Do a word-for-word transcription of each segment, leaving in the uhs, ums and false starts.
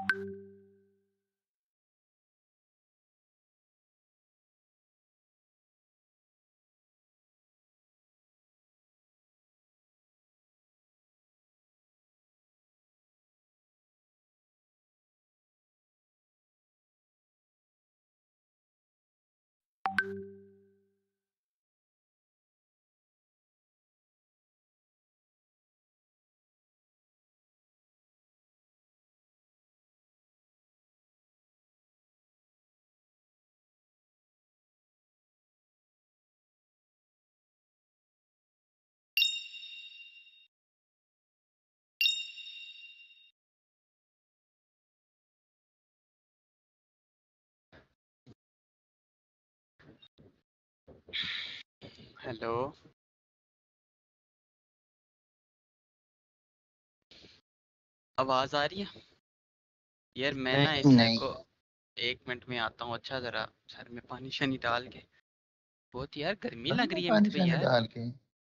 Hello आवाज आ रही है यार? मैं ना इस नहीं सर नहीं को एक मिनट में आता हूँ। अच्छा जरा सर में पानी शानी डाल के। बहुत यार गर्मी सर लग में रही है पानी मित भाई शानी यार। डाल के।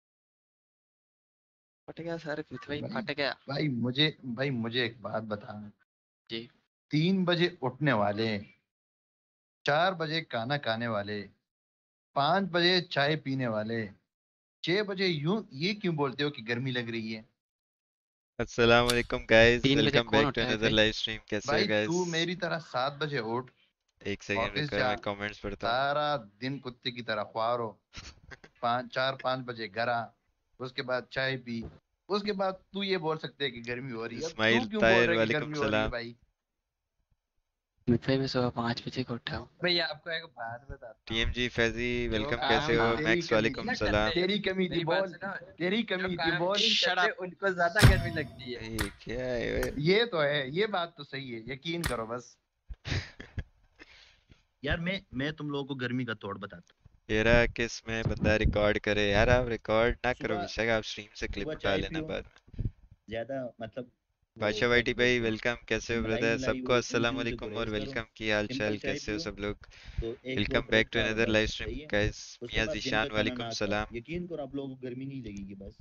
फट गया सर मित भाई, भाई फट गया। भाई मुझे भाई मुझे एक बात बता। जी। तीन बजे उठने वाले, चार बजे खाना खाने वाले, पांच बजे चाय पीने वाले, छह बजे यूं ये क्यों बोलते हो कि गर्मी लग रही है? अस्सलाम वालेकुम गाइस, तीन बजे वेलकम कौन बैक टू उठा है अनदर भाई? Live stream. कैसे हो भाई गाइस? तू मेरी तरह सात बजे उठ, एक सेकंड ऑफिस रुको, जा, मैं कमेंट्स पढ़ता हूँ। सारा दिन कुत्ते की तरह ख्वार हो, पाँच चार पाँच बजे घर आ, उसके बाद चाय पी, उसके बाद तू ये बोल सकते है कि गर्मी हो रही है। अब तू इस्माइल क्यों बोल ताहिर, रहा है कि वालेकुम गर्मी हो रही है सलाम। भाई? मित भाई मैं सुबह पाँच बजे को उठा हूँ। भैया आपको एक बात बताता हूँ। टीएमजी फैजी, जो वेलकम। कैसे काम हो? हाँ, आप तेरी मैक्स, कमी वालेकुम थी, ना सलाम। करते, तेरी कमी थी, मेरी बात बोल। सुनो। तेरी जो कमी थी, काम बोल। नहीं शट करते अप। उनको ज्यादा गर्मी लगती है। ये क्या है? ये तो है, ये बात तो सही है, यकीन करो बस। यार मैं मैं तुम लोगों को गर्मी का तोड़ बताता तेरा किस में बंदा रिकॉर्ड करे यार? आप रिकॉर्ड ना हूँ। करो सुबह बेशक, आप स्ट्रीम से क्लिप सुबह उठा चाय लेना पियो, बाद में। ज्यादा मतलब वो बादशाह क्या वाईटी भाई, बोलते हैं, वेलकम। कैसे हो मलाई ब्रदर? मलाई सबको वाली इन अस्सलाम चीजों से वालेकुम और गुरेज करो। वेलकम। की हाल सिंपल चाल? चाय कैसे हो पियो, सब लोग? तो एक दो वेलकम बैक ब्रेड टू खा लो, अनदर लाइव बस स्ट्रीम सही है। गाइस। उसके मियां बाद दिन का जीशान, खाना वालेकुम नाश्ता। सलाम। यकीन करो आप लोगों को गर्मी नहीं लगेगी बस।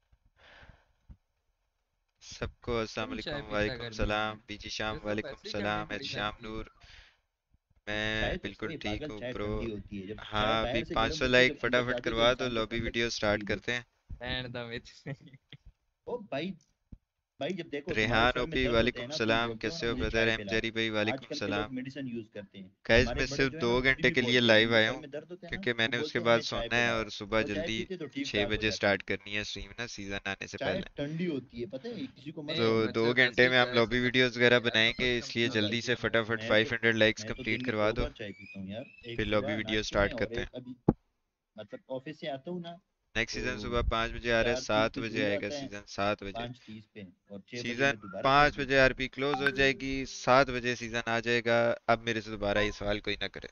सबको अस्सलाम कौन चाय वालेकुम, पीता वालेकुम गर्मियों में? सलाम। बीजी शाम, मेरे को वालेकुम वैसे ही गर्मी सलाम। एच बड़ी शाम लगती है। नूर, मैं चाय तो बिल्कुल ओए ठीक पागल, हूँ चाय ब्रो। ठंडी होती है। जब चाय हाँ, अभी बाहर से गर्म पाँच सौ होती है, लाइक जब अंदर फटाफट जाती है तो करवा दो, इंसान को लॉबी ठंडक वीडियो स्टार्ट फील करते होती हैं। And the with. है। ओ भाई, भाई जब देखो तुम्हारे रेहान सर में ओपी, दर्द होते हैं वालेकुम ना, तुम सलाम। बोलते हो ना कैसे हो मुझे ब्रदर? चाय एम पिला जेरी दो। भाई, वालेकुम आजकल के लोग सलाम। मेडिसिन यूज करते हैं। गाइज हमारे मैं बड़े सिर्फ जो है दो ना, वो अभी घंटे भी के लिए बोलते हैं, जब लाइव उनके आया सर हूँ में दर्द होता है ना, क्योंकि वो मैंने बोलते उसके हैं बाद हमें चाय सोना है पिलाओ। और सुबह वो चाय जल्दी पीते तो ठीक छः ठाक हो बजे जाते हैं। स्टार्ट करनी है स्ट्रीम ना, सीजन आने से चाय पहले। ठंडी होती है, पता है, किसी को मत तो नहीं कहो। दो मतलब घंटे वैसे में हम चाय से लॉबी वीडियोस लगती वगैरह है यार, बनाएंगे, बहुत कम इसलिए हाँ पीते भाई, जल्दी हैं। से फटाफट मैं तो फाइव हंड्रेड लाइक्स मैं तो कंप्लीट दिन में करवा दो दो, बार चाय पीता हूँ यार। एक फिर लॉबी सुबह वीडियो नाश्ते में स्टार्ट और करते हैं। एक अभी, मतलब ऑफिस से आता हूँ ना, नेक्स्ट तो सीजन सुबह पाँच बजे आ रहा है, चार तीस सात पे बजे खुल आएगा जाता है, सीजन, सात बजे। पाँच तीस पे, और छह बजे सीजन मैं दोबारा चाय पाँच बजे पीता हूँ। आरपी क्लोज हो जाएगी, सात बजे सीजन आ जाएगा। अब मेरे से दोबारा ये सवाल कोई ना करे।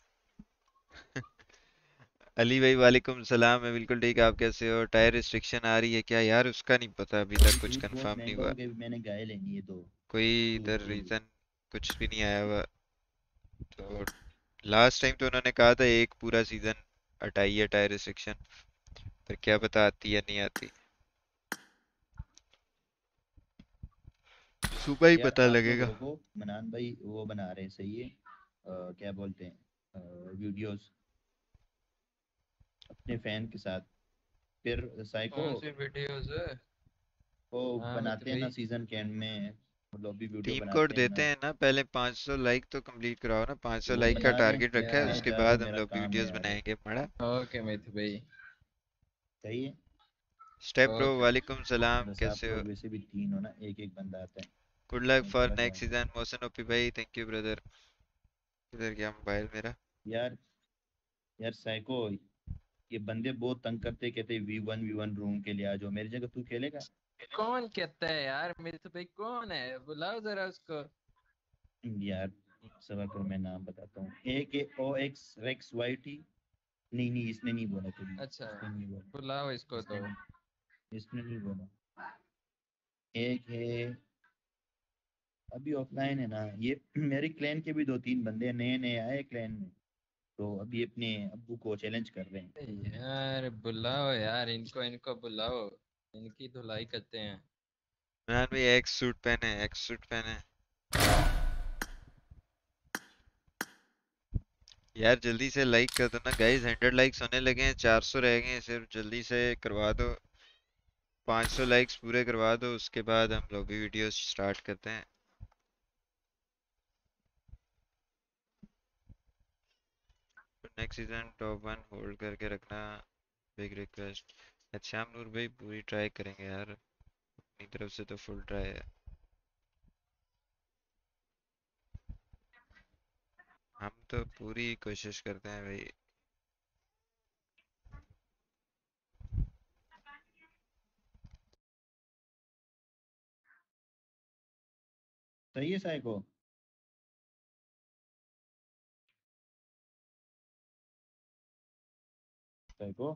अली भाई, वालेकुम सलाम। मैं बिल्कुल ठीक, आप कैसे हो? टायर रिस्ट्रिक्शन आ रही है क्या यार? उसका नहीं पता, अभी तक अभी कुछ जूस बहुत कंफर्म नहीं महंगा हुआ। हो गया, अभी मैंने गाय लेनी है दो कोई दूध इधर के लिए। रीजन कुछ भी नहीं आया हुआ। तो लास्ट टाइम तो उन्होंने कहा था एक पूरा सीजन हटाई है टायर रिस्ट्रिक्शन, पर क्या पता आती या नहीं आती, सुबह ही यार पता आप लोग लगेगा। रुको, मनान भाई वो बना रहे हैं, सही है। अ, क्या बोलते हैं, वीडियोस अपने फैन के साथ। फिर साइको कौन सी वीडियोस है? वो हाँ मित्र बनाते हैं ना भाई। सीजन के एंड में, लॉबी वीडियो टीम कोड बनाते हैं देते ना। हैं ना, पहले पाँच सौ लाइक तो कंप्लीट कराओ ना, तो पाँच सौ वो लाइक का बना रहे हैं, टारगेट मैं रखा है, मैं उसके जा रहा हूँ, बाद हम मेरा लोग काम है वीडियोस यार अब। बनाएंगे मड़ा। ओके मित्र भाई। सही है। Step bro, okay. वालेकुम सलाम। बस आप कैसे हो? लोग वैसे भी तीन हो ना, एक एक बंदा आता है, गुड लक मैं फॉर चला नेक्स्ट जाऊंगा। सीजन। मोहसिन ओपी भाई, थैंक यू ब्रदर। किधर गया मोबाइल मेरा? यार यार साइको, ये बंदे बहुत तंग करते, कहते V one V one room के लिए आ जाओ, मेरी जगह तू खेलेगा? कौन कहता है यार? मित्र भाई कौन है? बुलाओ जरा उसको। यार सवा कर, मैं नाम बताता हूँ, A K O X rex Y T. नहीं नहीं, इसने नहीं बोला कभी, अच्छा, इसने नहीं बोला, बुलाओ इसको इसने तो। नहीं, इसने नहीं बोला। एक है, अभी ऑफलाइन है ना ये। मेरी क्लैन के भी दो तीन बंदे नए नए आए क्लैन में, तो अभी अपने अब्बू को चैलेंज कर रहे हैं। यार बुलाओ यार, इनको इनको बुलाओ, इनकी धुलाई करते हैं। मैंने भाई एक्स सूट पहने, एक्स सूट पहने। यार जल्दी से लाइक कर दो ना गाइस, हंड्रेड लाइक्स होने लगे हैं, चार सौ रह गए हैं सिर्फ, जल्दी से करवा दो। पाँच सौ लाइक्स पूरे करवा दो, उसके बाद हम लोग भी वीडियो स्टार्ट करते हैं। Next season top one hold करके रखना, बिग रिक्वेस्ट। अच्छा नूर भाई पूरी ट्राई करेंगे यार, अपनी तरफ से तो फुल ट्राई है। हम तो पूरी कोशिश करते हैं भाई। सही है साइको। साइको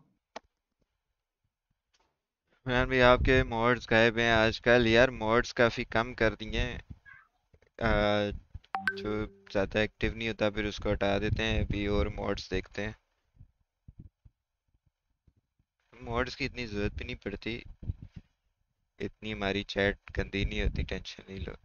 यार भाई आपके मॉड्स गायब हैं आजकल यार, मॉड्स काफी कम कर दिए हैं। आ, जो ज्यादा एक्टिव नहीं होता फिर उसको हटा देते हैं, अभी और मॉड्स देखते हैं। मॉड्स की इतनी जरूरत भी नहीं पड़ती, इतनी हमारी चैट गंदी नहीं होती, टेंशन नहीं लो।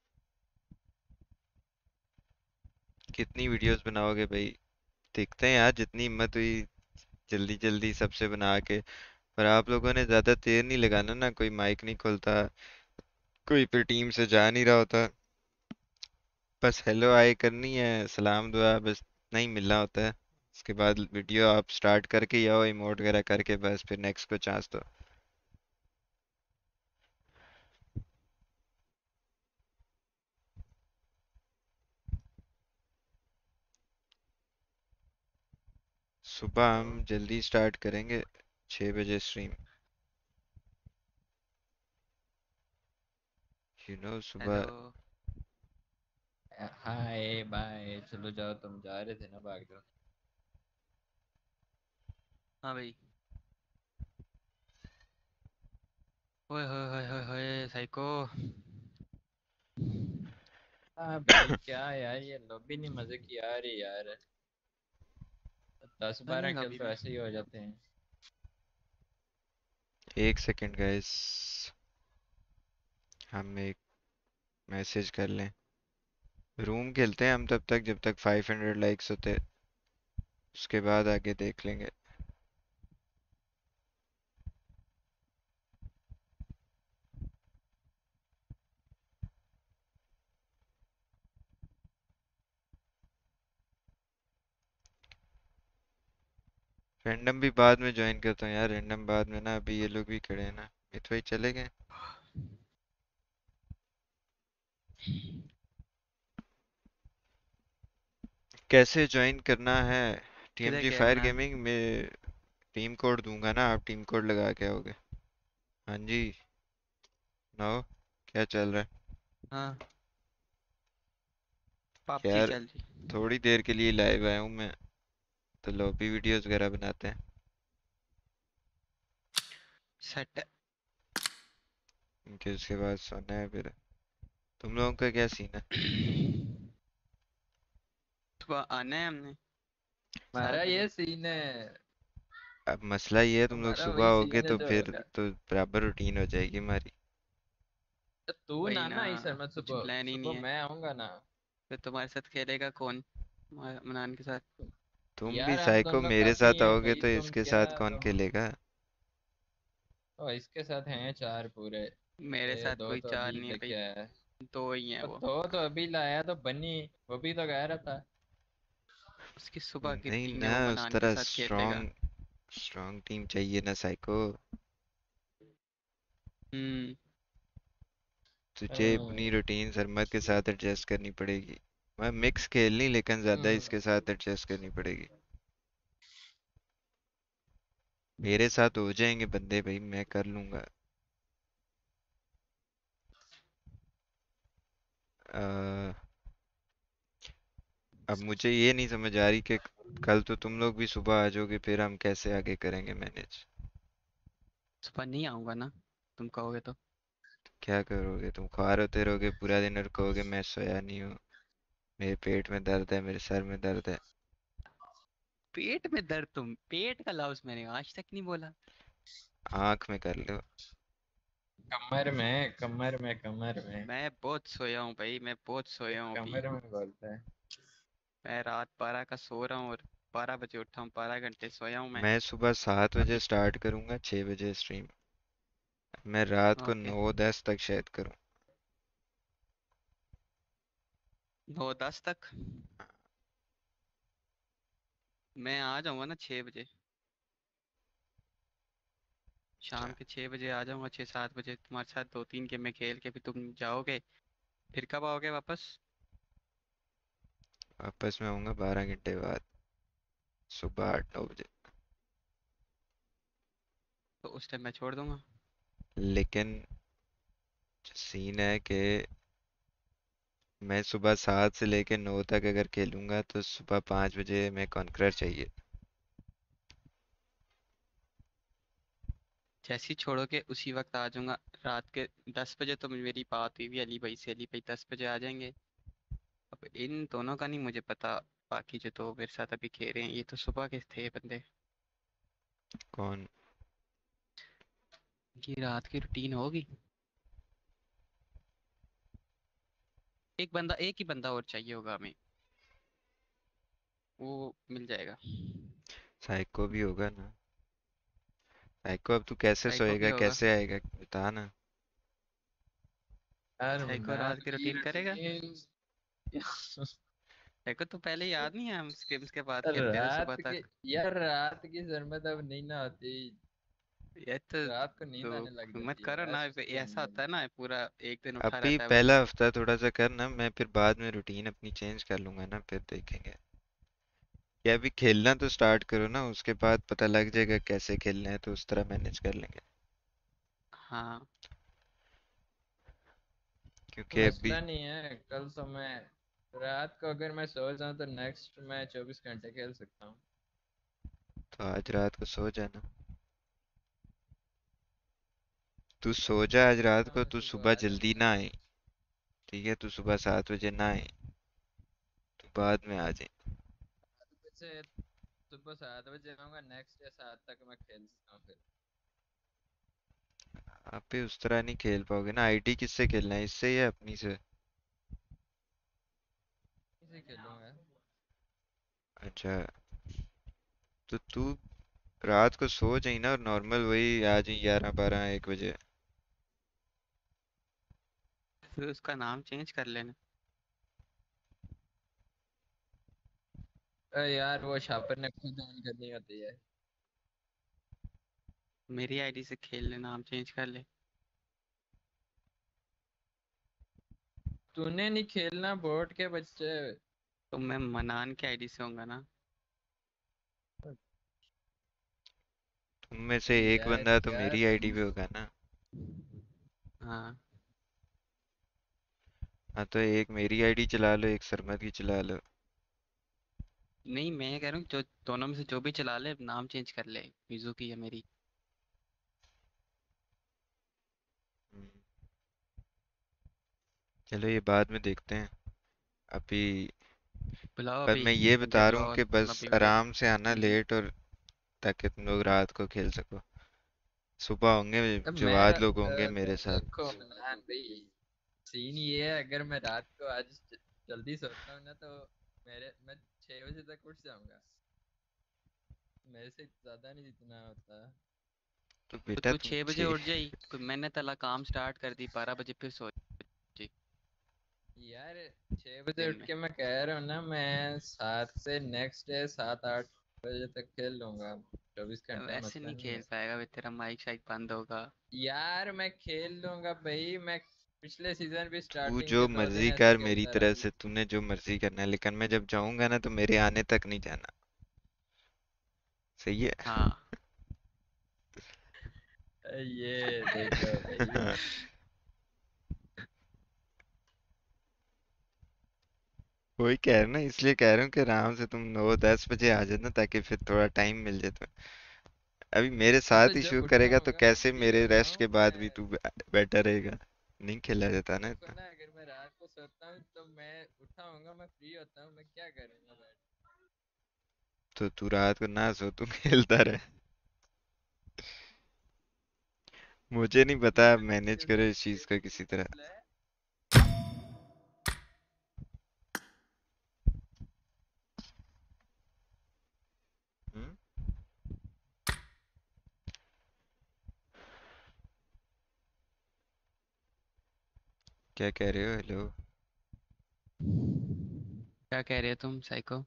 कितनी वीडियोस बनाओगे भाई, देखते हैं यार जितनी हिम्मत हुई जल्दी जल्दी सबसे बना के। पर आप लोगों ने ज्यादा देर नहीं लगाना ना, कोई माइक नहीं खोलता, कोई फिर टीम से जा नहीं रहा होता। बस हेलो हाय करनी है, सलाम दुआ बस नहीं मिलना होता है। उसके बाद वीडियो आप स्टार्ट करके या इमोट वगैरह करके बस फिर नेक्स्ट को चांस दो। सुबह हेलो हम जल्दी स्टार्ट करेंगे, छः बजे स्ट्रीम। You know hello. सुबह। हाय बाय, चलो जाओ, तुम जा रहे थे ना, भाग जाओ। हाँ भाई। ओए होए होए होए होए साइको। हाँ भाई क्या यार, ये लॉबी नहीं मजे की आ रही यार। दस बारह चलेगा किल अभी तो भी। ऐसे ही हो जाते हैं। एक सेकेंड गाइस, हम एक मैसेज कर लें। रूम खेलते हैं हम तब तक जब तक फाइव हंड्रेड लाइक्स होते, उसके बाद आगे देख लेंगे। रैंडम भी बाद में ज्वाइन करता हूँ यार, रैंडम बाद में ना, अभी ये लोग भी खड़े हैं ना, मित भाई चले गए। कैसे ज्वाइन करना है? किधर टीएमजी गया फायर इमरान? गेमिंग में टीम कोड दूंगा ना, आप टीम कोड लगा के आओगे। हाँ जी। नो, क्या चल रहा है? हाँ, पबजी यार चल रही। थोड़ी देर के लिए लाइव आया हूँ मैं, तो लॉबी वीडियोस वगैरह बनाते हैं। सेट। क्योंकि उसके बाद सोना है फिर। तुम लोगों का क्या सीन है? सुबह आना है हमने हमारा सात बजे। ये सीन है। अब मसला ये है, तुम लोग हमारा सुबह वही होगे सीन है तो जो फिर होगा। तो बराबर रूटीन हो जाएगी हमारी। तो तू वही ना ना, ना इस समय, कुछ सुबह प्लान ही नहीं सुबह है। मैं आऊंगा ना। फिर तुम्हारे साथ खेलेगा कौन? म- मनान के साथ। तुम भी यार हम साइको दोनों मेरे काफी साथ हैं आओगे भाई, तो तुम इसके क्या साथ कौन तुम। खेलेगा? ओ, इसके साथ हैं चार पूरे। मेरे ये साथ दो कोई तो चार अभी नहीं है लेके भाई। आया है। दो ही हैं और वो। दो तो अभी लाया तो बनी, वो भी तो कह रहा था। उसकी सुबह की नहीं टीम है, ना, वो उस मनान के तरह साथ खेलेगा। स्ट्रॉन्ग स्ट्रॉन्ग टीम चाहिए ना साइको। हम्म। तुझे अपनी हम्म, रूटीन सरमत के साथ एडजस्ट करनी पड़ेगी। मैं मिक्स खेलनी, लेकिन ज्यादा हम्म, इसके साथ एडजस्ट करनी पड़ेगी। मेरे साथ हो जाएंगे बंदे भाई, मैं कर लूंगा। अ, अब मुझे ये नहीं समझ आ रही कि कल तो तुम लोग भी सुबह आ जाओगे, फिर हम कैसे आगे करेंगे मैनेज? सुबह नहीं आऊंगा ना, तुम कहोगे तो। क्या करोगे तुम? ख्वार होते रहोगे पूरा दिन और कहोगे मैं सोया नहीं हूँ, मेरे पेट में दर्द है, मेरे सर में दर्द है। पेट में दर्द? तुम पेट का लफ्ज मैंने आज तक नहीं बोला। आंख में कर लो। कमर में कमर में कमर में मैं बहुत सोया हूँ भाई, मैं बहुत सोया हूँ अभी। कमर में बोलता है। मैं रात बारह का सो रहा हूँ और बारह बजे उठा हूँ, बारह घंटे सोया हूँ मैं। मैं सुबह सात बजे अभी स्टार्ट करूंगा, छः बजे स्ट्रीम। मैं रात को ओके, नौ दस तक शायद करूँ। नौ दस तक मैं आ जाऊंगा ना छः बजे, शाम अच्छा, के छः बजे आ जाऊंगा, छः सात बजे तुम्हारे साथ दो तीन गेम में खेल के भी तुम जाओगे। फिर कब आओगे वापस? वापस में आऊंगा बारह घंटे बाद, सुबह आठ नौ बजे। तो उस टाइम मैं छोड़ दूंगा। लेकिन सीन है कि मैं सुबह सात से लेके नौ तक अगर खेलूंगा तो सुबह पाँच बजे मैं कॉन्करर चाहिए। जैसे ही छोड़ोगे उसी वक्त आ जाऊंगा। रात के दस बजे तो मेरी बात हुई हुई अली भाई से, अली भाई दस बजे आ जाएंगे। अब इन दोनों का नहीं मुझे पता, बाकी जो तो मेरे साथ अभी खेल रहे हैं ये तो सुबह के थे बंदे। कौन? ये रात की रूटीन होगी। एक बंदा, एक ही बंदा और चाहिए होगा हमें, वो मिल जाएगा। साइको भी होगा ना? साइको अब तू कैसे साइको भी सोएगा, होगा। कैसे आएगा, बता ना। यार साइको रात रात की की रूटीन करेगा। रूटीन। साइको तो पहले याद नहीं है, हम स्किम्स के बाद खेलते थे सुबह रात की, तक। यार रात की जरूरत अब नहीं ना होती। ये तो, रात को नींद आने लग तो मत जाती है, करो ना, रेस्ट ये चाहिए ऐसा नींद होता में। है ना पूरा एक दिन उठा अभी रहता है पहला बंदा। हफ्ता थोड़ा सा करना, मैं फिर बाद में रूटीन अपनी चेंज कर लूंगा ना, फिर देखेंगे। या अभी खेलना तो स्टार्ट करो ना, उसके बाद पता लग जाएगा कैसे खेलना है, तो उस तरह मैनेज कर लेंगे। हाँ क्योंकि अभी मसला नहीं है, कल तो मैं रात को अगर मैं सो जाऊं तो नेक्स्ट मैं चौबीस घंटे खेल सकता हूँ। तो आज रात को सो जाना। तू सो जा आज रात हाँ को, मैं तू सुबह सुबह आ जल्दी जाऊंगा। ना आए। ठीक है, तू सुबह सात बजे ना आए, तू बाद में आ जाए। सात बजे सुबह सात बजे आऊंगा, नेक्स्ट डे सात तक मैं खेल सकता हूँ फिर। आप भी उस तरह नहीं खेल पाओगे ना। आईडी किससे खेलना है, इससे या अपनी से? इसे खेलूंगा। अच्छा, तो तू रात को सो जाई ना, और नॉर्मल वही आ जाई ग्यारह बारह एक बजे। फिर उसका नाम चेंज कर लेना। अरे यार वो शापर ने खुद ऑन करनी होती है। मेरी आईडी से खेल ले, नाम चेंज कर ले। तूने नहीं खेलना, बोर्ड के बच्चे। तो मैं मनान के आईडी से होऊंगा ना। तुम में से एक यार बंदा तो क्या मेरी आईडी तुम। पे होगा ना। हाँ हाँ, तो एक मेरी आईडी चला लो, एक सरमद की चला लो। नहीं, मैं कह रहा हूँ जो दोनों में से जो भी चला ले नाम चेंज कर ले, मिजू की या मेरी। हम्म, चलो ये बाद में देखते हैं। अभी बुलाओ पर अभी, मैं ये बंदे बता रहा हूँ बुलाओ कि तुम बस अभी भी। आराम से आना हम्म, लेट, और ताकि तुम लोग रात को खेल सको। सुबह होंगे अब जवाद मेरा लोग होंगे अ, मेरे साथ। देखो मनान भाई, सीन ये है, अगर मैं रात को आज ज- जल्दी सोता हूँ ना तो मेरे मैं छह बजे तक उठ जाऊंगा। मेरे से ज्यादा नहीं जितना होता। तो तो बेटा तू तुम छह बजे छः उठ जाई, तो मैंने तला काम स्टार्ट कर दी, बारह बजे फिर सो जी यार छह बजे दिन उठ में। के मैं कह रहा हूँ ना, मैं सात से नेक्स्ट डे सात आठ बजे तक खेल लूंगा। चौबीस घंटा वैसे मसला नहीं नहीं खेल है। पाएगा वे, तेरा माइक शाइक बंद होगा। यार मैं खेल लूंगा भाई, मैं पिछले सीजन भी तू स्टार्टिंग जो के दो दिन मर्जी ऐसे कर मेरी खेलता रहा। तरह से, तूने जो मर्जी करना है, लेकिन मैं जब जाऊंगा ना तो मेरे आने तक नहीं जाना। सही है? हाँ ये देखो भाई। वही कह रहा हूं ना, इसलिए कह रहा हूँ कि आराम से तुम नौ दस बजे आ जाना, ताकि फिर थोड़ा टाइम मिल जाए तुम्हें। अभी मेरे तो साथ ही जब शुरू उठा करेगा तो होगा मैं कैसे फ्री मेरे होता रेस्ट हूँ के बाद भी मैं। तू बैठा रहेगा? नहीं खेला जाता ना देखो इतना। ना, अगर मैं रात को सोता हूँ तो मैं उठा होऊंगा, मैं फ्री होता हूँ, मैं क्या करूंगा बैठ। तो तू रात को ना सो, तू खेलता रहे। मुझे नहीं पता, आप तूने मुझे मैनेज उस करो दिन इस चीज छह को बजे किसी क्यों तरह। बुलाया? क्या कह रहे हो? हेलो। क्या कह रहे हो तुम साइको?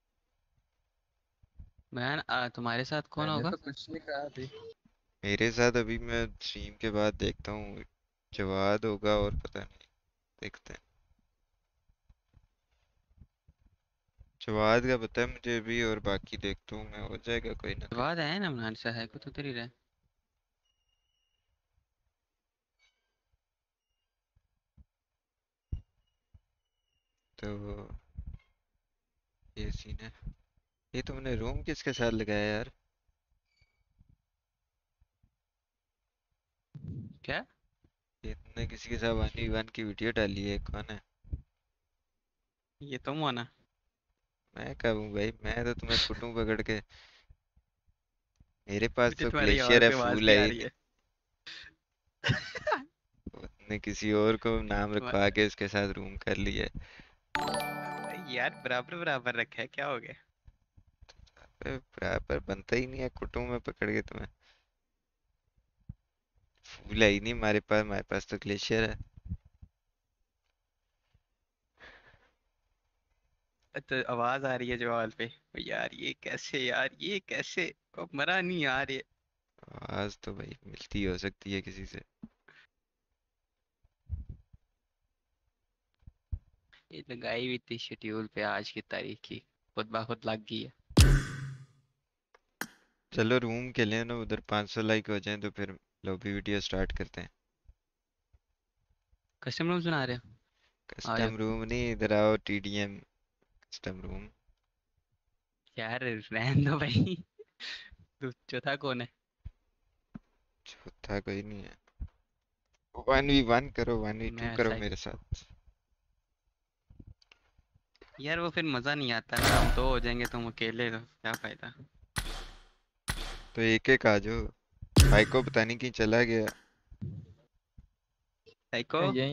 मैं आ, तुम्हारे साथ कौन मैंने होगा? तो कुछ नहीं कहा अभी। मेरे साथ अभी मैं स्ट्रीम के बाद देखता हूँ, जवाद होगा और पता नहीं, देखते हैं। जवाद का पता है मुझे अभी, और बाकी देखता हूँ मैं, हो जाएगा कोई ना कोई। जवाब आया ना इमरान से है को तो तेरी रहे। तो ये सीन है। ये तुमने रूम किसके साथ लगाया यार? क्या? ये तुमने किसी के साथ वन वी वन की वीडियो डाली है, कौन है? ये तुम हो ना? मैं कब हूँ भाई? मैं तो तुम्हें कुटूं पकड़ के। मेरे पास मुझे तो तुम्हारी ग्लेशियर आवाज है, से आवाज फूल नहीं है आ ही रही नहीं। है। तुमने किसी और को नाम तुम्हा- रखवा के उसके साथ रूम कर लिया है। यार बराबर बराबर रखा है, क्या हो गया? अबे बराबर बनता ही नहीं है, कुटुंब में पकड़ के तुम्हें। फूल है ही नहीं हमारे पास, हमारे पास तो ग्लेशियर है। तो आवाज आ रही है जवाब पे। यार ये कैसे, यार ये कैसे? अब मरा नहीं यार ये। आवाज तो भाई मिलती हो सकती है किसी से। ये लगाई हुई थी शेड्यूल पे आज की तारीख की, खुद ब खुद लग गई है। चलो रूम के लिए ना, उधर पाँच सौ लाइक हो जाएं तो फिर लॉबी वीडियो स्टार्ट करते हैं। कस्टम रूम सुना रहे हो? आ जाओ। कस्टम रूम नहीं, इधर आओ, T D M custom room. यार रहने दो भाई। तू चौथा कौन है? चौथा कोई नहीं है। वन वी वन करो, वन वी टू मैं करो सही। मेरे साथ। यार वो फिर मजा नहीं आता ना, हम दो हो जाएंगे तुम अकेले, तो क्या फायदा? तो एक एक आ जाओ। भाई को पता नहीं कहीं चला गया। साइको। यही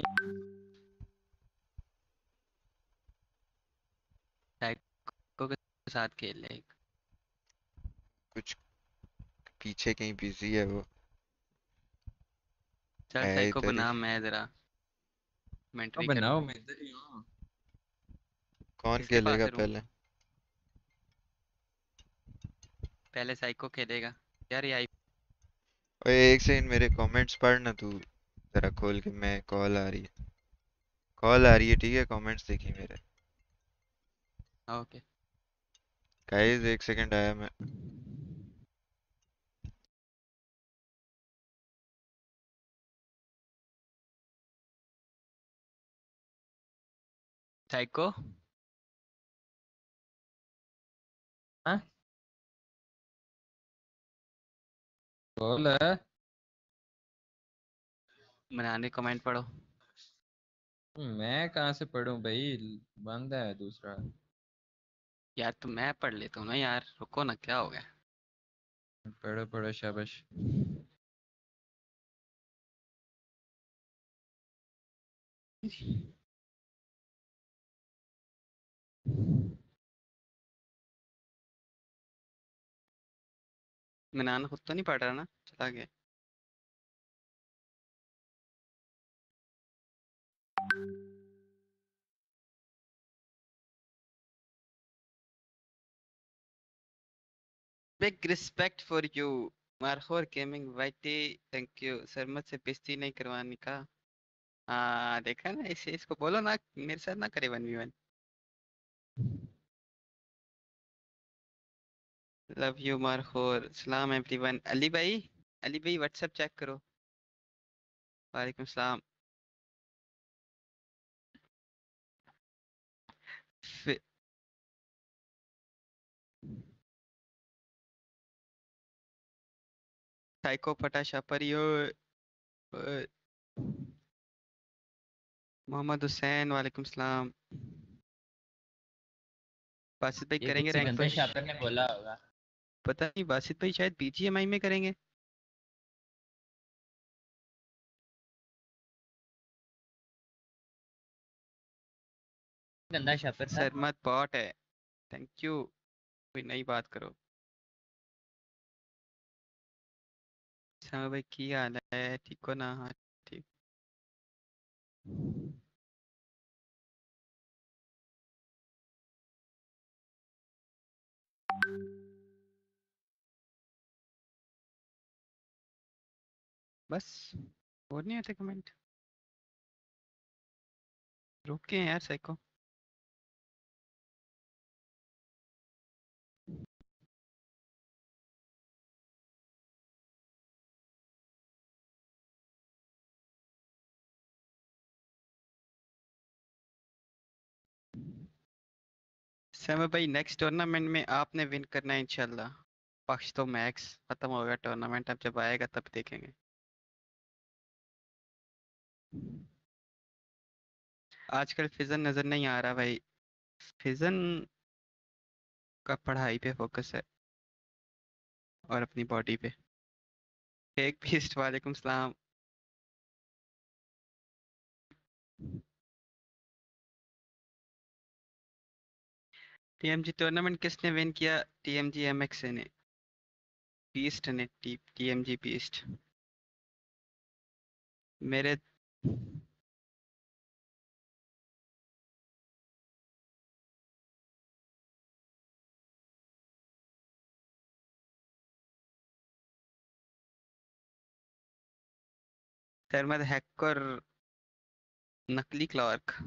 साइको के साथ खेल ले एक। कुछ पीछे कहीं बिजी है वो। चल है साइको इधर ही। बना, मैं जरा अब कमेंट्री करूँ। बनाओ, मैं इधर ही हूँ। कौन किसके पास खेलेगा है रूम? पहले? पहले साइको खेलेगा। यार ये आई। ओए एक सेकंड, मेरे कमेंट्स पढ़ ना तू, जरा खोल के। मैं कॉल आ रही है, कॉल आ रही है, ठीक है? कमेंट्स देखी मेरे। ओके। गाइस एक सेकंड, आया मैं। साइको। हाँ, बोल है। बनाने कमेंट पढ़ो। मैं कहाँ से पढ़ूं भाई, बंद है दूसरा। यार तो मैं पढ़ लेता हूँ ना यार, रुको ना, क्या हो गया? पढ़ो पढ़ो, शाबाश। मनाना खुद तो नहीं पढ़ रहा ना, चला गया। Big respect for you Markhor gaming YT. Thank you sir, मुझसे बेइज्जती नहीं करवाने का। हाँ देखा ना, इसे इसको बोलो ना मेरे साथ ना करे one V one. Love you Markhor, सलाम एवरीवन। अली भाई, अली भाई व्हाट्सएप चेक करो। वालेकुम सलाम। फि- साइको फटा शापरी ओए, ओए। मोहम्मद हुसैन, वालेकुम सलाम। बासित भाई ये करेंगे किसी रैंक गंदे पुश? शापर ने बोला होगा। पता नहीं, बासित भाई शायद बी जी एम आई में करेंगे। गंदा शापर था। सरमत बॉट है। Thank you. कोई नई बात करो। हाँ भाई की हाल है, ठीक हो ना? हाँ ठीक। बस और नहीं आते कमेंट? रुक के हैं यार साइको। समय भाई नेक्स्ट टूर्नामेंट में आपने विन करना है इंशाल्लाह। पक्ष तो मैक्स खत्म हो गया टूर्नामेंट, अब जब आएगा तब देखेंगे। आजकल फिजन नजर नहीं आ रहा भाई। फिजन का पढ़ाई पे फोकस है और अपनी बॉडी पे। एक पीस्ट वालेकुम सलाम। टीएमजी टूर्नामेंट किसने विन किया? टीएमजी एमएक्स ने, पीस्ट ने, टी टीएमजी पीस्ट। मेरे सरमद हैकर नकली क्लार्क।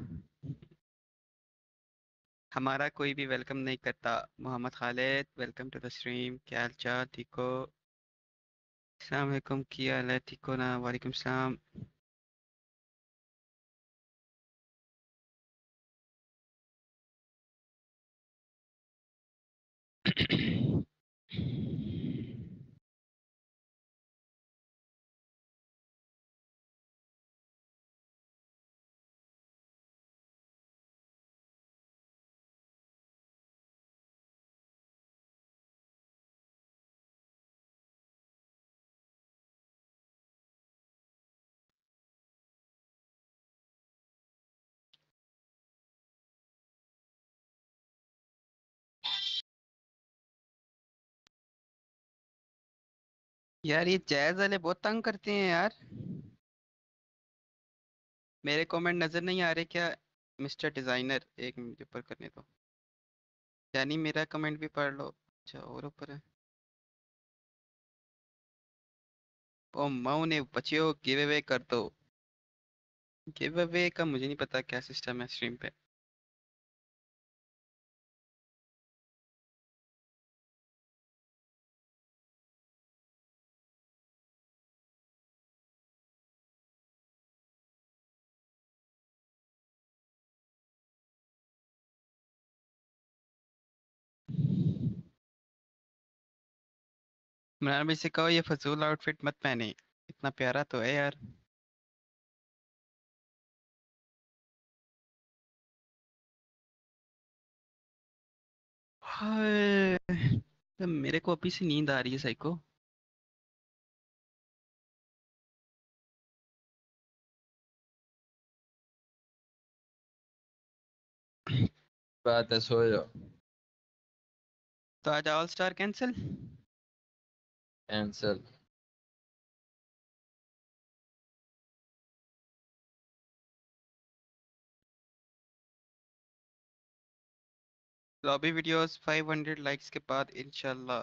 हमारा कोई भी वेलकम नहीं करता। Mohammad Khalid welcome to the stream. क्या हाल चाल, ठीक हो? अस्सलाम वालेकुम, क्या हाल है, ठीक हो ना? वालेकुम सलाम। यार ये जैज वाले बहुत तंग करते हैं यार। मेरे कमेंट नजर नहीं आ रहे क्या? मिस्टर डिजाइनर एक मिनट ऊपर करने दो। यानी मेरा कमेंट भी पढ़ लो। अच्छा और ऊपर है। ओ मऊ ने बच्चियों गिव अवे कर दो। गिव अवे का मुझे नहीं पता क्या सिस्टम है स्ट्रीम पे। इमरान भाई से कहो ये फजूल आउटफिट मत पहने, इतना प्यारा तो है यार। हाय, तो मेरे को अभी से नींद आ रही है साइको। बात है, सो जाओ। तो आज all star cancel. Cancel. Lobby videos five hundred likes के बाद इंशाल्लाह।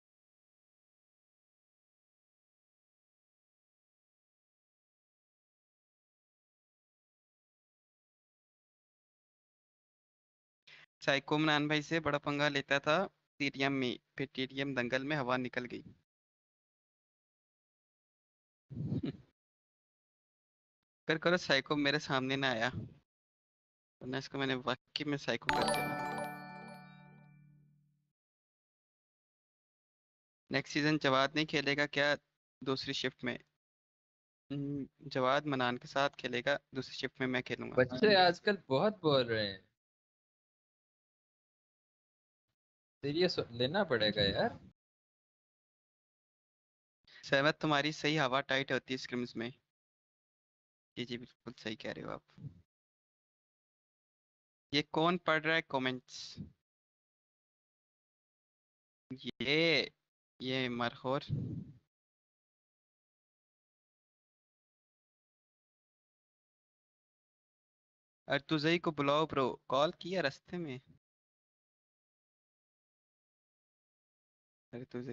साइको इमरान भाई से बड़ा पंगा लेता था टीटीएम में, फिर टीटीएम दंगल में हवा निकल गई। कर करो साइको मेरे सामने ना आया, वरना इसको मैंने वाकई में साइको कर देना। नेक्स्ट सीजन जवाद नहीं खेलेगा क्या दूसरी शिफ्ट में? हम्म, जवाद मनान के साथ खेलेगा, दूसरी शिफ्ट में मैं खेलूंगा। बच्चे आजकल बहुत बोल रहे हैं। सीरियस लेना पड़ेगा यार। सहमत, तुम्हारी सही हवा टाइट होती है स्क्रिम्स में। जी जी बिल्कुल सही कह रहे हो आप। ये कौन पढ़ रहा है कमेंट्स? ये ये मरखोर। अरे तुझे को बुलाओ ब्रो, कॉल किया रास्ते में। अरे तुझे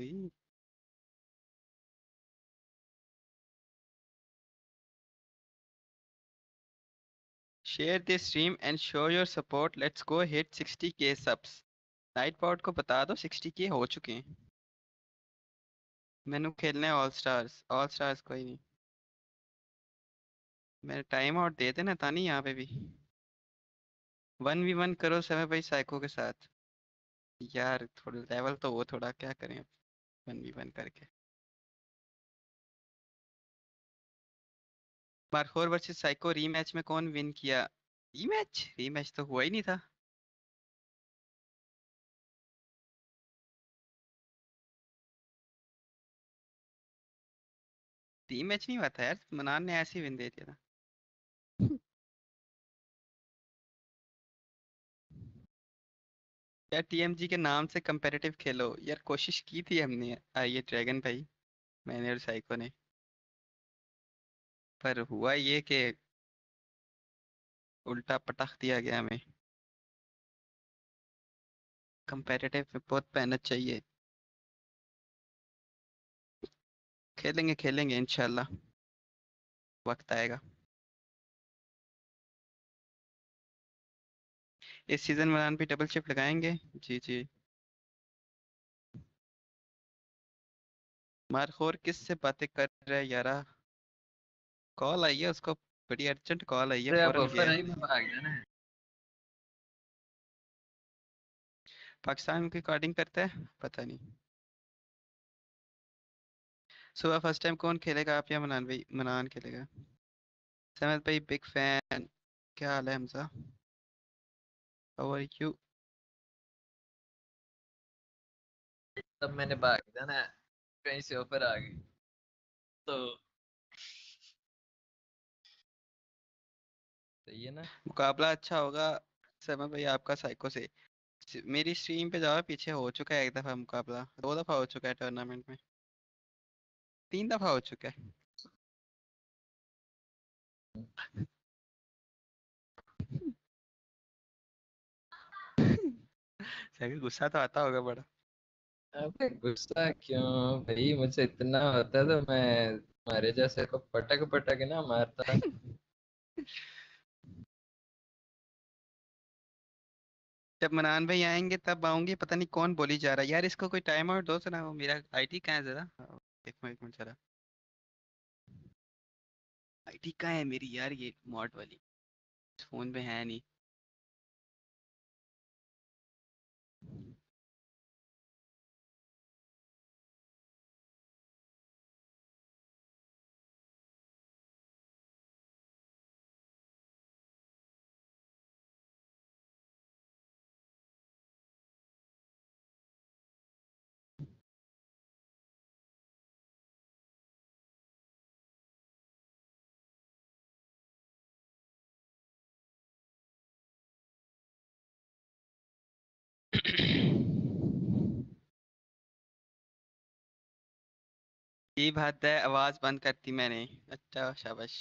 share this stream and show your support, let's go hit sixty के सब्स। नाइट पॉड को बता दो सिक्सटी के हो चुके हैं। मैंने खेलना है ऑल स्टार्स, ऑल स्टार्स कोई नहीं। मेरे टाइम आउट दे देना था नहीं यहाँ पे भी। वन वी वन करो समय भाई साइको के साथ। यार थोड़ा लेवल तो वो, थोड़ा क्या करें अब वन वी वन करके। मार्कोर वर्सेस साइको रीमैच में कौन विन किया? रीमैच रीमैच तो हुआ ही नहीं था। रीमैच नहीं हुआ था यार, मनान ने ऐसे ही विन दे दिया था। यार टीएमजी के नाम से कंपेरेटिव खेलो यार, कोशिश की थी हमने, आइए ड्रैगन भाई, मैंने और साइको ने। पर हुआ ये कि उल्टा पटख दिया गया हमें। कंपेरेटिव में बहुत मेहनत चाहिए। खेलेंगे खेलेंगे इंशाल्लाह, वक्त आएगा। इस सीजन मनान भी डबल शिफ्ट लगाएंगे। जी जी। मारखोर किस से बातें कर रहा है यारा? कॉल आई है उसको, बड़ी अर्जेंट कॉल आई है, अरे अब फौरन गया ऑफर है। आई मैं भाग जाना है। पाकिस्तान की रिकॉर्डिंग करता है पता नहीं। सुबह फर्स्ट टाइम कौन खेलेगा, आप या मनान भाई? मनान खेलेगा। समझ भाई बिग फैन। क्या हाल है हमजा? How are you? तब मैंने भाग जाना है, कहीं से ऑफर आ गई तो सही है ना। मुकाबला अच्छा होगा समय भाई आपका साइको से। स- मेरी स्ट्रीम पे जाओ, पीछे हो चुका है एक दफा मुकाबला, दो दफा हो चुका है टूर्नामेंट में, तीन दफा हो चुका है। सही गुस्सा तो आता होगा बड़ा। अबे गुस्सा क्यों भाई, मुझे इतना होता तो मैं तुम्हारे जैसे को पटक पटक ना मारता। जब मनान भाई आएंगे तब आऊंगी, पता नहीं कौन बोली जा रहा है यार, इसको कोई टाइम आउट दो ना, वो मेरा आईडी कहाँ है जरा। हाँ, देखो एक मिनट जरा, आईडी कहाँ है मेरी यार, ये मॉड वाली फोन पे है नहीं। ये बात है, आवाज बंद करती मैंने। अच्छा शाबाश।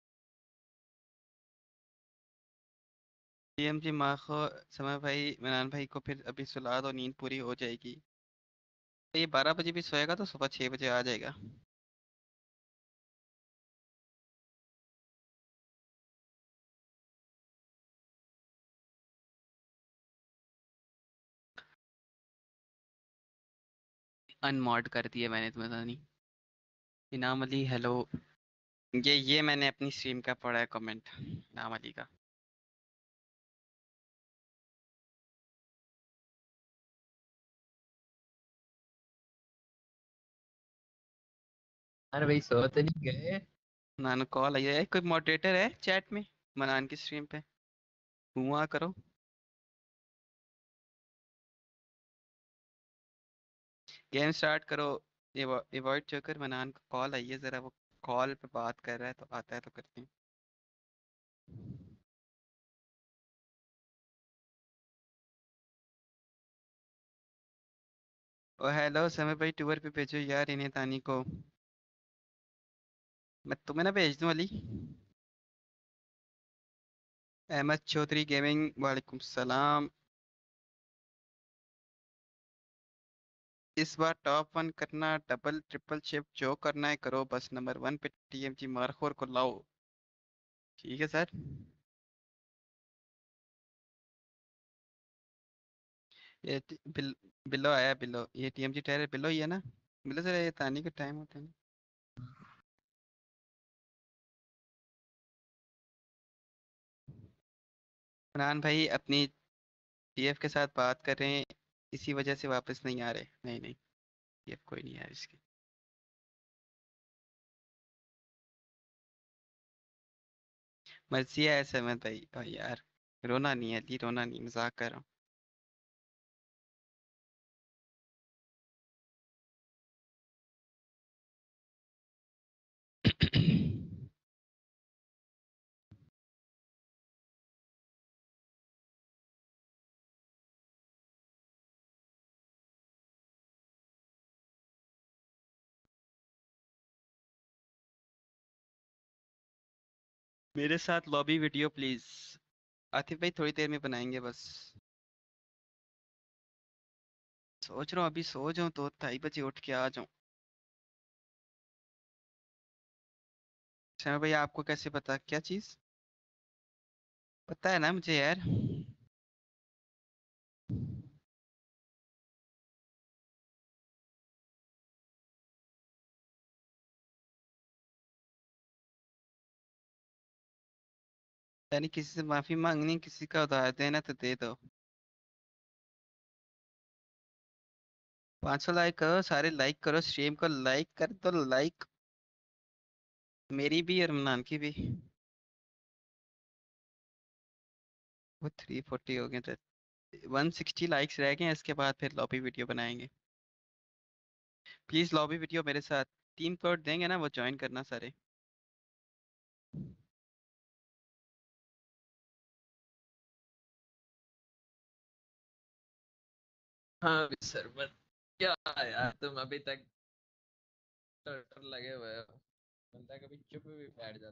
टीएमजी माँ को समय भाई मनान भाई को फिर अभी सुला दो, नींद पूरी हो जाएगी। ये बारह बजे भी सोएगा तो सुबह छह बजे आ जाएगा। अनमॉड कर दिया मैंने, तुम्हें पता नहीं। इनाम अली हेलो। ये ये मैंने अपनी स्ट्रीम का पढ़ा है कमेंट, इनाम अली का। अरे भाई सो तो नहीं गए। नानू कॉल आई है, कोई मॉडरेटर है चैट में मनान की स्ट्रीम पे? हुआ करो। गेम स्टार्ट करो। एवॉइड जोकर मनान का कॉल आई है, जरा वो कॉल पे बात कर रहा है, तो आता है तो करते हैं। ओ हेलो समय भाई, टूर पे भेजो यार इन्हें, तानी को। मैं तुम्हें ना भेज दूं अली। अहमद चौधरी गेमिंग, वालेकुम सलाम। इस बार टॉप वन करना, डबल ट्रिपल शिफ्ट जो करना है करो, बस नंबर वन पे टीएमजी मारखोर को लाओ। ठीक है सर। ये टी- बिल, बिलो आया, बिलो, ये टीएमजी टेरर बिलो ही है ना? बिलो सर, ये तानी का टाइम होता है ना। फरहान भाई अपनी पीएफ के साथ बात कर रहे हैं, इसी वजह से वापस नहीं आ रहे। नहीं नहीं, पीएफ कोई नहीं है इसकी। मर्जी है ऐसे में भाई, भाई यार, रोना नहीं है अली, रोना नहीं, मजाक कर रहा हूँ। मेरे साथ लॉबी वीडियो प्लीज। आतिफ भाई थोड़ी देर में बनाएंगे बस। सोच रहा हूँ अभी सो जाऊं तो ढाई बजे उठ के आ जाऊं। अच्छा भाई, आपको कैसे पता, क्या चीज? पता है ना मुझे यार। यानी किसी से माफी मांगनी, किसी का उधार देना तो दे दो। पाँच सौ लाइक करो, सारे लाइक करो, स्ट्रीम को लाइक कर दो, लाइक मेरी भी और इमरान की भी। वो थ्री फोर्टी हो गए थे, वन सिक्सटी लाइक्स रह गए हैं, इसके बाद फिर लॉबी वीडियो बनाएंगे। प्लीज लॉबी वीडियो मेरे साथ, तीन करोड़ देंगे ना वो ज्वाइन करना सारे। हाँ सरबत, क्या यार तुम अभी तक टर लगे हुए हो, बंदा कभी चुप भी बैठ जाता।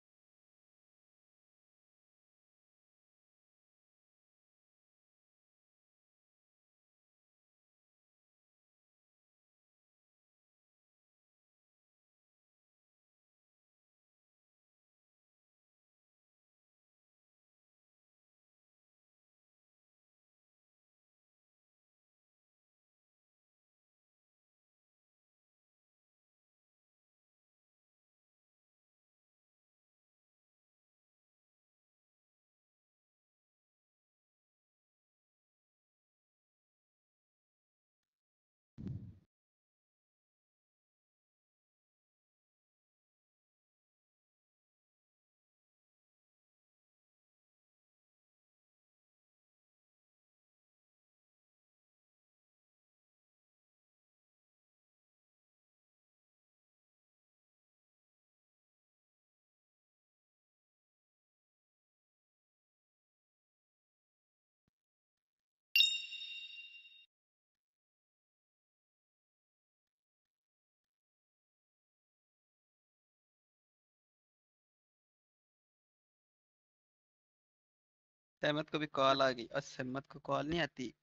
सहमत को भी कॉल आ गई, और सहमत को कॉल नहीं आती।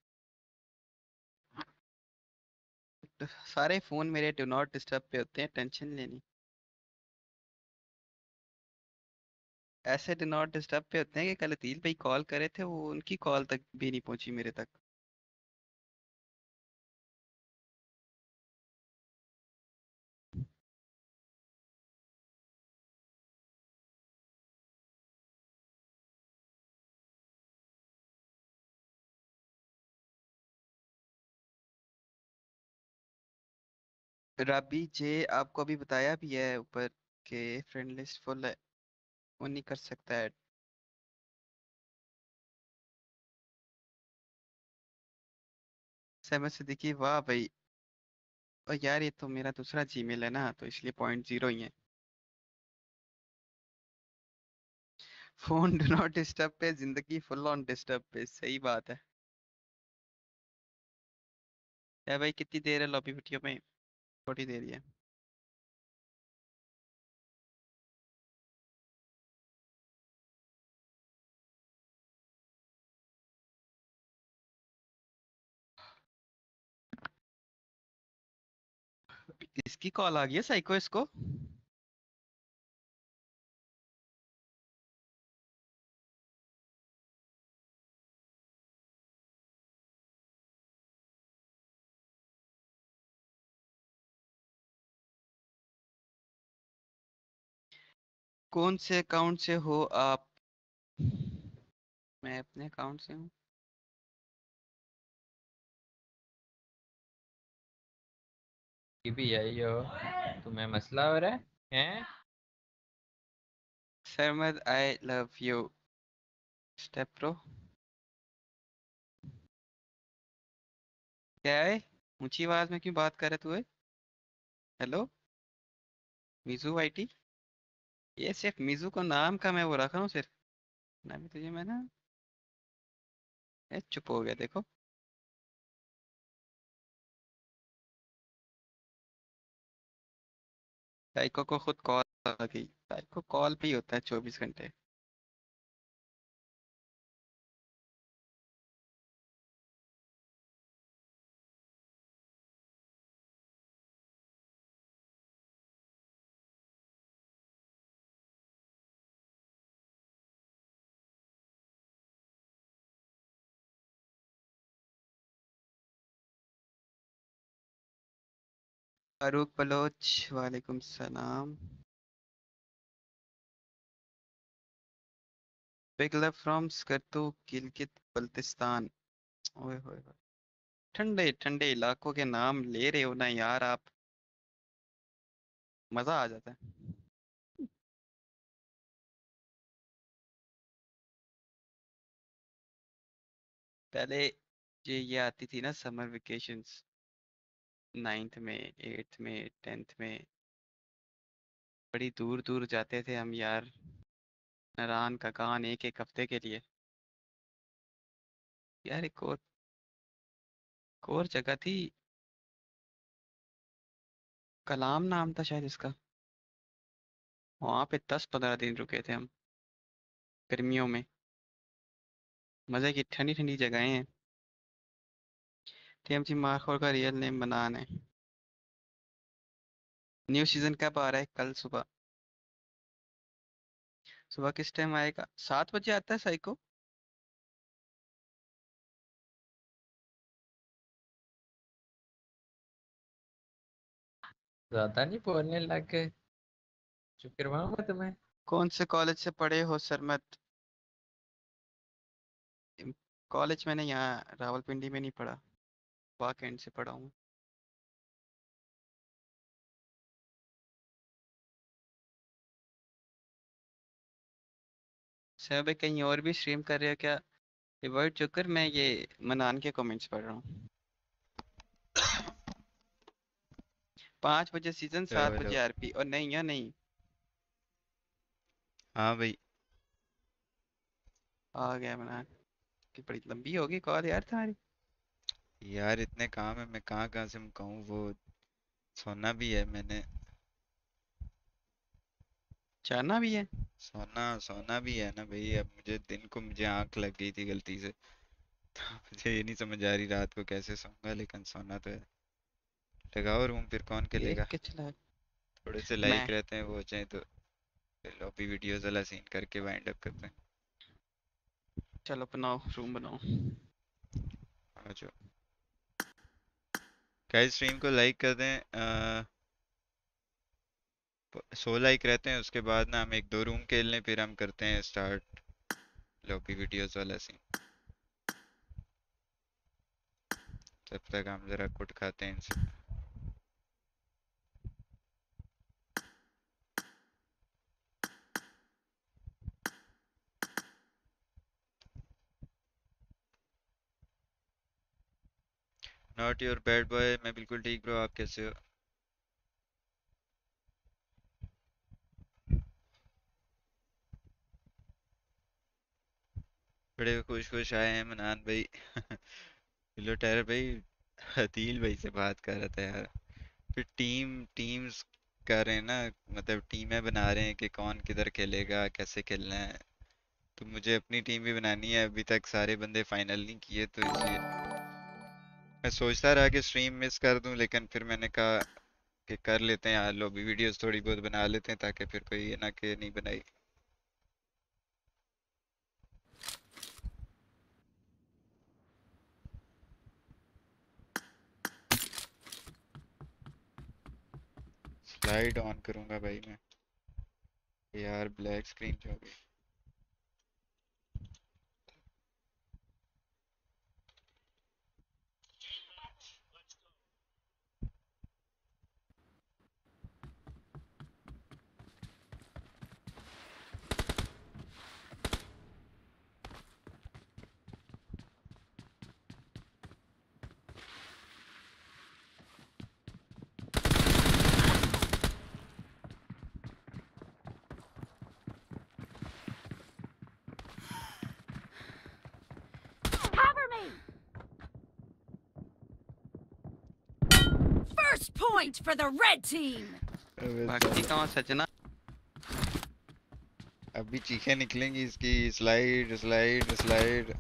तो सारे फोन मेरे डू नॉट डिस्टर्ब पे होते हैं, टेंशन लेनी। ऐसे डू नॉट डिस्टर्ब पे होते हैं कि कल अदील भाई कॉल करे थे, वो उनकी कॉल तक भी नहीं पहुंची मेरे तक। रबी जे आपको अभी बताया भी है ऊपर के फ्रेंड लिस्ट फुल है, वो नहीं कर सकता है। सहमत सिद्दीकी, वाह भाई। और यार ये तो मेरा दूसरा जीमेल है ना, तो इसलिए पॉइंट जीरो ही है। फोन डू नॉट डिस्टर्ब पे, जिंदगी फुल ऑन डिस्टर्ब पे, सही बात है। क्या भाई, कितनी देर है लॉबी वीडियो में? थोड़ी देर ही है। इसकी कॉल आ गई है साइको इसको। कौन से अकाउंट से हो आप? मैं अपने अकाउंट से हूँ। ये भी यही हो, तुम्हें मसला हो रहा है हैं? Sarmad I love you step pro. क्या है? ऊंची आवाज में क्यों बात कर रहे तू? है हेलो मिजू वाईटी। ये सिर्फ मिजू को नाम का मैं वो रखा हूँ सिर्फ। ना भी तुझे मैं ना। ए, चुप हो गया देखो। साइको को खुद कॉल आ गई। साइको कॉल पे ही होता है चौबीस घंटे। फारूक बलोच वालेकुम सलाम। Big love from Skardu Gilgit Baltistan. ओए होए होए। ठंडे ठंडे इलाकों के नाम ले रहे हो ना यार आप। मजा आ जाता है। पहले ये ये आती थी ना समर वेकेशंस। नाइन्थ में एट्थ में टेंथ में। बड़ी दूर दूर जाते थे हम यार। नारायण का कान एक एक हफ्ते के लिए। यार एक और, एक और जगह थी। कलाम नाम था शायद इसका। वहां पे दस पंद्रह दिन रुके थे हम। गर्मियों में। मजे की ठंडी ठंडी जगहें हैं। टीएमसी माखोर का रियल नेम बनान है। न्यू सीजन कब आ रहा है? कल सुबह। सुबह किस टाइम आएगा? सात बजे आता है साइको। ज्यादा नहीं बोलने लग गए, चुप करवाऊंगा तुम्हें। कौन से कॉलेज से पढ़े हो सरमत? कॉलेज मैंने यहाँ रावलपिंडी में नहीं पढ़ा। वाकएंड से पढ़ा हूँ। सर भाई कहीं और भी स्ट्रीम कर रहे हो क्या? रिवर्ट जोकर मैं ये मनान के कमेंट्स पढ़ रहा हूँ। पाँच बजे सीजन हेलो सात हेलो। बजे आरपी और नहीं या नहीं। हाँ भाई। आ गया मनान। कि बड़ी लंबी होगी कॉल यार तुम्हारी। यार इतने काम है, मैं कहाँ कहाँ से कहूँ, वो सोना भी है मैंने। जाना भी है। सोना सोना भी है ना भाई। अब मुझे दिन को मुझे आंख लग गई थी गलती से। तो मुझे ये नहीं समझ आ रही रात को कैसे सोऊंगा, लेकिन सोना तो है। लगाओ रूम, फिर कौन देख खेलेगा। के चला। थोड़े से मैं। लाइक रहते हैं वो हो जाए तो फिर लॉबी वीडियोस वाला सीन करके वाइंड अप करते हैं। चलो बनाओ रूम बनाओ। आ जाओ गाइस, स्ट्रीम को लाइक कर दें। आ, सौ लाइक रहते हैं, उसके बाद ना हम एक दो रूम खेल लें, फिर हम करते हैं स्टार्ट लॉबी वीडियोस वाला सीन। तब तक हम जरा कुट खाते हैं इनसे। नॉट योर बैड बॉय, मैं बिल्कुल ठीक ब्रो, आप कैसे हो? बड़े खुश खुश आए हैं मनान भाई। हेलो टैर भाई। हदील भाई से बात कर रहा था यार। फिर टीम टीम्स कर रहे हैं ना, मतलब टीमें बना रहे हैं कि कौन किधर खेलेगा, कैसे खेलना है। तो मुझे अपनी टीम भी बनानी है, अभी तक सारे बंदे फाइनल नहीं किए, तो इसलिए मैं सोचता रहा कि स्ट्रीम मिस कर दूं, लेकिन फिर मैंने कहा कि कर लेते हैं यार लॉबी वीडियोस थोड़ी बहुत बना लेते हैं ताकि फिर कोई ये ना कि नहीं बनाई। स्लाइड ऑन करूंगा भाई मैं, यार ब्लैक स्क्रीन हो गई। Cover me! First point for the red team! अबे बाकी साला, कहाँ सजना? अभी चीखें निकलेंगी इसकी। Slide slide slide.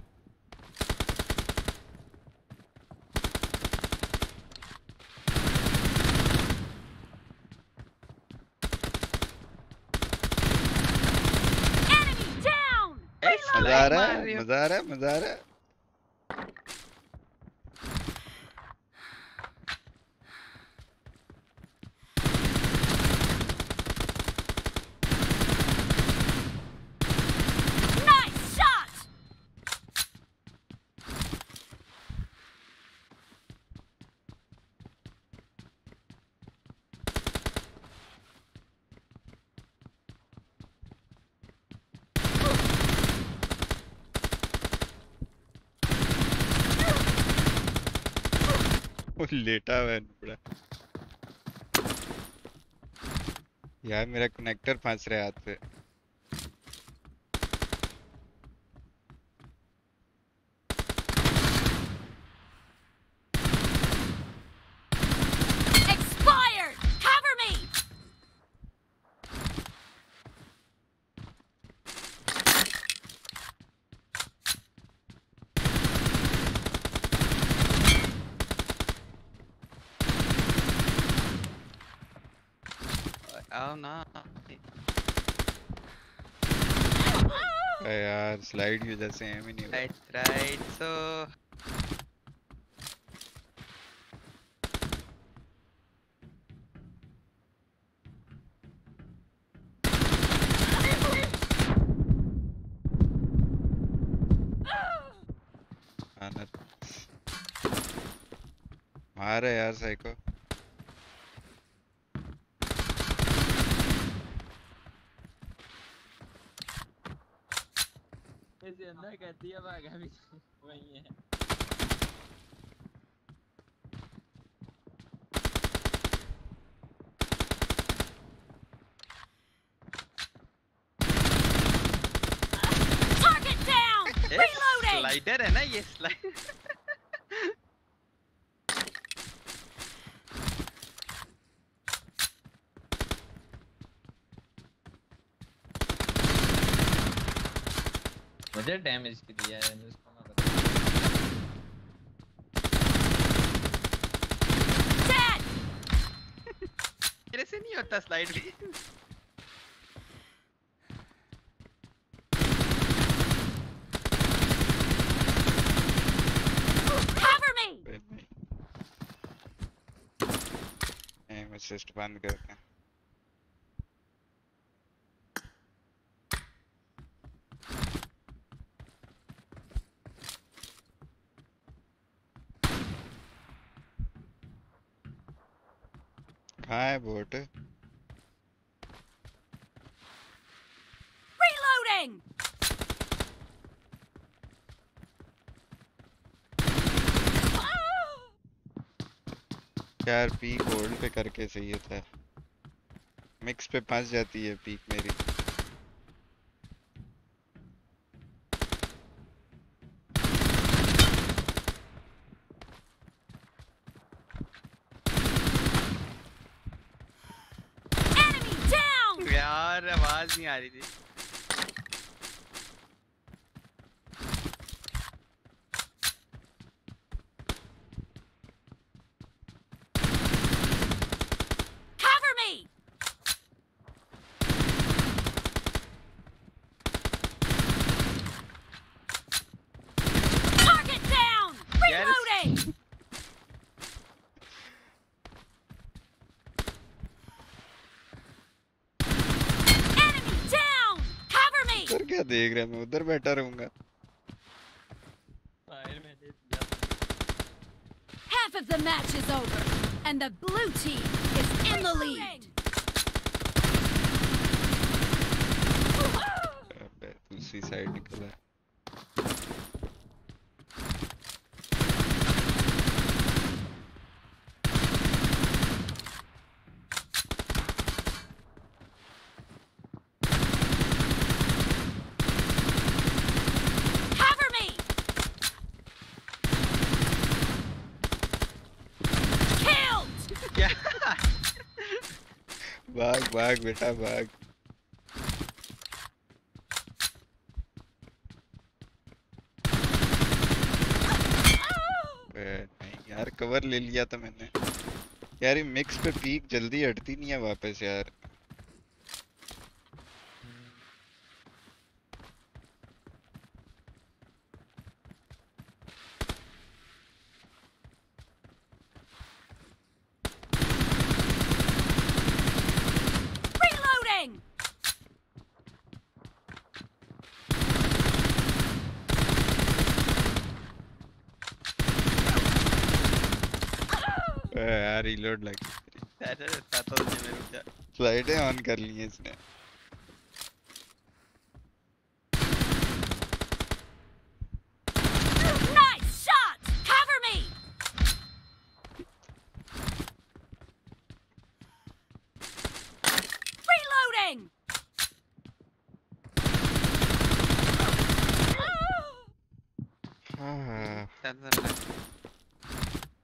Enemy down! ए मजा आ स्लाइड रहा मार है रही हो। मजा आ रहा है मजा आ रहा है। Nice shot! वो लेटा हुआ है नुबड़ा। यार मेरा कनेक्टर फंस रहा है हाथ पे। Expired! Cover me! आओ ना। अरे यार स्लाइड की वजह से एम ही नहीं हुआ। राइट राइट सो आना मार है यार साइको। ऐसे अंदर कहती है भागा भी वही है। Target down! Reloading! स्लाइडर है ना ये स्लाइड। मुझे डैमेज दिया है उसको मैं बता। Dead! मेरे से नहीं होता स्लाइड भी। Cover me! एम असिस्ट बंद करते हैं। कहाँ है बोट? Reloading! यार पीक होल्ड पे करके सही होता है। मिक्स पे फंस जाती है पीक मेरी। Enemy down! यार आवाज नहीं आ रही थी। देख रहा है, मैं उधर बैठा रहूंगा। फायर मैंने दिया। Half of the match is over, and the blue team is in the lead. अबे दूसरी साइड निकला। Cover me! Killed! क्या? भाग भाग बेटा भाग। बे, नहीं यार कवर ले लिया था मैंने। यार ये मिक्स पे पीक जल्दी हटती नहीं है वापस यार। Reloading! बे, यार रीलोड लग गई। ऐसे रहता तो मुझे में रुक जा। स्लाइडें ऑन कर ली हैं इसने। Nice shot! Cover me! Reloading! हाँ चल चल चल।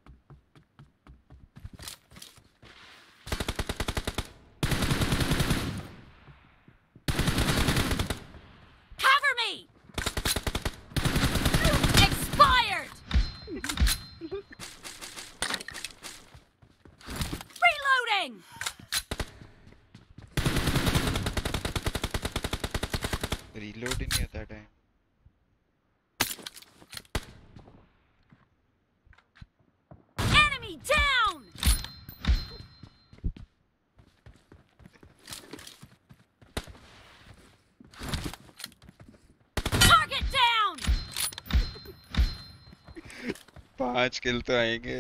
Cover me! Expired! Reloading! Reload ही नहीं होता time. Enemy down! Target down! पांच किल तो आएंगे।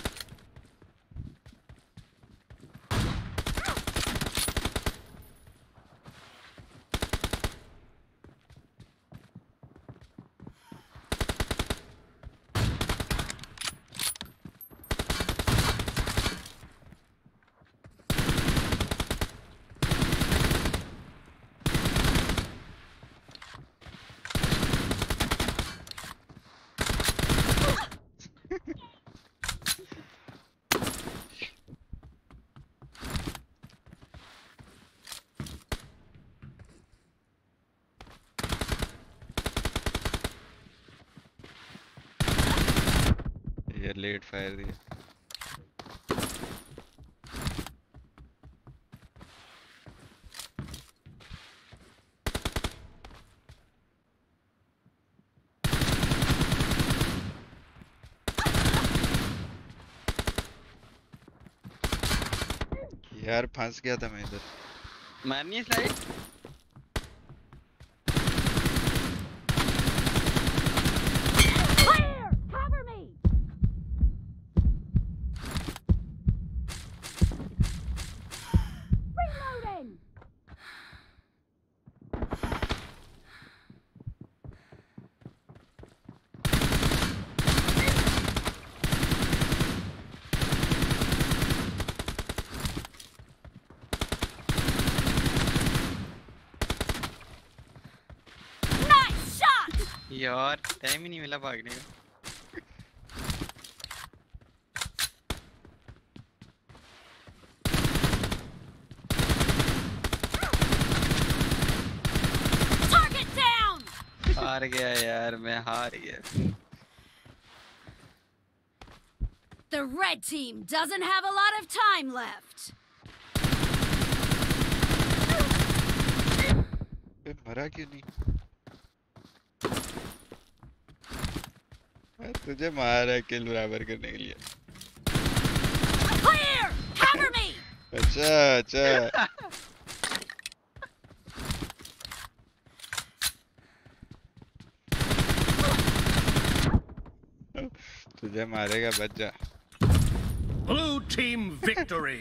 ये लेट फायर दिया। यार फंस गया था मैं इधर। मारनी है slide. Clear! Cover me! Reloading! Nice shot! यार टाइम ही नहीं मिला भागने का। Target down! हार गया यार, मैं हार गया। The red team doesn't have a lot of time left. बे, मरा क्यों नहीं? मैं तुझे मारा किल बराबर करने के लिए। Clear! Cover me! अच्छा अच्छा। तुझे मारेगा, बच जा। Blue team victory.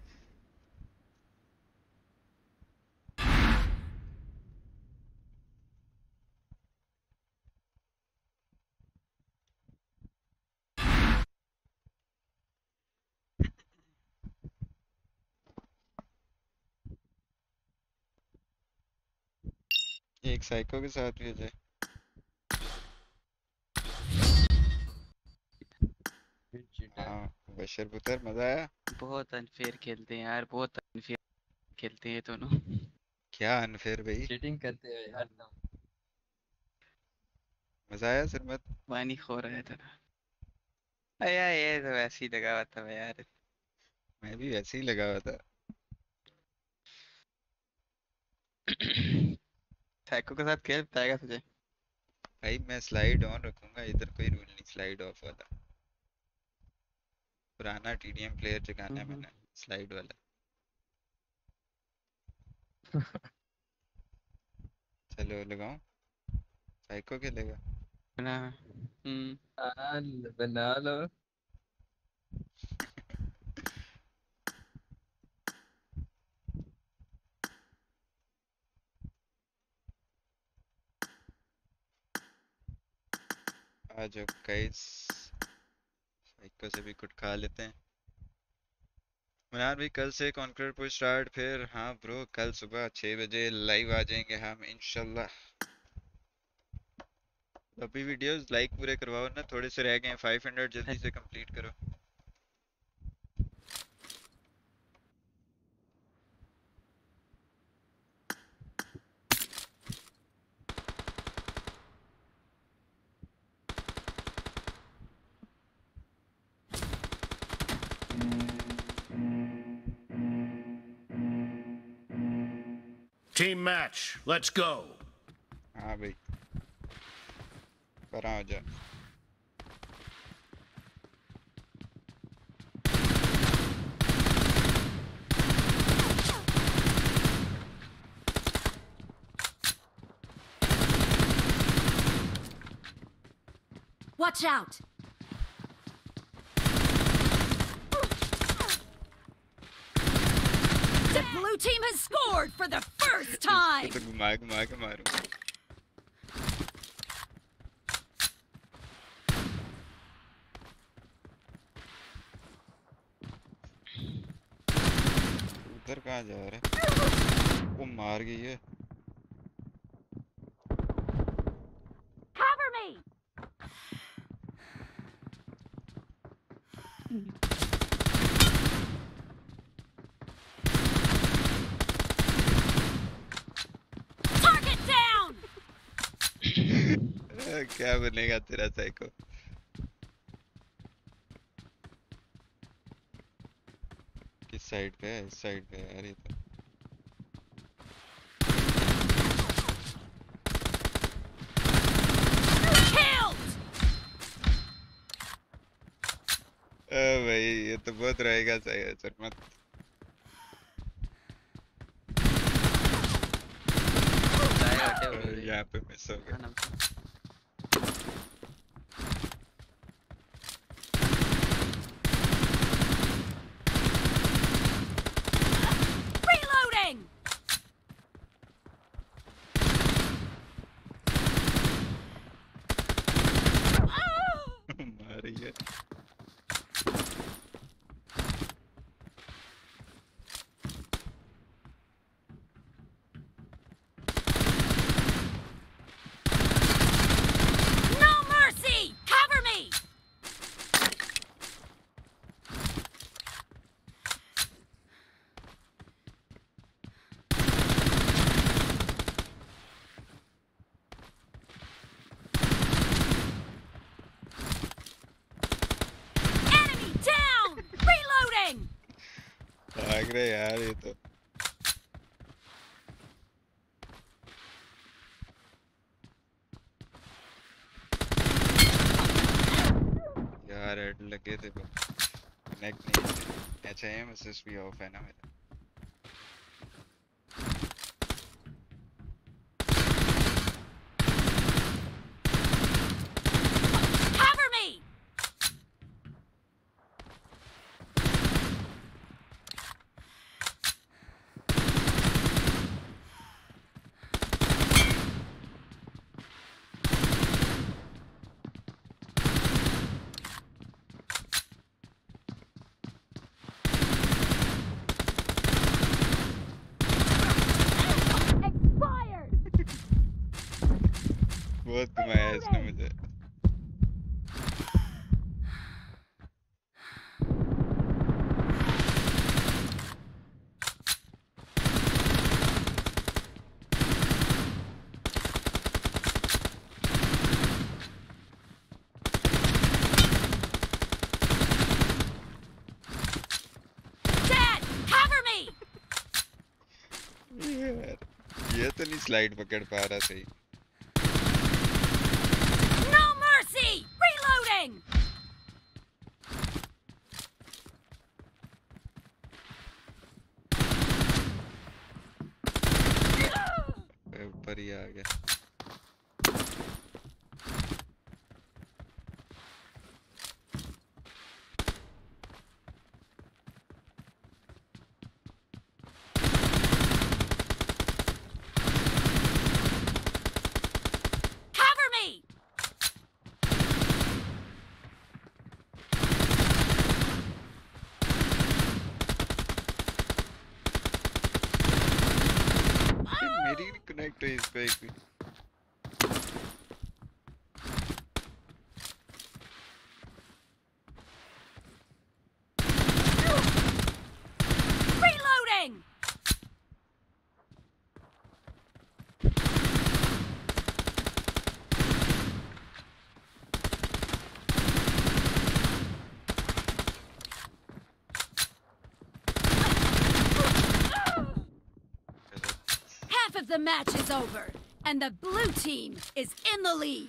एक साइको के साथ भी हो जाए। चीटर। हाँ बशर पुत्र, मजा आया। बहुत अनफेयर खेलते हैं यार, बहुत अनफेयर खेलते हैं ये दोनों। क्या अनफेयर भाई, चीटिंग करते हो यार तुम। मजा आया सरमत। पानी खो रहा था। अरे यार ये तो वैसे ही लगा हुआ था यार। मैं भी वैसे ही लगा हुआ था। साइको के साथ खेल पाएगा तुझे? भाई मैं स्लाइड ऑन रखूंगा, इधर कोई रूल नहीं स्लाइड ऑफ वाला। पुराना टीडीएम प्लेयर जगाना है हम्म। मैंने, स्लाइड वाला। चलो लगाऊं, साइको खेलेगा। बना। हम्म। हाँ ल- बना लो। आ जाओ गाइस, साइको से भी कुछ खा लेते हैं। मनार भाई कल से कॉन्करर पुश स्टार्ट फिर। हाँ ब्रो, कल सुबह छः बजे लाइव आ जाएंगे हम इंशाल्लाह। अभी वीडियोस लाइक पूरे करवाओ ना, थोड़े से रह गए हैं। फाइव हंड्रेड जल्दी से कंप्लीट करो। Team match. Let's go. हाँ भाई, पर आ जा। Watch out! The blue team has scored for the first time! तो घुमा घुमा के मारूं। उधर कहाँ जा रहा है? वो मार गई है। Cover me! Target down! क्या बनेगा तेरा साइको? किस साइड पे है? इस साइड पे है यार ये तो। Killed! ओ भाई ये तो बहुत रहेगा सही सरमत। जाएगा क्या वो? यहाँ पे मिस हो गया। हाँ ना। Reloading! मार रही है। No mercy! Cover me! Enemy down! Reloading! भाग रहे यार ये तो। यार हेड लगे थे पर कनेक्ट नहीं थे। अच्छा एम असिस्ट भी ऑफ है ना मेरा। Cover me! बहुत घुमाया इसने मुझे। Dad, cover me! यार, ये तो नहीं स्लाइड पकड़ पा रहा सही। No mercy! Reloading! ऊपर ही आ गया। Cover me! मेरी नहीं कनेक्ट है इस पे एक भी। Reloading! Half of the match is over, and the blue team is in the lead.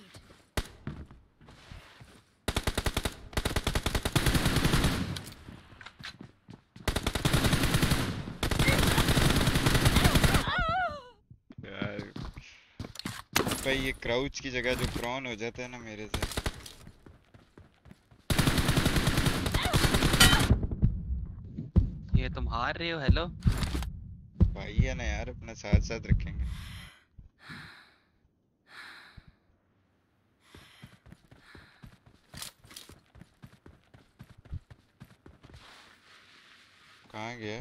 यार भाई ये क्राउच की जगह जो प्रॉन हो जाता है ना मेरे से। ये तुम हार रहे हो। हेलो भाई है ना यार, अपना साथ साथ रखेंगे। कहाँ गया?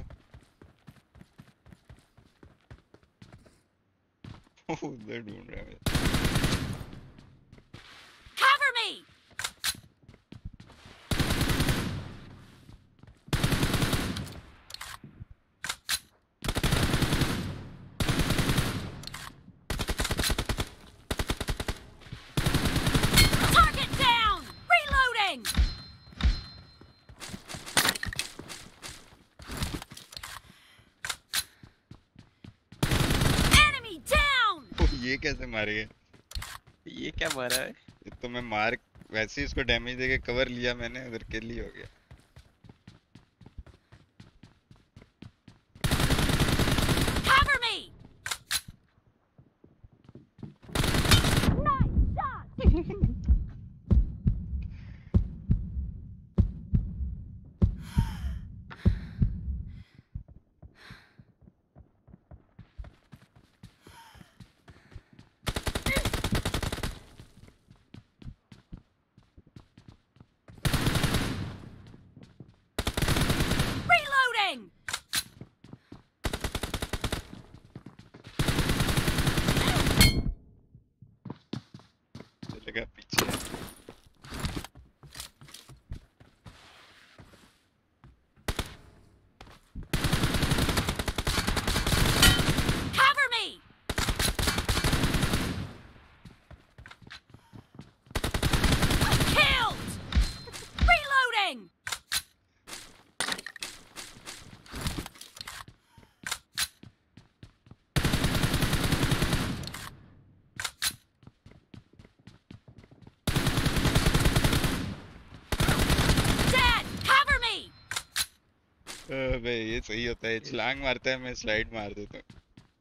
उधर ढूंढ रहा है। Cover me! Target down! Reloading! Enemy down! ओह, ये कैसे मार गए? ये क्या मारा है? ये तो मैं मार वैसे ही उसको डैमेज देके कवर लिया मैंने, उधर किल ही हो गया। Cover me! Nice shot! Reloading! लगा पीछे। Cover me! Killed! Reloading! Dad, cover me! अबे ये सही होता है, छलांग मारता है, मैं स्लाइड मार देता हूँ।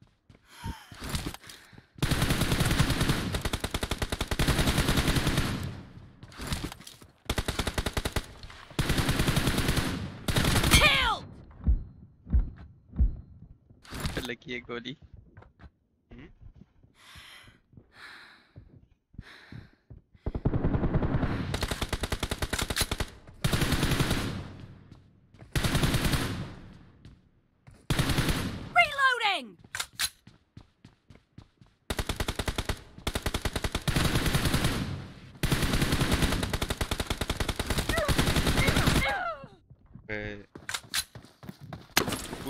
Killed! लगी है गोली। हम्म? Reloading!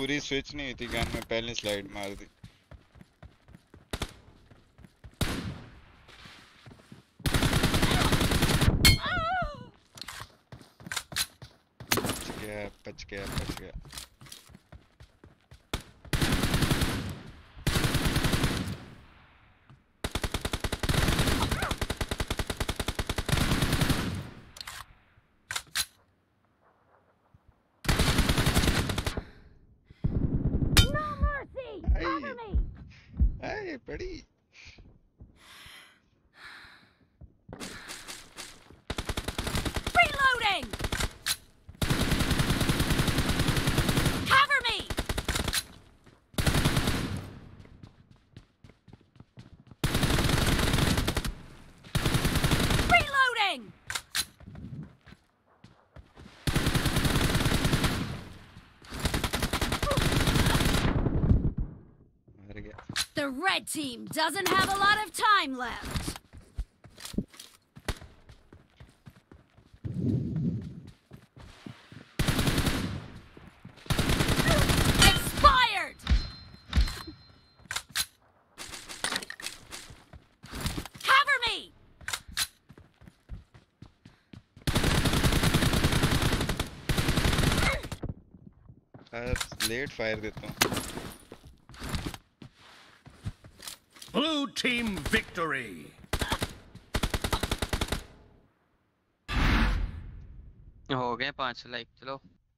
पूरी स्विच नहीं हुई थी गन में, पहले स्लाइड मार दी। बच गया बच गया बच गया। No mercy! Cover me! आए बड़ी Reloading! Cover me! Reloading! मर गया। The red team doesn't have a lot of time left. Expired! Cover me! Late fire देता हूँ। Blue team victory. हो गए पांच लाइक, चलो।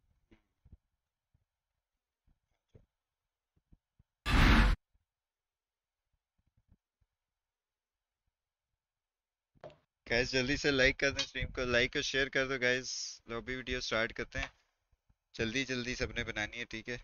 गाइस जल्दी से लाइक कर दें स्ट्रीम को, लाइक और शेयर कर दो गाइस। लॉबी वीडियो स्टार्ट करते हैं, जल्दी जल्दी सबने बनानी है, ठीक है।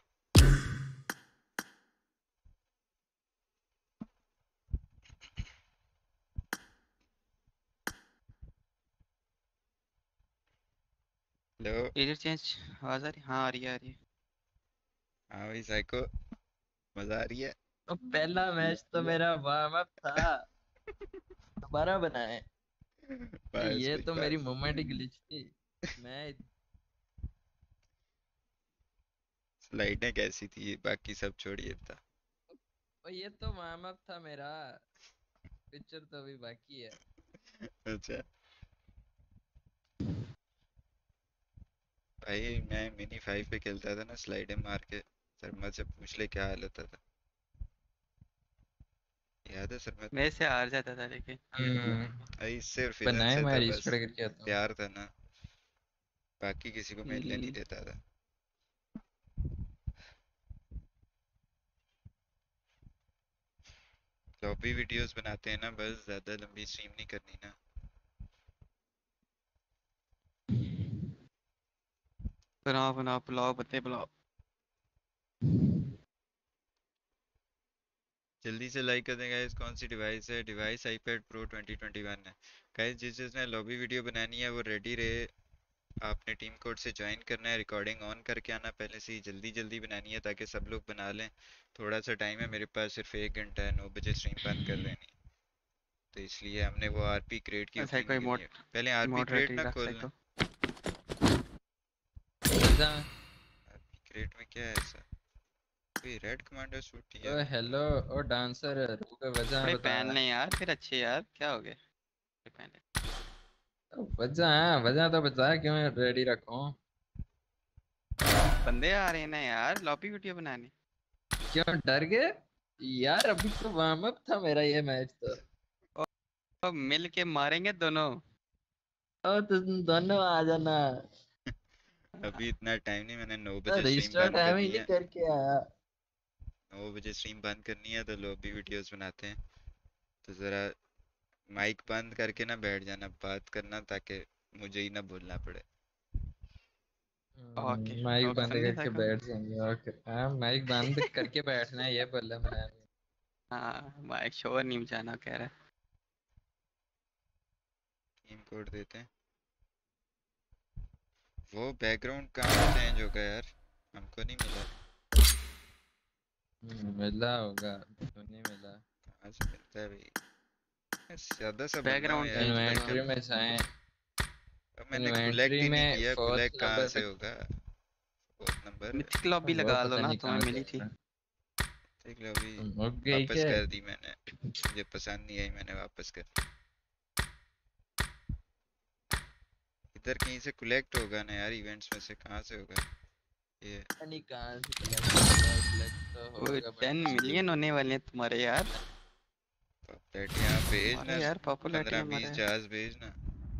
हेलो। एरियर चेंज आवाज आ रही? हाँ आ रही है, आ रही है। हाँ भाई साइको, मजा आ रही है। तो पहला मैच तो मेरा वार्म अप था, दोबारा बनाए। बस ये भाई तो मेरी बस। मोमेंट ग्लिच थी। मैं स्लाइडें कैसी थी बाकी सब छोड़िए था। और ये तो वार्म अप था मेरा, पिक्चर तो अभी बाकी है। अच्छा भाई, मैं मिनी फाइव पे खेलता था ना, स्लाइडें मार के। शर्मा से पूछ ले क्या हाल होता था, याद है शर्मा? मेरे से हार जाता था लेकिन। हम्म भाई सिर्फ इधर बनाए से मैं था बस, रीस्टार्ट करके आता हूँ। प्यार था ना, बाकी किसी को मिलने नहीं हम्म, देता था। लॉबी वीडियोस बनाते हैं ना बस, ज्यादा लंबी स्ट्रीम नहीं करनी ना। बनाओ बनाओ, बुलाओ बंदे बुलाओ। जल्दी से लाइक कर दें गाइस। कौन सी डिवाइस है? Device iPad pro twenty twenty one है गाइस। जिस जिसने लॉबी वीडियो बनानी है वो रेडी रहे, आपने टीम कोड से ज्वाइन करना है, रिकॉर्डिंग ऑन करके आना पहले से ही, जल्दी जल्दी बनानी है ताकि सब लोग बना लें। थोड़ा सा टाइम है मेरे पास, सिर्फ एक घंटा है, नौ बजे स्ट्रीम बंद कर देनी, तो इसलिए हमने वो आरपी क्रिएट की ऐसा ओपनिंग कोई नहीं मोड करनी है। पहले आरपी क्रिएट मॉडरेटर ना रख खोल लें। सको। आरपी क्रिएट में क्या है ऐसा? कोई रेड कमांडर सूट ओ है? हेलो ओ डांसर, रुक वजह कपड़े बता। पहन लें यार फिर अच्छे, यार क्या हो गया? कपड़े पहन लें। वजह वजह तो बता, क्यों रेडी रखूं? बंदे आ रहे हैं ना यार लॉबी वीडियो बनाने। क्यों डर गए यार? अभी तो वार्म अप था मेरा ये मैच तो। अब मिल के मारेंगे दोनों। ओ तुम दोनों आ जाना। अभी इतना टाइम नहीं, मैंने नौ बजे स्ट्रीम रीस्टार्ट बंद टाइम ही करनी नहीं है। करके आया। नौ बजे स्ट्रीम बंद करनी है तो लॉबी वीडियोस बनाते हैं। तो ज़रा माइक बंद करके ना बैठ जाना, बात करना, ताकि मुझे ही ना बोलना पड़े। ओके माइक ओके, बंद समझे करके साइको। बैठ जाएंगे। ओके हाँ, माइक बंद करके बैठना है, ये बोला मैंने। हाँ माइक शोर नहीं मचाना कह रहा है। टीम कोड देते हैं। वो बैकग्राउंड कहाँ से चेंज होगा यार? हमको नहीं मिला। हम्म, मिला होगा तो नहीं मिला। कहाँ से मिलता है भाई? मैं ज्यादा सा बंदा हूँ बैकग्राउंड यार, चेंज ब्लैक करो। Inventory colour. में जाएं। अब मैंने कुलेक्ट इन्वेंटरी ही नहीं में किया, फोर्थ कुलेक्ट कहाँ नंबर से पे होगा? Fourth number. और मिथिक लॉबी वो लगा लो पता ना, नहीं तुम्हें कहाँ से मिली थी। है। देख लो अभी तुम उग गई वापस क्या? कर दी मैंने, मुझे पसंद नहीं आई, मैंने वापस कर। इधर कहीं से कलेक्ट होगा ना यार, इवेंट्स में से कहाँ से होगा ये? पता नहीं कहाँ से collect होगा, collect तो वो होगा बट टेन मुश्किल मिलियन से। होने वाले हैं तुम्हारे यार। पॉपुलैरिटी यहाँ भेज अरे ना, यार पॉपुलैरिटी पंद्रह हमारे। बीस जहाज भेज ना।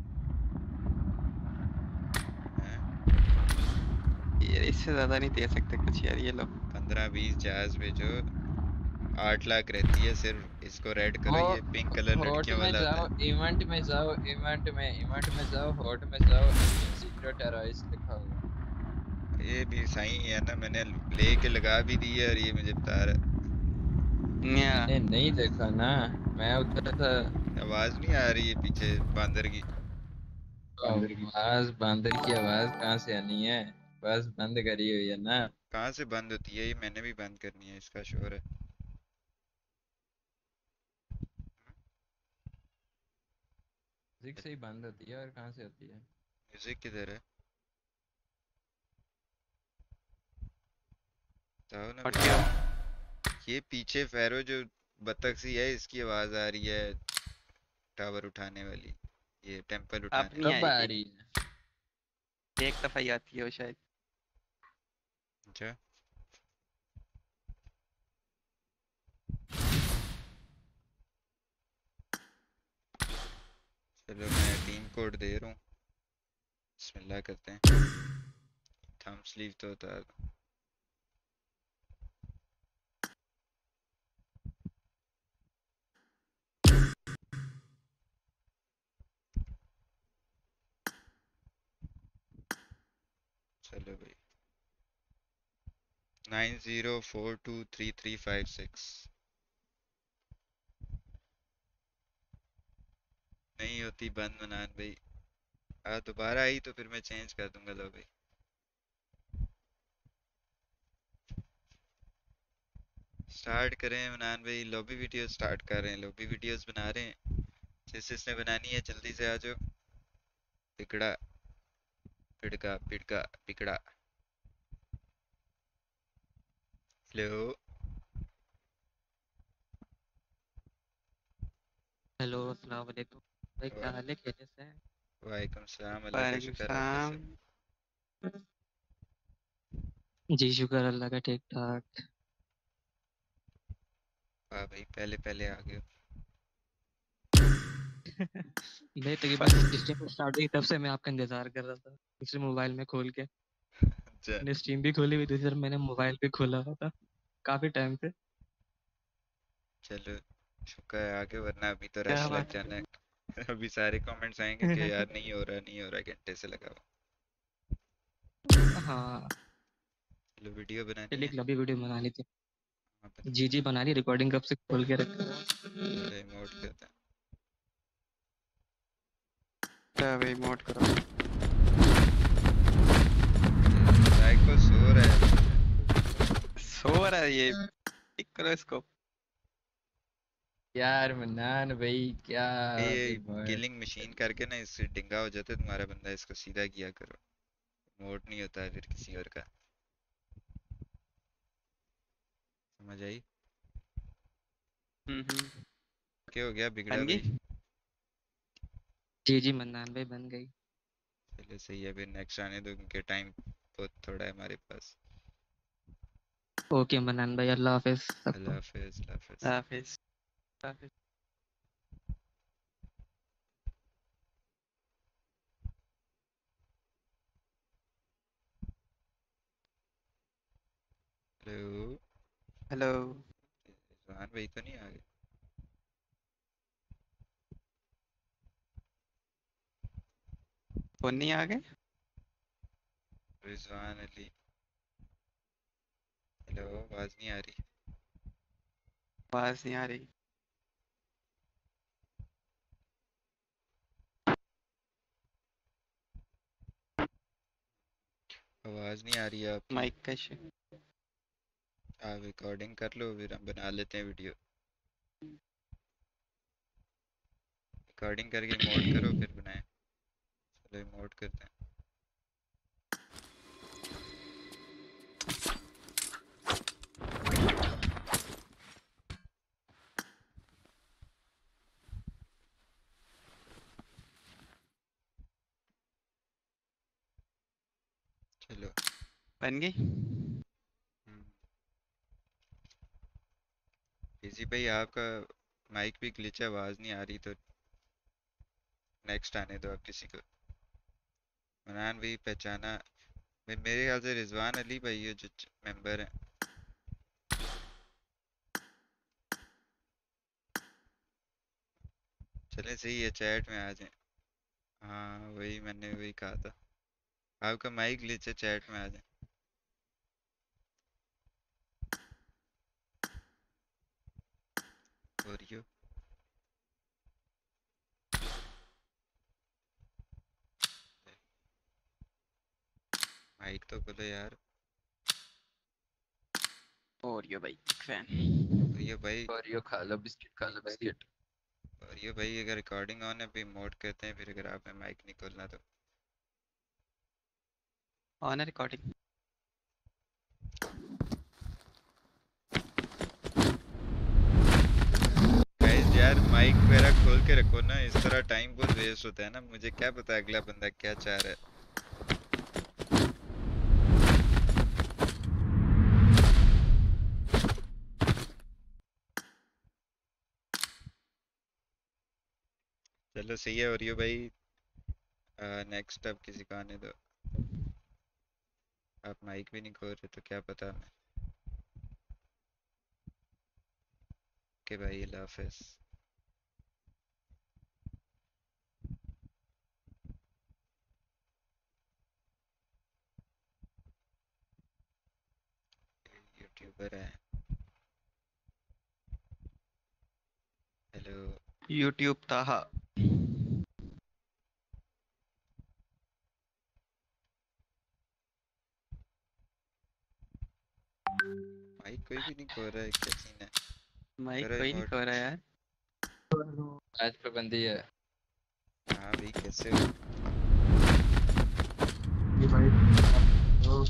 हैं? ये इससे ज्यादा नहीं दे सकते कुछ यार, ये लो। पंद्रह बीस जहाज भेजो, आठ लाख रहती है सिर्फ। इसको रेड वो करो, ये पिंक कलर हॉट लड़कियों में वाला होता जाओ, है। इवेंट में जाओ, इवेंट में इवेंट में जाओ, हॉट में जाओ, जीरो टेररिस्ट लिखा होगा। ये भी सही है ना, मैंने लेके लगा भी दी है और ये मुझे बता रहा या मैंने नहीं देखा ना, मैं उधर था। है। आवाज नहीं आ रही है पीछे बांदर की? आवाज बंदर की आवाज कहाँ से आनी है? बस बंद करी हुई है ना। कहाँ से बंद होती है? ये मैंने भी बंद करनी है, इसका शोर है। म्यूजिक से ही बंद होती है और कहाँ से होती है? म्यूजिक किधर है? बताओ ना हट भाई। गया। ये पीछे फेरो जो बतख सी है, इसकी आवाज आ रही है, टावर उठाने वाली, ये टेंपल अब उठाने नहीं कब वाली। आ आएगी। रही है? एक दफा ही आती है वो शायद। अच्छा, चलो मैं टीम कोड दे रहा हूँ, बिस्मिल्लाह करते हैं। थंब स्लीव तो उतार दो। चलो भाई, nine zero four two three three five six. नहीं होती बंद मनान भाई। आ दोबारा आई तो फिर मैं चेंज कर दूंगा। लो भाई, स्टार्ट करें मनान भाई। लॉबी वीडियो स्टार्ट कर रहे हैं, लॉबी वीडियोस बना रहे हैं। जिस जिसने बनानी है जल्दी से आ जाओ। पिकड़ा पिड़का पिड़का पिकड़ा। हेलो। हेलो अस्सलाम वालेकुम भाई, क्या हाल है, कैसे से हैं? वालेकुम सलाम, अल्लाह का वालेकुम शुक्र है, आप सलाम। कैसे? जी शुक्र अल्लाह का, ठीक ठाक। वाह भाई, पहले पहले आ गए। भाई तकरीबन फर्स्ट। स्ट्रीम स्टार्ट हुई तब से मैं आपका इंतजार कर रहा था, दूसरे मोबाइल में खोल के। अच्छा, मैंने स्ट्रीम भी खोली हुई थी सर, मैंने मोबाइल भी खोला हुआ था काफी टाइम से। चलो शुक्र है आ गए, वरना अभी तो क्या रश लग बात जाना है। अभी सारे कमेंट्स आएंगे कि यार नहीं हो रहा नहीं हो रहा, घंटे से लगा हुआ। हाँ, चलो वीडियो बनानी चलिए है। एक लंबी वीडियो बनानी थी। हाँ बना। जी जी बना ली, रिकॉर्डिंग कब से खोल के रखा है। चलो इमोट करते हैं। है भाई, मोड करो। साइको सो रहा है। सो रहा है ये। ठीक करो इसको। यार मन्नान भाई क्या ये दिमाग। किलिंग मशीन करके ना इससे डिंगा हो जाता है तुम्हारा बंदा, इसको सीधा किया करो। इमोट नहीं होता है फिर किसी और का। समझ आई? हम्म हम्म। क्या हो गया, बिगड़ा बन भाई? गई। जी जी मन्नान भाई बन गई। चलो सही है, फिर नेक्स्ट आने दो क्योंकि टाइम बहुत थोड़ा है हमारे पास। ओके मन्नान भाई, अल्लाह हाफिज अल्लाह सबको। हाफिज, अल्लाह हाफिज। हाफिज। हाफिज। हेलो। हेलो। रिजवान भाई तो नहीं आ गए? कौन नहीं आ गए? रिजवान अली। हेलो, आवाज नहीं आ रही। आवाज नहीं आ रही। आवाज नहीं आ रही है आपकी। माइक का इशू। आप रिकॉर्डिंग कर लो, फिर हम बना लेते हैं वीडियो। रिकॉर्डिंग करके इमोट करो फिर बनाएं। चलो इमोट करते हैं। चलो। बन गई। हम्म। इजी भाई आपका माइक भी ग्लिच है, आवाज नहीं आ रही, तो नेक्स्ट आने दो आप किसी को। मनान भाई पहचाना? मे- मेरे ख्याल से रिजवान अली भाई है जो मेंबर है। चले सही है, चैट में आ जाए। हाँ वही मैंने वही कहा था, आपका माइक ग्लिच है, चैट में आ जाए। और यू माइक तो खोलो यार। और यो भाई फैन। और ये भाई, और यो खा लो बिस्किट, खा लो बिस्किट। और ये भाई अगर रिकॉर्डिंग ऑन है भी मोड करते हैं, फिर अगर आपने माइक नहीं खोलना तो। ऑन है रिकॉर्डिंग। गाइस यार माइक वगैरह खोल के रखो ना, इस तरह टाइम बहुत वेस्ट होता है ना, मुझे क्या पता अगला बंदा क्या चाह रहा है। चलो सही है। और ये भाई नेक्स्ट अब किसी को आने दो। आप माइक भी नहीं खोल रहे तो क्या पता हमें। कि भाई अल्लाह हाफिज। यूट्यूबर है। हेलो। यूट्यूब ताहा। माइक कोई भी नहीं खोल रहा है, क्या सीन है? माइक करो कोई नहीं इमोट। खो रहा यार। आज पाबंदी है। हाँ भाई कैसे हो? ये भाई तो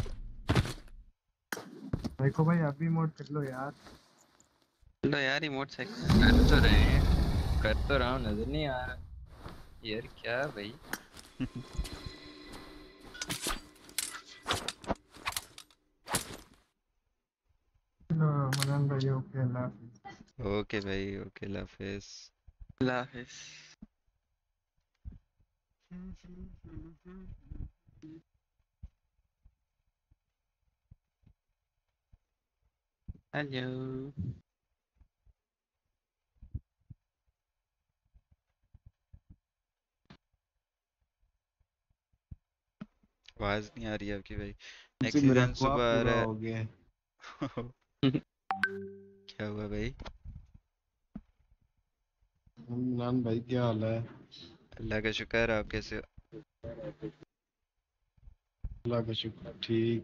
भाई को भाई अभी मोड कर लो यार। लो यार रिमोट से। कर तो रहे हैं, कर तो रहा हूँ, नजर नहीं आ रहा यार, क्या भाई। लो मदन भाई ओके अल्लाह हाफिज। ओके भाई, ओके अल्लाह हाफिज। अल्लाह हाफिज। हेलो। आवाज नहीं आ रही आपकी भाई। तुमसे नेक्स्ट मेरा सीजन ख्वाब सुबह आ पूरा रहा हो गया है। है। क्या हुआ भाई? इमरान भाई क्या हाल है? अल्लाह का शुक्र, आप कैसे हो? अल्लाह का शुक्र ठीक।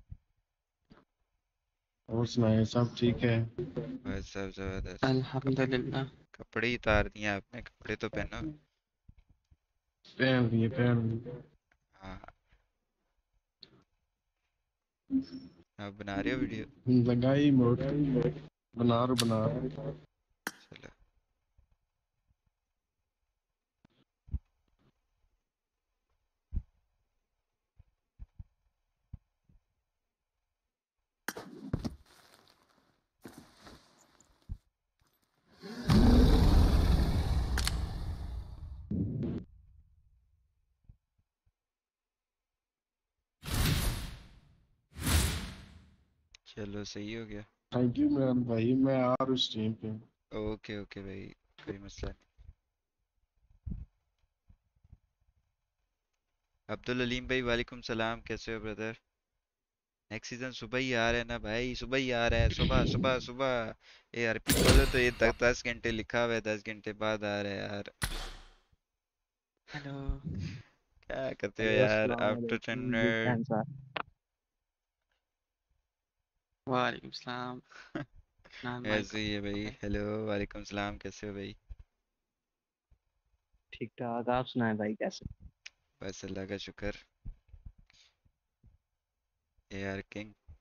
और सुनाए सब ठीक है? बस सब जबरदस्त। कप, अल्हम्दुलिल्लाह। कपड़े ही उतार दिए आपने, कपड़े तो पहनो। पहन लिए पहन लिए। हाँ। आप बना रहे हो वीडियो? लगाई मोड बना रहा बना रहा। चलो। चलो सही हो गया। थैंक यू इमरान भाई, मैं आ रहा हूँ स्ट्रीम पे। ओके ओके भाई, कोई मसला नहीं। अब्दुल अलीम भाई वालेकुम सलाम, कैसे हो ब्रदर? नेक्स्ट सीजन सुबह ही आ रहा है ना भाई, सुबह ही आ रहा है, सुबह सुबह सुबह। ए यार पिक खोलो तो ये दस दस घंटे लिखा हुआ है, दस घंटे बाद आ रहा है यार। हेलो। क्या करते हो हेलो यार अस्सलाम आफ्टर वालेकुम बिग टेन? फैन साहब। वालेकुम सलाम। नान भाई ऐसे ही है भाई। को। हेलो वालेकुम सलाम, कैसे हो भाई? ठीक ठाक, आप सुनाएं भाई कैसे? बस अल्लाह का शुक्र। ए यार किंग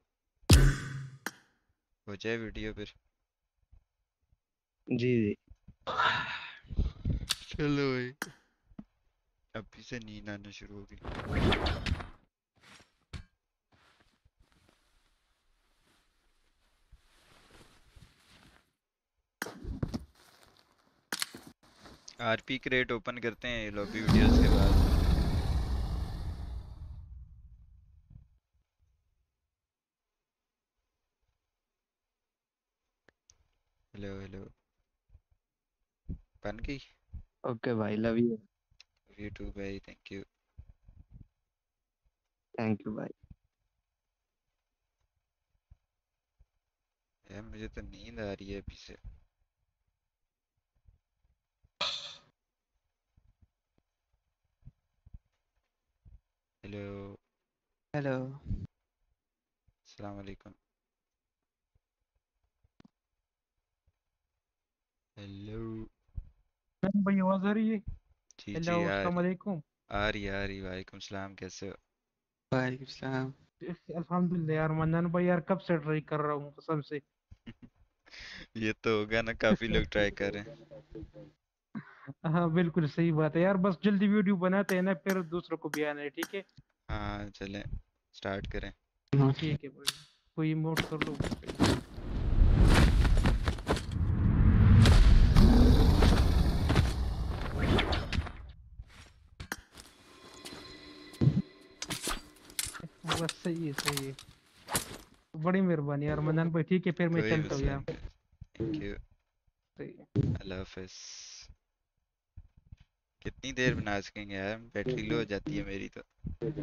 हो जाए वीडियो फिर। जी जी। चलो भाई, अभी से नींद आना शुरू होगी। आरपी क्रेट ओपन करते हैं लॉबी वीडियोस के बाद। हेलो हेलो, बन गई। ओके भाई, लव यू। यू टू भाई, थैंक यू। थैंक यू भाई। यार मुझे तो नींद आ रही है अभी से। Hello, hello. अस्सलाम वालेकुम। हेलो। भाई आवाज आ रही है? जी हेलो, जी, आ अस्सलाम रही वालेकुम। आ रही आ रही वालेकुम सलाम, कैसे हो? वालेकुम सलाम। अल्हम्दुलिल्लाह यार, मन्नान भाई यार कब से ट्राई कर रहा हूँ कसम से। ये तो होगा ना, काफी लोग ट्राई कर रहे हैं। हाँ बिल्कुल सही बात है यार, बस जल्दी वीडियो बनाते हैं ना फिर दूसरों को भी आना है, ठीक है। हाँ चलें, स्टार्ट करें। हाँ। ठीक है भाई, कोई इमोट कर लो। बस सही है सही है, बड़ी मेहरबानी यार मन्नान भाई, ठीक है फिर मैं कोई चलता हूँ मसला यार। नहीं, थैंक यू। सही है। अल्लाह हाफिज। कितनी देर बना सकेंगे यार, बैटरी लो हो जाती है मेरी तो।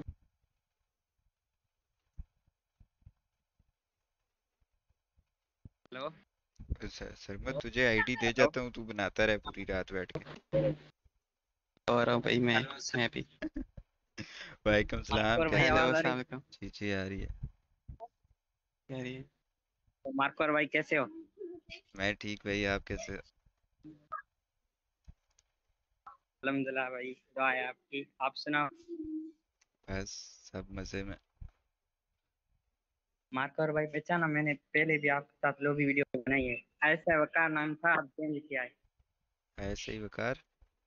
हेलो। सर सरमत, तुझे आईडी दे जाता हूँ, तू बनाता रहे पूरी रात बैठ के। और हूँ भाई मैं मैं भी। वालेकुम सलाम, मार्कोर भाई कैसे हेलो, हो? आवाज आ अस्सलाम रही? वालेकुम। जी जी आ रही है। कह रही है। तो मार्कोर भाई कैसे हो? मैं ठीक भाई, आप कैसे हो? अल्हम्दुलिल्लाह भाई, दुआ है आपकी, आप सुनाओ। बस सब मजे में। मार्कोर भाई पहचाना, मैंने पहले भी आपके साथ लोभी वीडियो बनाई है। ऐसा वकार नाम था, अब चेंज किया है। ऐसे ही वकार।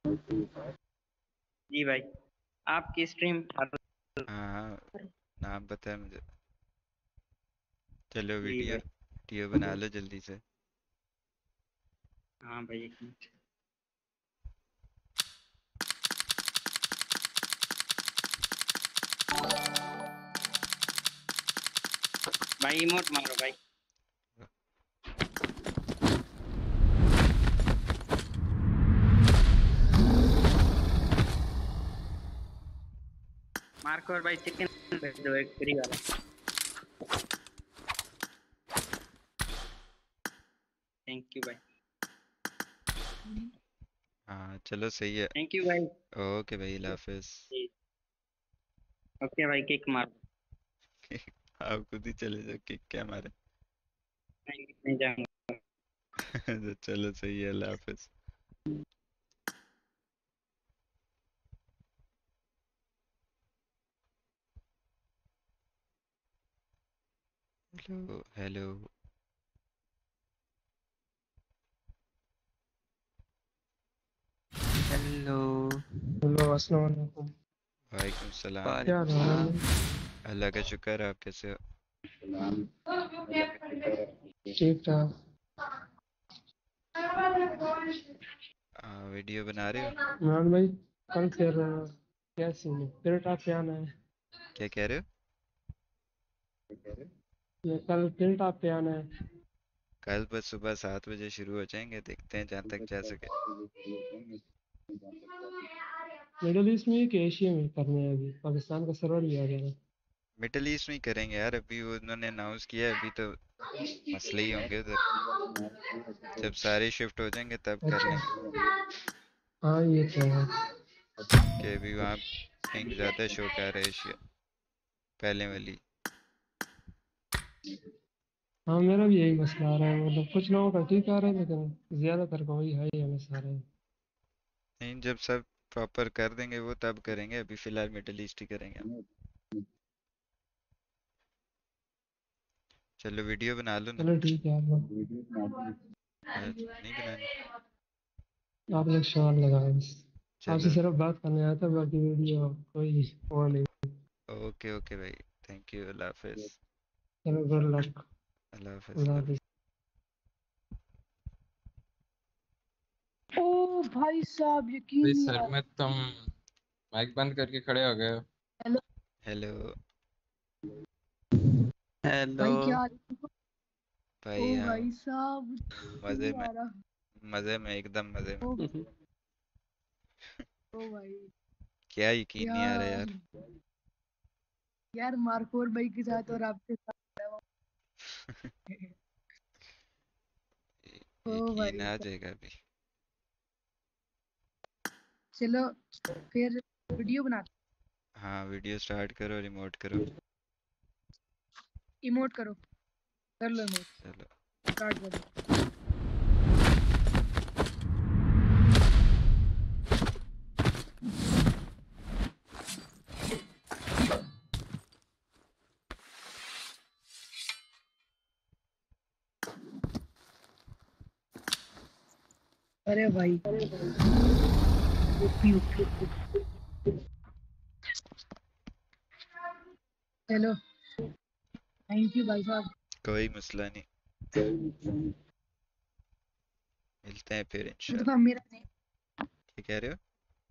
जी भाई, आपकी स्ट्रीम। हाँ हाँ, नाम पता है मुझे। चलो जी वीडियो भाई। वीडियो बना लो जल्दी से। हाँ भाई, एक मिनट। भाई इमोट मारो भाई। मार्कोर भाई चिकन भेज दो एक फ्री वाला। थैंक यू भाई। हाँ चलो सही है। थैंक यू भाई। ओके भाई, अल्लाह हाफिज। जी, ओके भाई, किक मारो। आप खुद ही चले जाओ, किक क्या मारे। नहीं नहीं जाऊंगा। चलो सही है, अल्लाह हाफिज। Hello hello. हेलो। हेलो, अस्सलाम वालेकुम। वालेकुम सलाम। क्या वालेकुम हाल है? सलाम। अल्लाह का शुक्र है, आप कैसे हो? ठीक ठाक। आ, वीडियो बना रहे हो? मान भाई, कल फिर क्या सीन है, फिर टॉप पे आना है? क्या कह रहे हो? ये कल फिर टॉप पे आना है? कल बस सुबह सात बजे शुरू हो जाएंगे, देखते हैं जहाँ तक जा सके। मिडिल ईस्ट में कि एशिया में करना है? अभी पाकिस्तान का सर्वर भी आ गया ना। मिडिल ईस्ट में ही करेंगे यार, अभी वो उन्होंने अनाउंस किया है, अभी तो मसले ही होंगे उधर। जब सारे शिफ्ट हो जाएंगे तब कर अच्छा। लेंगे। हाँ ये तो है। कि अभी वहाँ पिंग ज़्यादा शो कर रहा है एशिया पहले वाली। हाँ मेरा भी यही मसला आ रहा है, मतलब कुछ लोगों का ठीक आ रहा है लेकिन ज्यादातर का वही हाई हमेशा आ रहा है। नहीं, जब सब प्रॉपर कर देंगे वो तब करेंगे, अभी फिलहाल मिडिल ईस्ट ही करेंगे हम। चलो वीडियो बना लो ना। चलो ठीक है आप अ, नहीं बनानी। आप एक शॉट लगाओ बस। आपसे चलो सिर्फ बात करने आया था, बाकी वीडियो कोई वो नहीं। ओके ओके भाई, थैंक यू, अल्लाह हाफिज। चलो गुड लक। अल्लाह हाफिज अल्लाह अल्लाह हाफिज। ओ भाई साहब यकीन भाई नहीं सर आ में तुम माइक बंद करके खड़े हो गए हो। Hello hello hello. भाई क्या हाल है? भाई, ओ हाँ भाई साहब यकीन मजे नहीं में, आ रहा। मजे में, एकदम मजे में। ओ, ओ भाई क्या यकीन नहीं आ रहा यार यार? यार मार्कोर भाई के साथ और आपके साथ है वो। ओ यकीन भाई आ साहब जाएगा अभी। चलो फिर वीडियो बनाते हाँ वीडियो स्टार्ट करो, रिमोट करो। इमोट करो, कर लो इमोट, चलो स्टार्ट करो। अरे भाई ओपी ओपी चलो थैंक यू भाई साहब। कोई मसला नहीं, मिलते हैं फिर एक इंशाल्लाह। दफा मेरा नेम क्या कह रहे हो?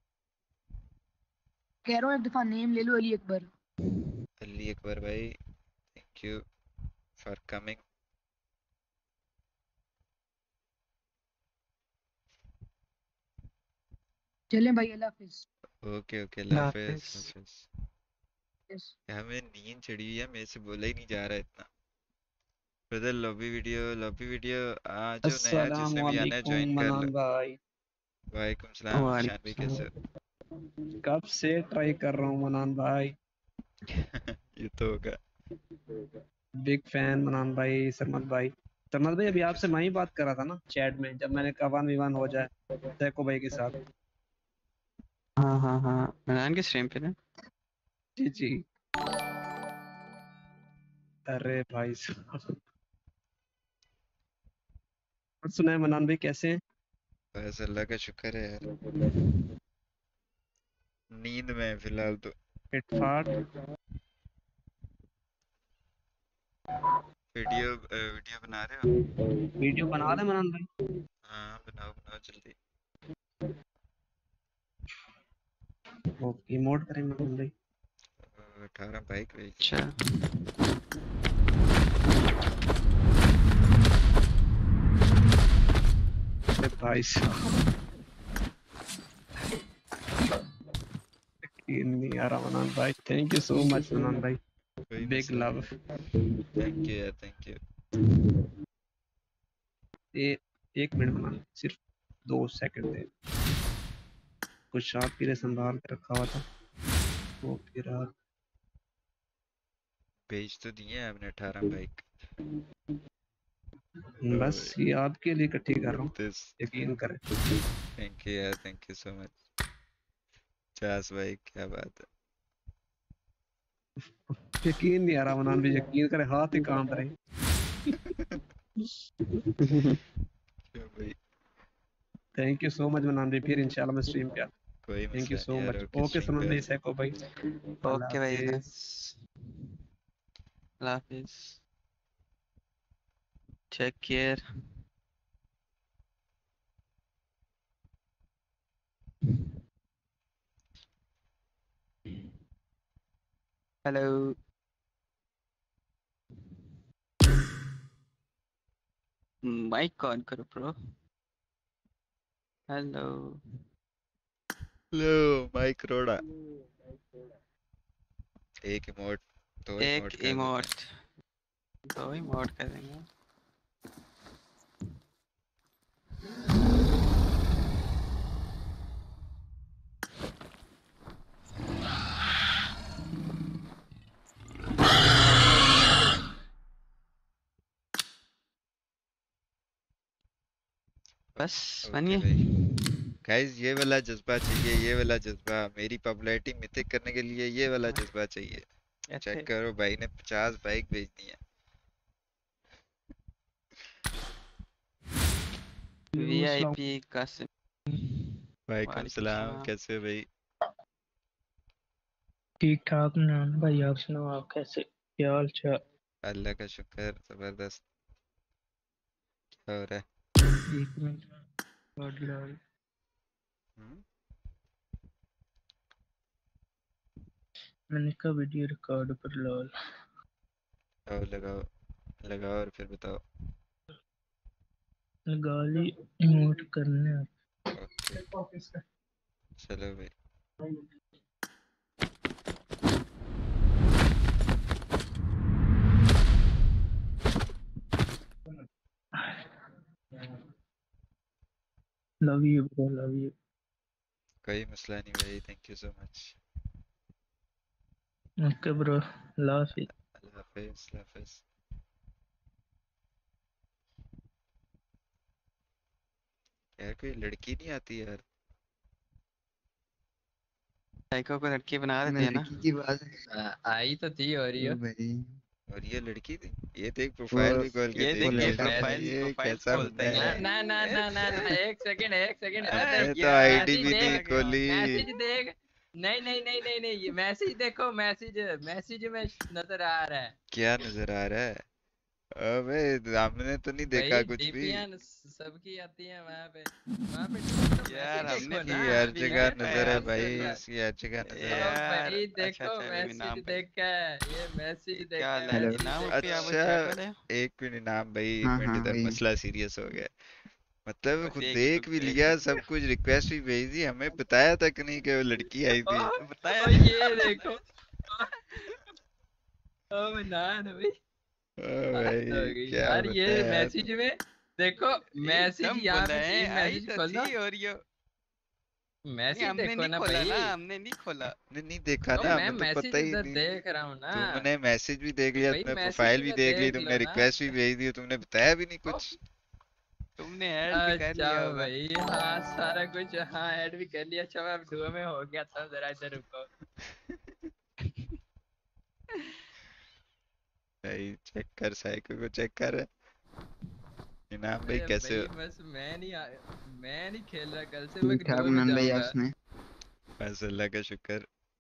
कह रहा हूँ, एक दफा नेम ले लो अली अकबर। अली अकबर भाई, थैंक यू फॉर कमिंग। चलें भाई अल्लाह हाफिज। ओके ओके, अल्लाह अल्लाह हाफिज हाफिज। हाफिज। Yes. हमें नींद चढ़ी हुई है, मेरे से बोला ही नहीं जा रहा इतना। Brother lobby video, lobby video आ जाओ नया, जिसने भी आना है अस्सलामुअलैकुम ज्वाइन कर लो। मनान भाई। वालेकुम सलाम अफशान भाई, वालेकुम कैसे सलाम। कब से ट्राई कर रहा हूँ मनान भाई। हो? ये तो होगा। बिग फैन मनान भाई, सरमत भाई। सरमत भाई अभी थैंक यू आपसे सो मैं ही बात कर रहा था ना चैट में, जब मैंने कहा वन वी वन हो जाए सैको भाई के साथ। हाँ हाँ हाँ, मैदान के स्ट्रीम पे ना। जी जी। अरे भाई साहब, और सुनाए मनान भाई कैसे हैं? बस अल्लाह का शुक्र है यार, नींद में है फिलहाल तो। फिटफाट। वीडियो अ, वीडियो बना रहे हो? वीडियो बना रहे मनान भाई? हाँ बनाओ बनाओ जल्दी। ओके मोड करें मनान भाई। अठारह बाइक भेज। अच्छा अरे भाई साहब यकीन नहीं आ रहा मनान भाई, थैंक यू सो मच मनान भाई, कोई बिग मसला लव। नहीं, थैंक यू यार, थैंक यू। ए, एक मिनट मनान, सिर्फ दो सेकंड दे, कुछ आपके लिए संभाल के रखा हुआ था वो फिर आप। भेज तो दिए हैं आपने अठारह बाइक। बस ये आपके लिए इकट्ठी कर रहा हूँ, दिस यकीन करें। थैंक यू यार, थैंक यू सो मच। चास भाई क्या बात यकीन नहीं आ रहा मनान भी, यकीन करें हाथ ही कांप रहे हैं। क्यों भाई? थैंक यू सो मच मनान भी, फिर इंशाल्लाह मैं स्ट्रीम पे आता। कोई थैंक यू मसला सो नहीं यार, much. Okay okay stream Suman पे आ भाई, जाओ। सैको भाई, अल्लाह ओके भाई, अल्लाह हाफिज। अल्लाह हाफिज। Take care. Hello. Mic on करो ब्रो। हेलो। लो माइक रोड़ा। एक इमोट, दो एक इमोट कर देते हैं। इमोट, दो इमोट करेंगे। बस बन ओके गए। भाई गाइस, ये वाला जज्बा चाहिए, ये वाला जज्बा, मेरी पॉपुलैरिटी मिथिक करने के लिए ये वाला जज्बा चाहिए। चेक ਇੱਥੇ करो भाई ने पचास बाइक भेज दी है। वीआईपी कासिम। वालेकुम वालेकुम सलाम, सलाम। कैसे हो भाई? ठीक ठाक इमरान भाई, आप सुनाओ, आप कैसे, क्या हाल चाल? अल्लाह का शुक्र, जबरदस्त। क्या हो रहा है? एक मिनट, कार्ड ला रही। हम्म? मैंने कहा वीडियो रिकॉर्ड पर लाल। लगाओ लगाओ लगाओ और फिर बताओ। गाली इमोट करने आप। ओके चलो भाई। Love you bro, love you. कोई मसला नहीं भाई, thank you so much. Okay bro, अल्लाह हाफिज। अल्लाह हाफिज, अल्लाह हाफिज। यार कोई लड़की नहीं आती यार। साइको को लड़की बना देते हैं ना। लड़की की बात आ- आई तो थी और ओ ये भाई, और ये लड़की थी, ये देख वो प्रोफाइल भी खोल के ये देख वो देखिए लेना लड़का भाई, प्रोफाइल, भाई। ये प्रोफाइल कैसा खोलते बंदा ही ना है। ना ना ना ना ना एक सेकंड एक सेकंड अरे अरे मैंने तो यार आईडी मैसेज भी नहीं देख खोली। मैसेज देख नहीं नहीं नहीं नहीं नहीं ये मैसेज देखो मैसेज मैसेज में नजर आ रहा है क्या नजर आ रहा है? अबे हमने तो नहीं देखा भाई कुछ भी। डीपीएन सबकी आती है वहां पे वहां पे तो यार मैसेज हमने देखो ना इसकी देखा हर भी नहीं जगह देखा नजर है यार। भाई, बिस्मिल्लाह इसकी हर जगह नजर है। ओ यार भाई अच्छा देखो अच्छा अभी मैसेज नाम पे देखा है ये मैसेज क्या देखा है हाल है? हेलो। मैसेज इनाम देखा रुपये है आप अच्छा, चेक वाले। एक मिनट नाम भाई, एक हाँ मिनट, हाँ इधर वही। मसला सीरियस हो गया। मतलब बस खुद एक देख भी मिनट एक लिया, सब मिनट कुछ रिक्वेस्ट भी भेज दी, हमें बताया तक नहीं कि वो लड़की आई ओ थी। बताया। ओ ये देखो ओ मैं ना ना भाई ओ हद हो भाई गई क्या यार ये बताया यार। मैसेज में देखो मैसेज एकदम यहाँ पे बुलाए टीम आई मैसेज तो खोल दो थी और ये नहीं मैसेज हमने देखो नहीं ना खोला ना, भाई हमने नहीं खोला। हमने नहीं देखा ओ ना, मैं हमें तो मैसेज पता ही इधर नहीं। देख रहा हूँ ना तुमने मैसेज भी देख तो लिया, भाई तुमने मैसेज प्रोफाइल भी में देख ली, देख तुमने लो ना रिक्वेस्ट भी भेज दी, तुमने बताया भी नहीं ओ कुछ। तुमने ऐड भी कर अच्छा लिया होगा। भाई हाँ सारा कुछ हाँ ऐड भी कर लिया अच्छा मैं अब दुआ में हो गया था जरा इधर रुको भाई चेक कर, साइको को चेक कर। इनाम भाई अरे कैसे भाई हो? बस मैं नहीं आ, मैं नहीं खेल रहा कल से मैं ठीक ठाक दुआ में मुनन भाई, आप जाऊंगा सुनाए। बस अल्लाह का शुक्र।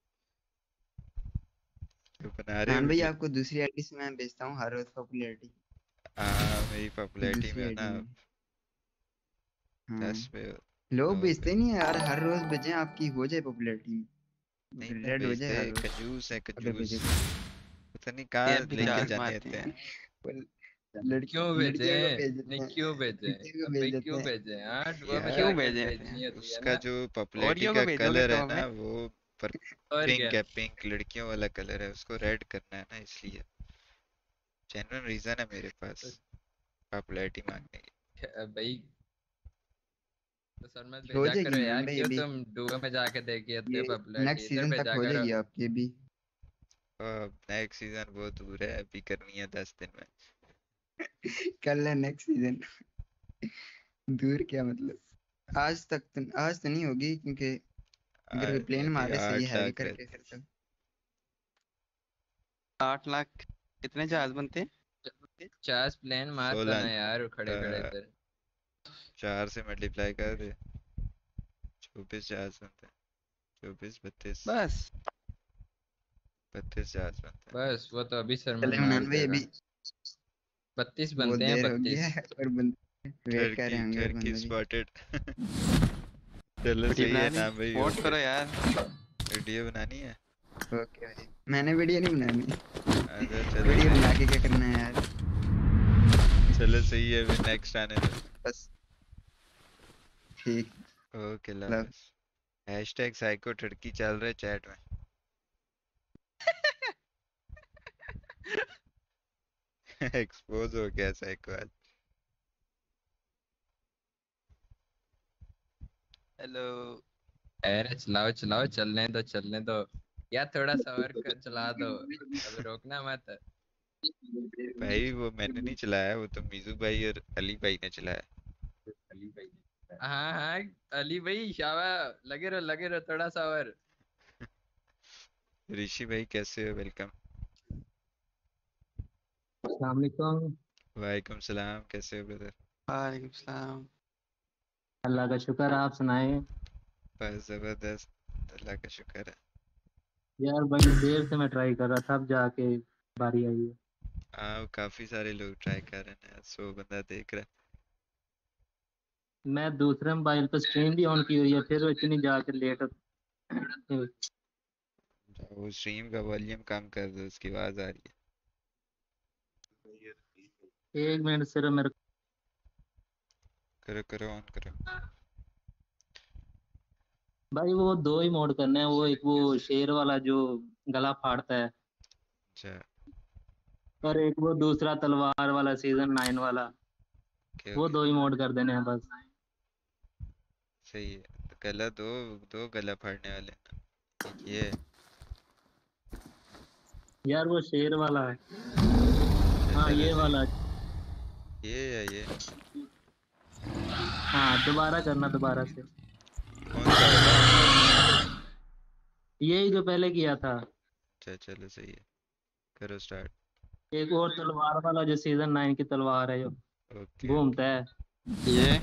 तो बना रहे हो खान भाई, वीडियो? आपको दूसरी आईडी से मैं भेजता हूँ हर रोज पॉपुलैरिटी। हाँ मेरी पॉपुलैरिटी दूसरी में हो आईडी ना में। आप, हाँ, दस पे हो। लोग नौ पे भेजते नहीं है यार, हर रोज भेजें आपकी हो जाए पॉपुलैरिटी नहीं में, ना रेड हो जाए भेजते, हर रोज कंजूस है अगर कंजूस। भेजे पता नहीं कहाँ ये भी तो। लेके चार्ज जाने मारते देते हैं। हैं। वो लड़की क्यों भेजे लड़कियों को भेज नहीं देते हैं, क्यों भेजे लड़कियों को अब भेज भाई देते क्यों हैं। भेजे हाँ दुआ में क्यों यार जाके भेजे थे? भेजनी होती है उसका ना जो पॉपुलैरिटी ओरियो को का भेजोगे कलर तो है ना हमें। वो पर और पिंक क्या है, पिंक लड़कियों वाला कलर है, उसको रेड करना है ना, इसलिए जेन्युइन रीजन है मेरे पास पॉपुलैरिटी मांगने की। अब भाई तो सर मत हो भेजा जाएगी करो मुनन यार भाई क्यों अभी, तुम डुओ में जाके देखिए ये इतने पॉपुलैरिटी नेक्स्ट इधर सीजन तक भेजा हो करो जाएगी आपकी अभी। नेक्स्ट सीजन बहुत दूर है, अभी करनी है दस दिन में। कल है नेक्स्ट सीजन। दूर क्या मतलब, आज तक तो, आज तो नहीं होगी क्योंकि अगर कोई आज प्लेन मेरी मारे सही आठ हैवी लाख करके रहती फिर तो। आठ लाख कितने जहाज बनते हैं? चार प्लेन मार तो सोलह ना यार खड़े खड़े इधर चार से मल्टीप्लाई कर दे, चौबीस जहाज बनते हैं। चौबीस बत्तीस बस बत्तीस जहाज बनते हैं। बस वो तो अभी सरमन चले मार मुनन भाई देगा अभी बत्तीस बहुत बनते हैं देर हो गई बत्तीस है और बंद वेट कर रहे टर्की होंगे और टर्की बंदे भी। स्पॉटेड। चलो वीडियो सही है बनानी ना भाई, वोट ओके। करो यार। वीडियो बनानी है। ओके भाई, मैंने वीडियो नहीं बनानी, अच्छा चलो वीडियो सही बना है, के क्या करना है यार। चलो सही है, फिर नेक्स्ट आने दो। बस ठीक। Okay love. Love. Hashtag psycho Turkey चल रहा है चैट में। एक्सपोज हो गया साइको आज। हेलो। अरे चलाओ चलाओ चलने दो चलने दो यार थोड़ा सा और कर चला दो अब रोकना मत भाई वो मैंने नहीं चलाया, वो तो मीजू भाई और अली भाई ने चलाया। हाँ हाँ अली भाई शाबाश लगे रहो लगे रहो थोड़ा सा और ऋषि भाई कैसे हो? वेलकम। अस्सलाम वालेकुम। वालेकुम सलाम, कैसे हो ब्रदर? वालेकुम सलाम। अल्लाह का शुक्र, आप सुनाएं। बस जबरदस्त, अल्लाह का शुक्र है। यार बड़ी देर से मैं ट्राई कर रहा था, अब जाके बारी आई है। हाँ काफी सारे लोग ट्राई कर रहे हैं, सौ बंदा देख रहा मैं दूसरे मोबाइल पर स्क्रीन भी ऑन की हुई है, फिर वो इतनी जाके लेट। है। वो स्ट्रीम का वॉल्यूम कम कर दो, उसकी आवाज आ रही एक मिनट सिर्फ मेरे। है। करो करो ऑन करो। भाई वो दो ही मोड करने हैं, वो एक वो शेर वाला जो गला फाड़ता है, अच्छा और एक वो दूसरा तलवार वाला सीजन नाइन वाला। ओके वो ओके दो ही मोड कर देने हैं बस। सही है। तो गला दो, दो गला फाड़ने वाले हैं ना, एक ये है। यार वो शेर वाला है। अच्छा हाँ चलो ये सही वाला। है। ये या ये हाँ दोबारा करना, दोबारा से। कौन सा वाला? यही जो पहले किया था। अच्छा चलो सही है, करो स्टार्ट। एक और तलवार वाला जो सीजन नाइन की तलवार है, जो ओके घूमता है। ये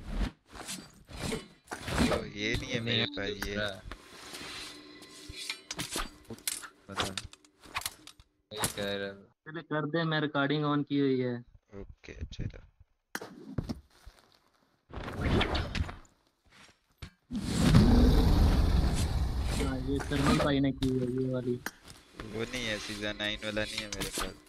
ओ ये नहीं है नहीं मेरे पास, ये दूसरा बता। वही कह रहा हूँ। चले कर दे, मैं रिकॉर्डिंग ऑन की हुई है। ओके चलो हाँ ये सरमन भाई ने की है ये वाली। वो नहीं है, सीजन नाइन वाला नहीं है मेरे पास।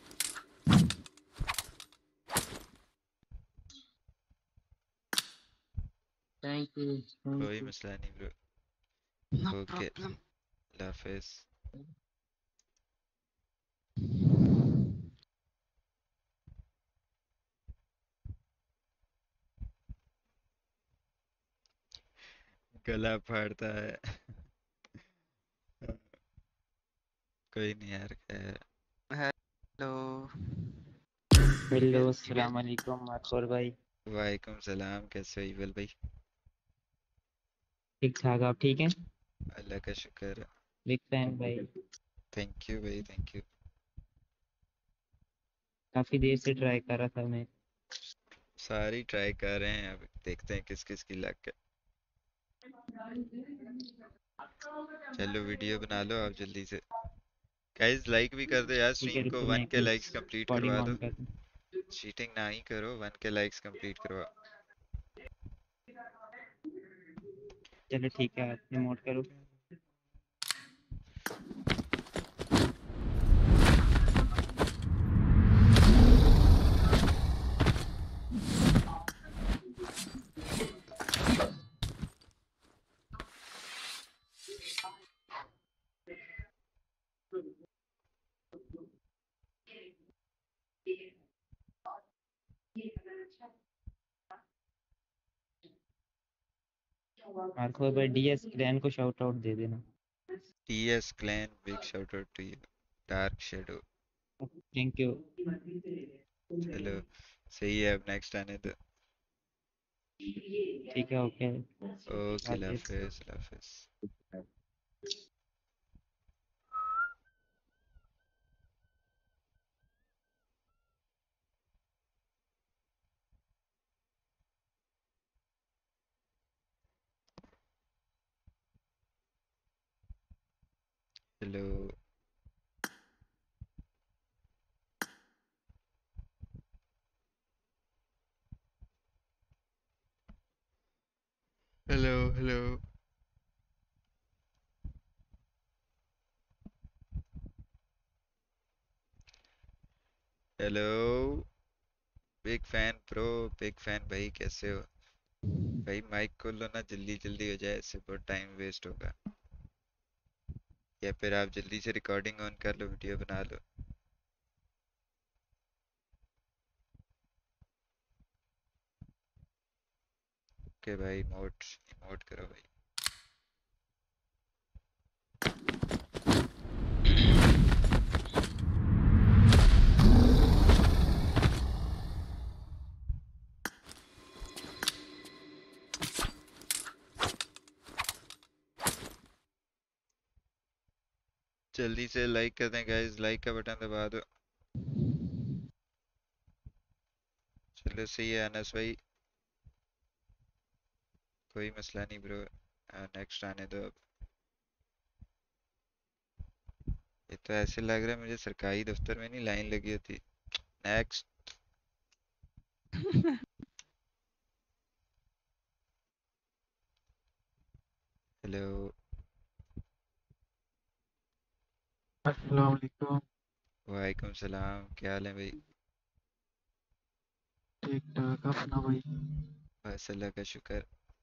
थैंक यू थैंक कोई यू। मसला नहीं ब्रो। No okay problem. अल्लाह हाफिज। गला फाड़ता है। कोई नहीं यार, खैर। हेलो। हेलो अस्सलाम वालेकुम मार्कोर भाई। वालेकुम सलाम, कैसे हो इवल भाई? ठीक ठाक, आप ठीक हैं? अल्लाह का शुक्र है। बिग फैन भाई। थैंक यू भाई, थैंक यू। काफी देर से ट्राई कर रहा था मैं। सारी ट्राई कर रहे हैं, अब देखते हैं किस किस की लक है। चलो वीडियो बना लो आप जल्दी से। गाइस लाइक भी कर दो यार ठीक है स्ट्रीम को, रुको वन मैं के कुछ लाइक्स कंप्लीट रिकॉर्डिंग करवा ऑन दो। कर दूं। चीटिंग ना ही करो, वन के लाइक्स कंप्लीट करवा। चलो ठीक है, आप रिमोट करो। मार्कोर भाई डीएस क्लैन को शाउट आउट दे देना। TS clan big shout out to you. Dark shadow. Thank you. चलो सही है, अब नेक्स्ट आने दो। ठीक है ओके। ओके अल्लाह हाफिज। हाफिज, अल्लाह हाफिज। Hello hello hello hello. Big fan pro, big fan भाई कैसे हो भाई? माइक खोल लो ना, जल्दी जल्दी हो जाए, इससे बहुत टाइम वेस्ट होगा। या फिर आप जल्दी से रिकॉर्डिंग ऑन कर लो, वीडियो बना लो। ओके भाई, इमोट इमोट करो भाई। जल्दी से लाइक कर दें गाइस, लाइक का बटन दबा दो। चलो सही है अनस भाई। कोई मसला नहीं ब्रो, नेक्स्ट आने दो अब। ये तो ऐसे लग रहा है मुझे सरकारी दफ्तर में नहीं लाइन लगी होती। नेक्स्ट। हेलो। अस्सलाम वालेकुम। वालेकुम सलाम, क्या हाल है भाई? ठीक ठाक, अपना भाई? बस अल्लाह का शुक्र।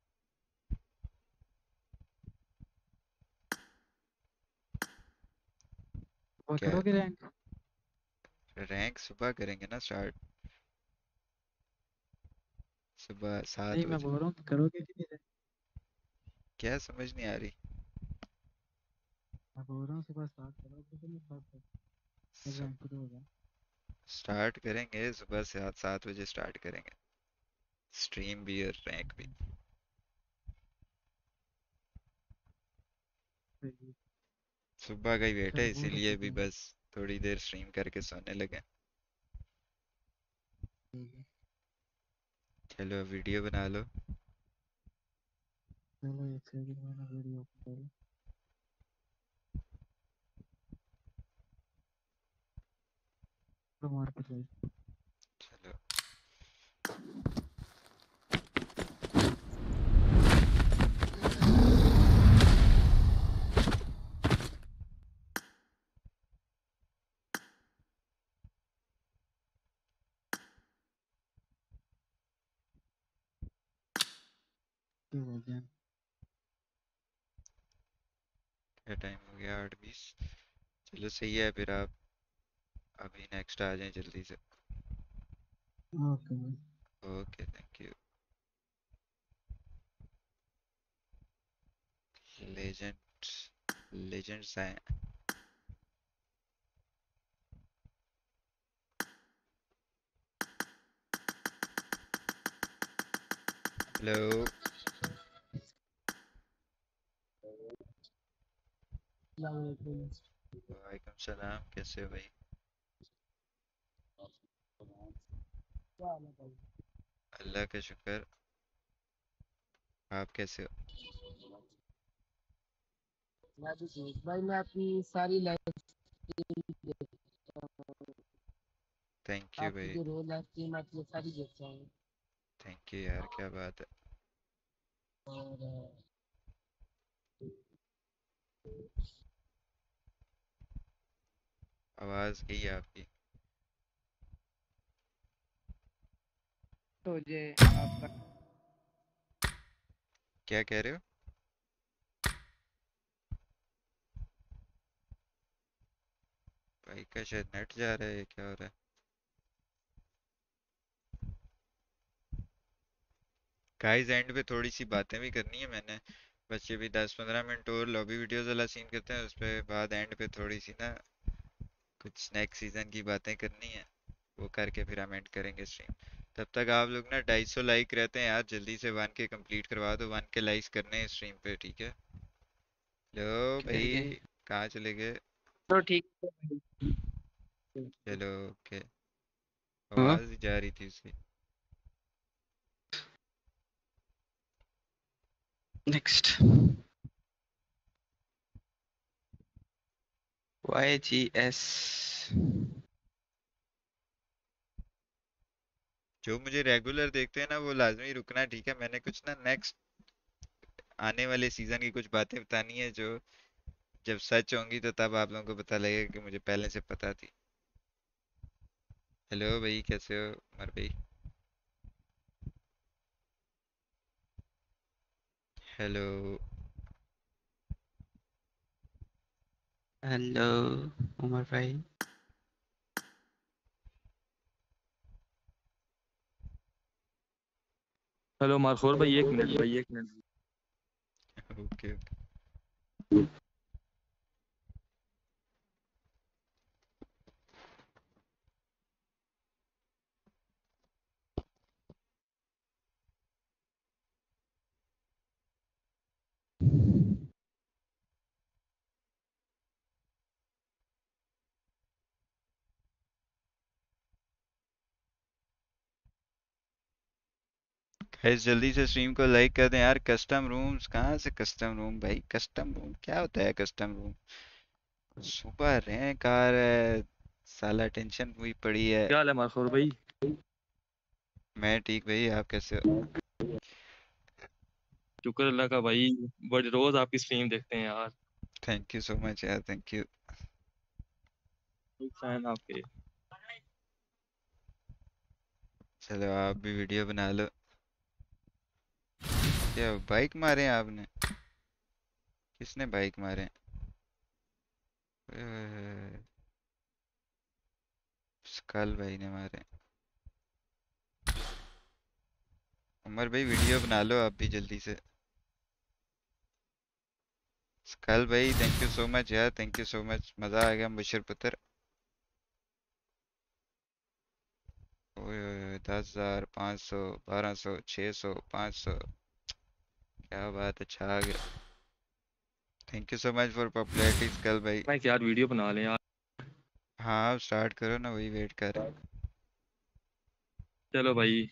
वो क्या करोगे रैंक? रैंक सुबह करेंगे ना स्टार्ट, सुबह नहीं, सात मैं बजे बोल रहा हूँ कि करोगे कि नहीं रैंक? क्या समझ नहीं आ रही? मैं बोल रहा हूँ सुबह स्टार्ट करोगे कि नहीं स्टार्ट कर सब रैंक शुरू होगा। स्टार्ट करेंगे सुबह से, सात सात बजे स्टार्ट करेंगे, स्ट्रीम भी और रैंक भी। सही है। सुबह का ही वेट है, चलो बहुत इसीलिए अच्छी भी बात बस थोड़ी देर स्ट्रीम करके सोने लगे। है। चलो वीडियो बना लो। चलो एक सेकंड मैंने वीडियो ओपन कर लो मार के जाए। चलो क्या हो गया? क्या टाइम हो गया? आठ बीस। चलो सही है, फिर आप अभी नेक्स्ट आ जाएं जल्दी से। ओके भाई। Okay thank you. Legend legends आए। हेलो। वालेकुम सलाम, कैसे हो भाई? क्या हाल है भाई? अल्लाह का शुक्र। आप कैसे हो? मैं भी ठीक भाई, मैं आपकी सारी लाइव देखता हूँ। थैंक यू आपकी भाई। जो रोल लाइव स्ट्रीम आती है सारी देखता हूँ। थैंक यू यार, क्या बात है। और अ, आवाज़ गई है आपकी। तो ये आपका क्या कह रहे हो? भाई का शायद नेट जा रहा है, क्या हो रहा है? गाइस एंड पे थोड़ी सी बातें भी करनी है मैंने, बस ये भी दस पंद्रह मिनट और लॉबी वीडियोस वाला सीन करते हैं, उस पे बाद एंड पे थोड़ी सी ना कुछ नेक्स्ट सीजन की बातें करनी है, वो करके फिर हम एंड करेंगे स्ट्रीम। तब तक आप लोग ना ढाई सौ लाइक रहते हैं यार, जल्दी से वन के कंप्लीट करवा दो, वन के लाइक्स करने हैं स्ट्रीम पे, ठीक है? लो भाई, ठीक है। कहाँ चले गए? तो ठीक है भाई। चलो ओके। हाँ आवाज़ ही जा रही थी उसकी। नेक्स्ट। Y G S. जो मुझे रेगुलर देखते हैं ना वो लाजमी रुकना, ठीक है? मैंने कुछ ना नेक्स्ट आने वाले सीजन की कुछ बातें बतानी है, जो जब सच होंगी तो तब आप लोगों को पता लगेगा कि मुझे पहले से पता थी। हेलो भाई, कैसे हो उमर भाई? हेलो। हेलो उमर भाई। हेलो मारखोर भाई, एक मिनट भाई, एक मिनट। Okay okay. गाइस जल्दी से स्ट्रीम को लाइक कर दें यार। कस्टम रूम्स कहाँ से कस्टम रूम भाई? कस्टम रूम क्या होता है कस्टम रूम? सुपर रैंक आ रहा है, साला टेंशन हुई पड़ी है। क्या हाल है मारखोर भाई? मैं ठीक भाई, आप कैसे हो? शुक्र अल्लाह का भाई, बड़े रोज आपकी स्ट्रीम देखते हैं यार। थैंक यू सो मच यार, थैंक यू। फैन आपके। चलो आप भी वीडियो बना लो। क्या बाइक मारे हैं आपने? किसने बाइक मारे हैं? ओए ओए ओए, स्कल भाई ने मारे। उमर भाई वीडियो बना लो आप भी जल्दी से। स्कल भाई थैंक यू सो मच यार, थैंक यू सो मच, मज़ा आ गया मुबशर पुत्र। ओए ओए ओए, दस हजार, पाँच सौ, बारह सौ, छः सौ, पाँच सौ, क्या बात है, छा गया। Thank you so much for popularity skull भाई। मैं यार वीडियो बना लें यार। हाँ आप स्टार्ट करो ना, वही वेट कर रहे हैं। चलो भाई।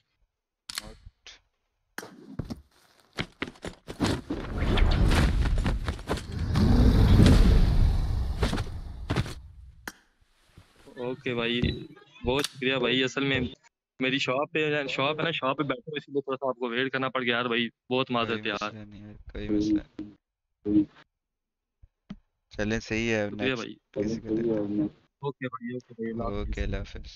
ओके भाई, बहुत शुक्रिया भाई। असल में मेरी शॉप पे शॉप है ना, शॉप पे बैठे हुए, इसलिए थोड़ा सा आपको वेट करना पड़ गया यार भाई, बहुत कोई माजरत है यार। मसला नहीं है, कोई मसला नहीं। चलें सही है, अब शुक्रिया नेक्स्ट भाई। किसी को देते हैं। ओके भाई, ओके भाई, अल्लाह ओके हाफिज़। अल्लाह हाफिज़।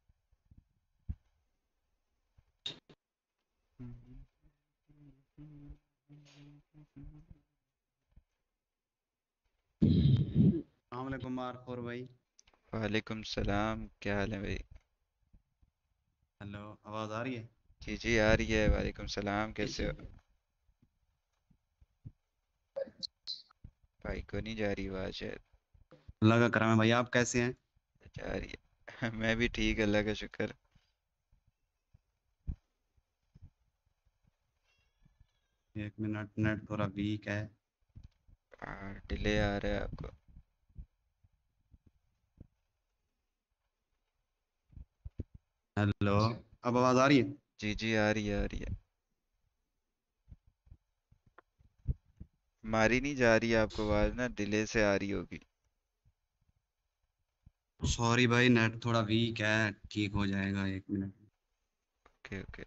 अस्सलाम वालेकुम मारखोर भाई। वालेकुम सलाम, क्या हाल है भाई? हेलो, आवाज़ आ रही है? जी जी आ रही है, वालेकुम सलाम, कैसे हो? भाई को नहीं जा रही आवाज़ शायद। अल्लाह का करम है भाई, आप कैसे हैं? जा रही है। मैं भी ठीक, अल्लाह का शुक्र। एक मिनट, नेट थोड़ा वीक है। डिले आ रहा है आपको। हेलो, अब आवाज़ आ रही है? जी जी आ रही है, आ रही है। मारी नहीं जा रही है आपको आवाज़ ना, डिले से आ रही होगी। सॉरी भाई, नेट थोड़ा वीक है, ठीक हो जाएगा, एक मिनट। Okay okay.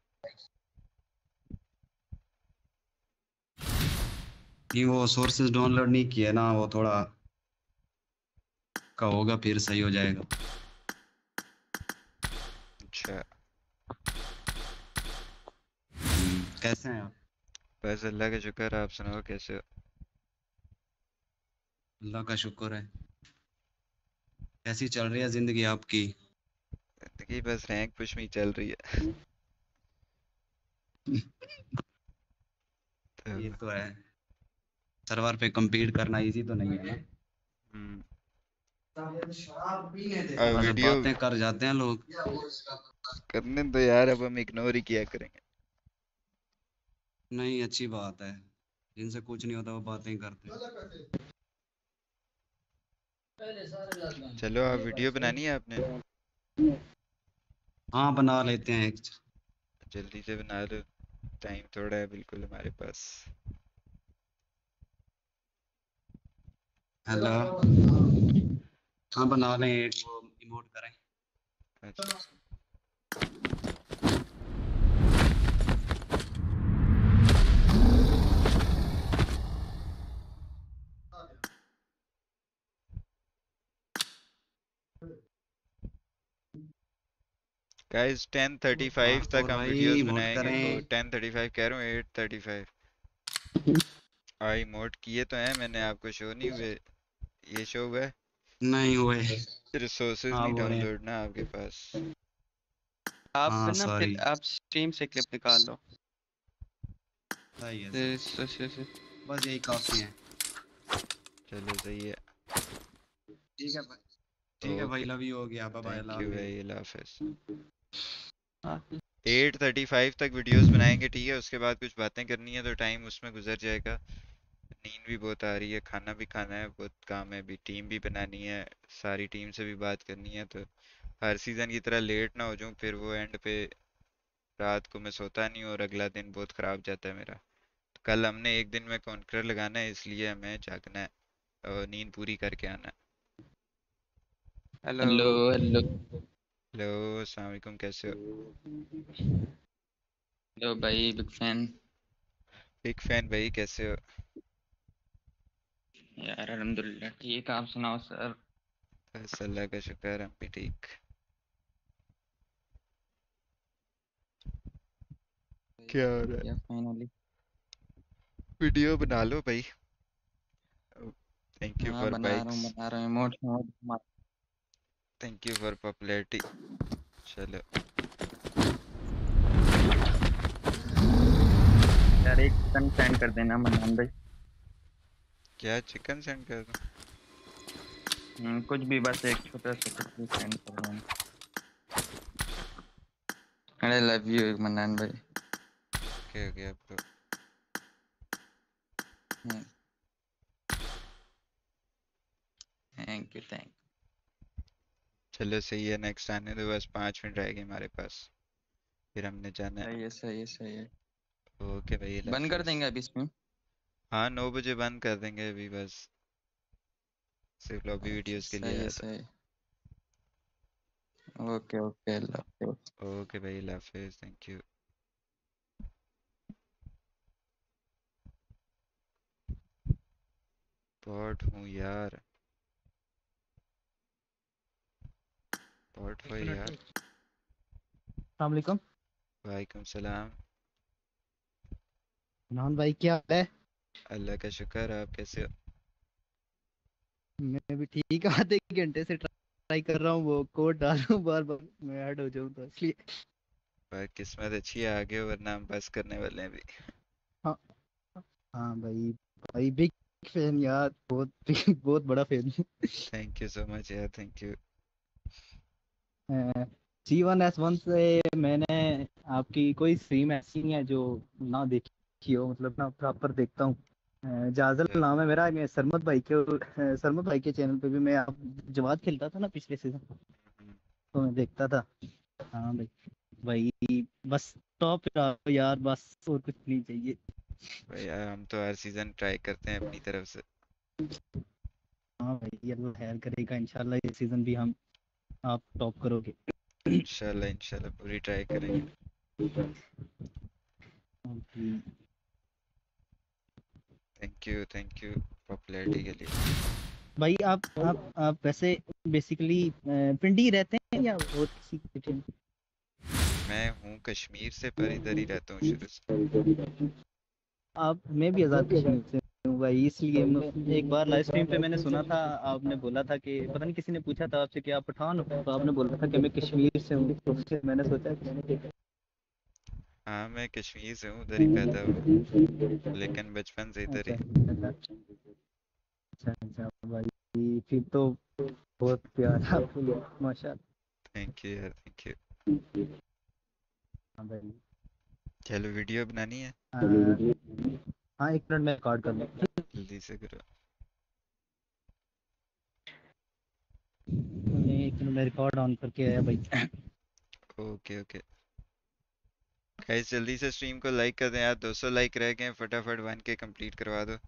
नहीं, वो सोर्सेज डाउनलोड नहीं किए ना, वो थोड़ा का होगा, फिर सही हो जाएगा। अच्छा, हम्म, कैसे हैं आप? बस अल्लाह का शुक्र, आप सुनाओ कैसे हो? अल्लाह का शुक्र है। कैसी चल रही है जिंदगी आपकी? जिंदगी बस रैंक पुश में ही चल रही है। तो ये तो है, सर्वर पे compete करना इजी तो नहीं है ना। हम्म, शराब पीने दे। अब बस वीडियो बातें कर जाते हैं लोग। करने दो यार, अब हम इग्नोर ही किया करेंगे। नहीं, अच्छी बात है, जिनसे कुछ नहीं होता वो बातें ही करते हैं। चलो आप वीडियो बनानी है आपने? हाँ, बना लेते हैं एक। जल्दी से बना लो, टाइम थोड़ा है बिल्कुल हमारे पास। हेलो, हाँ बना लें एक, वो इमोट करें। अच्छा गाइस, टेन थर्टी फाइव तक मारखोर हम भाई, वीडियोस इमोट बनाएंगे तो करें। टेन थर्टी फाइव कह रहा हूँ, एट थर्टी फाइव। आई मोड किए तो हैं मैंने, आपको शो नहीं हुए? ये शो हुआ है? नहीं हुए। रिसोर्सेज हाँ, नहीं हो रहे हैं। डाउनलोड ना आपके पास। आप हाँ ना फिर सॉरी। आप स्ट्रीम से क्लिप निकाल लो। सही है, से, सही से, से, से। है। बस यही काफी है। चलो सही है। ठीक है भाई, ठीक है भाई, ओके, लव यू, हो गया, बाय बाय, थैंक अल्लाह यू हाफिज। भाई, अल्लाह हाफिज। हाँ, एट थर्टी फाइव तक वीडियोस बनाएंगे, ठीक है? उसके बाद कुछ बातें करनी है तो टाइम उसमें गुजर जाएगा। नींद भी बहुत आ रही है, खाना भी खाना है, बहुत काम है, भी टीम भी बनानी है, सारी टीम से भी बात करनी है, तो हर सीज़न की तरह लेट ना हो जाऊं फिर वो एंड पे रात को मैं सोता नहीं हूँ और अगला दिन बहुत खराब जाता है मेरा। तो कल हमने एक दिन में कॉन्करर लगाना है, इसलिए हमें जागना है और नींद पूरी करके आना है। हेलो हेलो हेलो हेलो, अस्सलाम वालेकुम, कैसे हो? हेलो भाई, बिग फैन। बिग फैन भाई, कैसे हो? यार अल्हम्दुलिल्लाह ठीक, आप सुनाओ सर। बस अल्लाह का शुक्र, हम भी ठीक। क्या हो रहा या है? फाइनली वीडियो बना लो भाई। थैंक यू हाँ फॉर बना रहा हूँ बाइक्स। बना रहा हूँ emote emote thank you for popularity. चलो यार एक चिकन सेंड कर देना मनान भाई। क्या चिकन सेंड कर दूं? हम्म, कुछ भी, बस एक छोटा सा कुछ भी सेंड कर देना। आई लव यू मनान भाई। ओके हो गया ब्रो। थैंक यू थैंक चलो सही है, नेक्स्ट आने दो, बस पाँच मिनट रहेगी हमारे पास, फिर हमने जाना है। सही है सही है सही है। ओके भाई, अल्लाह बंद कर हाफिज। देंगे अभी इसमें। हाँ, नौ बजे बंद कर देंगे अभी, बस सिर्फ लॉबी अच्छा वीडियोस के लिए सही है आया था। सही है। ओके ओके अल्लाह हाफिज़। ओके भाई, अल्लाह हाफिज, थैंक यू। पॉट हूँ यार, पॉट हो यार। अस्सलाम वालेकुम। वालेकुम सलाम। नॉन भाई क्या हाल है? अल्लाह का शुक्र, आप कैसे हो? मैं भी ठीक, आधे घंटे से ट्राई कर रहा हूँ वो कोड डाल रहा हूँ बार बार, मैं ऐड हो जाऊँ तो इसलिए। पर किस्मत अच्छी है, आगे हो, वरना हम बस करने वाले हैं अभी। हाँ हाँ भाई, भाई बिग फैन यार, बहुत बहुत बड़ा fan. Thank you so much यार, thank you. G one S one से मैंने आपकी कोई स्ट्रीम ऐसी नहीं है जो ना देखी हो, मतलब ना प्रॉपर देखता हूँ। अ, जाजल नाम है मेरा, मैं सरमत भाई के अ, सरमत भाई के चैनल पे भी मैं आप जवाद खेलता था ना पिछले सीजन, तो मैं देखता था। हाँ भाई, भाई बस टॉप यार, बस और कुछ नहीं चाहिए। भाई यार, हम तो हर सीजन ट्राई करते हैं अपनी तरफ से। हाँ भाई, अल्लाह खैर करेगा, इंशाल्लाह इस सीजन भी हम आप टॉप करोगे। इंशाल्लाह इंशाल्लाह पूरी ट्राई करेंगे। Thank you thank you popularity के लिए। भाई आप आप आप वैसे बेसिकली पिंडी रहते हैं या और किसी सिटी में? मैं हूँ कश्मीर से, पर इधर ही रहता हूँ शुरू से। आप, मैं भी आज़ाद कश्मीर से हूँ भाई, इसलिए मैं- एक बार लाइव स्ट्रीम पे मैंने सुना था, आपने बोला था कि पता नहीं किसी ने पूछा था आपसे कि आप पठान हो, तो आपने बोला था कि मैं कश्मीर से हूँ, तो फिर मैंने सोचा कि हाँ, मैं कश्मीर से हूँ, उधर ही पैदा हुआ, लेकिन बचपन से इधर अच्छा ही। अच्छा अच्छा भाई, फिर तो बहुत प्यारा आपको, माशाल्लाह। थैंक यू यार, थैंक यू। हाँ भाई, चलो वीडियो बनानी है, हाँ हाँ, एक मिनट में रिकॉर्ड कर लूँ। जल्दी से करो। एक मिनट में रिकॉर्ड ऑन करके आया भाई। ओके ओके गाइस, जल्दी से स्ट्रीम को लाइक कर दें यार, दो सौ लाइक रह गए हैं, फटाफट वन के कंप्लीट करवा दो।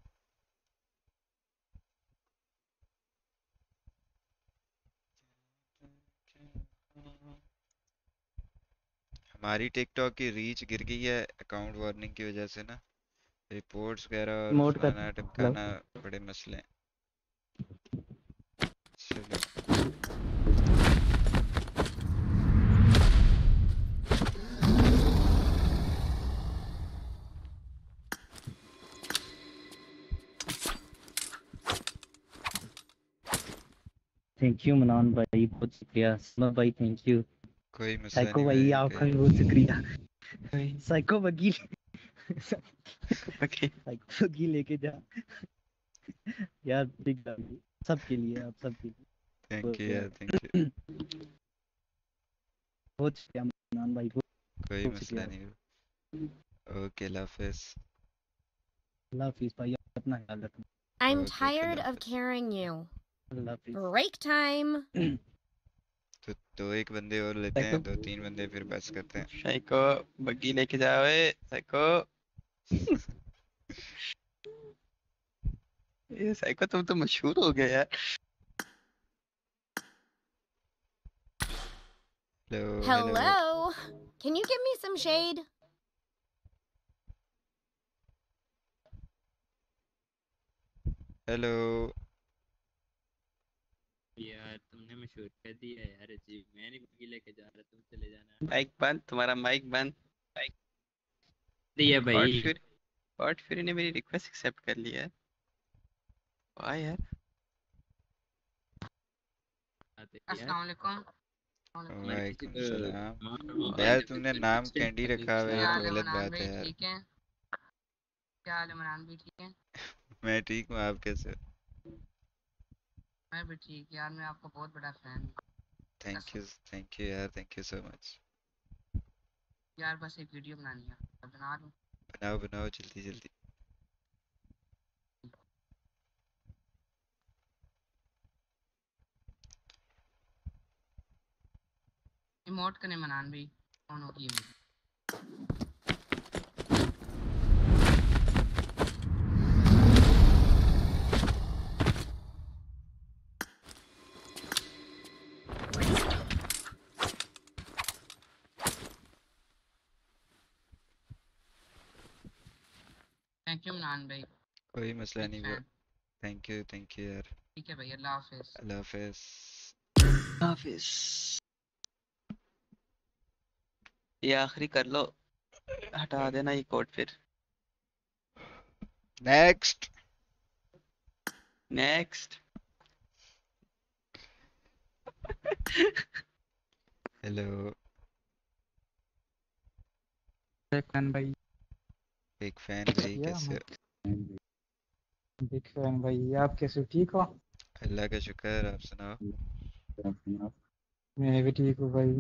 हमारी टिकटॉक की रीच गिर गई है अकाउंट वार्निंग की वजह से ना, रिपोर्ट्स वगैरह और नोट कर फलाना लो। ढमकाना, बड़े मसले हैं। चलो थैंक यू मनान भाई, बहुत शुक्रिया। समा भाई थैंक यू। कोई मसला साइको नहीं भाई भाई, आपका भी कोई बहुत शुक्रिया। साइको वकील, साइको वकील लेके जा यार, बिग लव सबके लिए, आप सबके लिए थैंक यू यार, थैंक यू। बहुत बहुत शुक्रिया मनान भाई, बहुत कोई बहुत मसला शुक्रिया। नहीं। ओके, अल्लाह हाफिज। अल्लाह हाफिज भाई, अपना ख्याल रखना। I'm ओके ओके, tired अल्लाह of हाफिज। carrying you. अल्लाह हाफिज। Break time. तो दो एक बंदे और लेते साइको हैं, दो तीन बंदे फिर बस करते हैं। साइको बग्गी लेके जाओ ए साइको। ये साइको तुम तो मशहूर हो गए यार। Hello hello Hello. Can you give me some shade? Hello. यार तुमने मशहूर कर दिया यार अजीब। मैं नहीं बग्गी लेके जा रहा, तुम चले जाना। माइक बंद, तुम्हारा माइक बंद। दिया गॉड भाई। फ्यूरी गॉड फ्यूरी ने मेरी रिक्वेस्ट एक्सेप्ट कर लिया है। वाह यार। अस्सलाम वालेकुम। वालेकुम सलाम। हाँ, यार तुमने नाम कैंडी रखा हुआ है, ये क्या तो हाल है गलत मरान बात भाई, है यार। ठीक है? क्या हाल है मरान भाई, ठीक है? मैं ठीक हूँ, आप कैसे हो? मैं भी ठीक यार, मैं आपका बहुत बड़ा फैन हूँ। थैंक यू थैंक यू यार, थैंक यू सो मच। यार बस एक वीडियो बनानी है, तो बना लूँ। बनाओ बनाओ जल्दी जल्दी। इमोट करने मनान भाई, कौन होगी इमोट? थैंक यू मनान भाई। कोई मसला बिग नहीं bro. Fan. Thank you thank you यार। ठीक है भाई, अल्लाह हाफिज। अल्लाह हाफिज। हाफिज। ये आखिरी कर लो, हटा देना ये कोड फिर। Next next. Hello. Big fan भाई। बिग फैन भाई, या कैसे मैं हो? बिग फैन भाई, आप कैसे हो, ठीक हो? अल्लाह का शुक्र, आप सुनाओ। मैं भी ठीक हूँ भाई।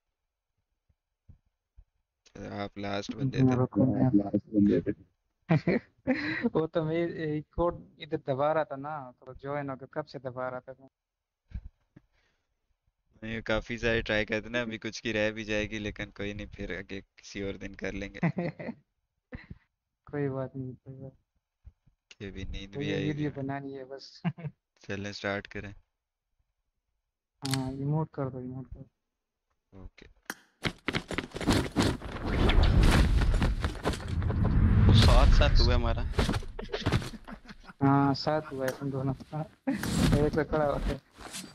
तो आप लास्ट बंदे थे। मेरे को मैं- वो तो मैं एक कोड इधर दबा रहा था ना, तो ज्वाइन हो गया, कब से दबा रहा था मैं। मैं काफी सारे ट्राई कर देना, अभी कुछ की रह भी जाएगी, लेकिन कोई नहीं, फिर आगे किसी और दिन कर लेंगे। कोई बात नहीं, कोई बात कि अभी नींद नहीं, भी ये आई हुई वीडियो है। बनानी है बस। चलें स्टार्ट करें। हाँ, इमोट कर दो, इमोट कर दो। ओके। वो साथ साथ हुआ हमारा। हाँ, साथ हुआ है तुम दोनों का। एक तो खड़ा होता है।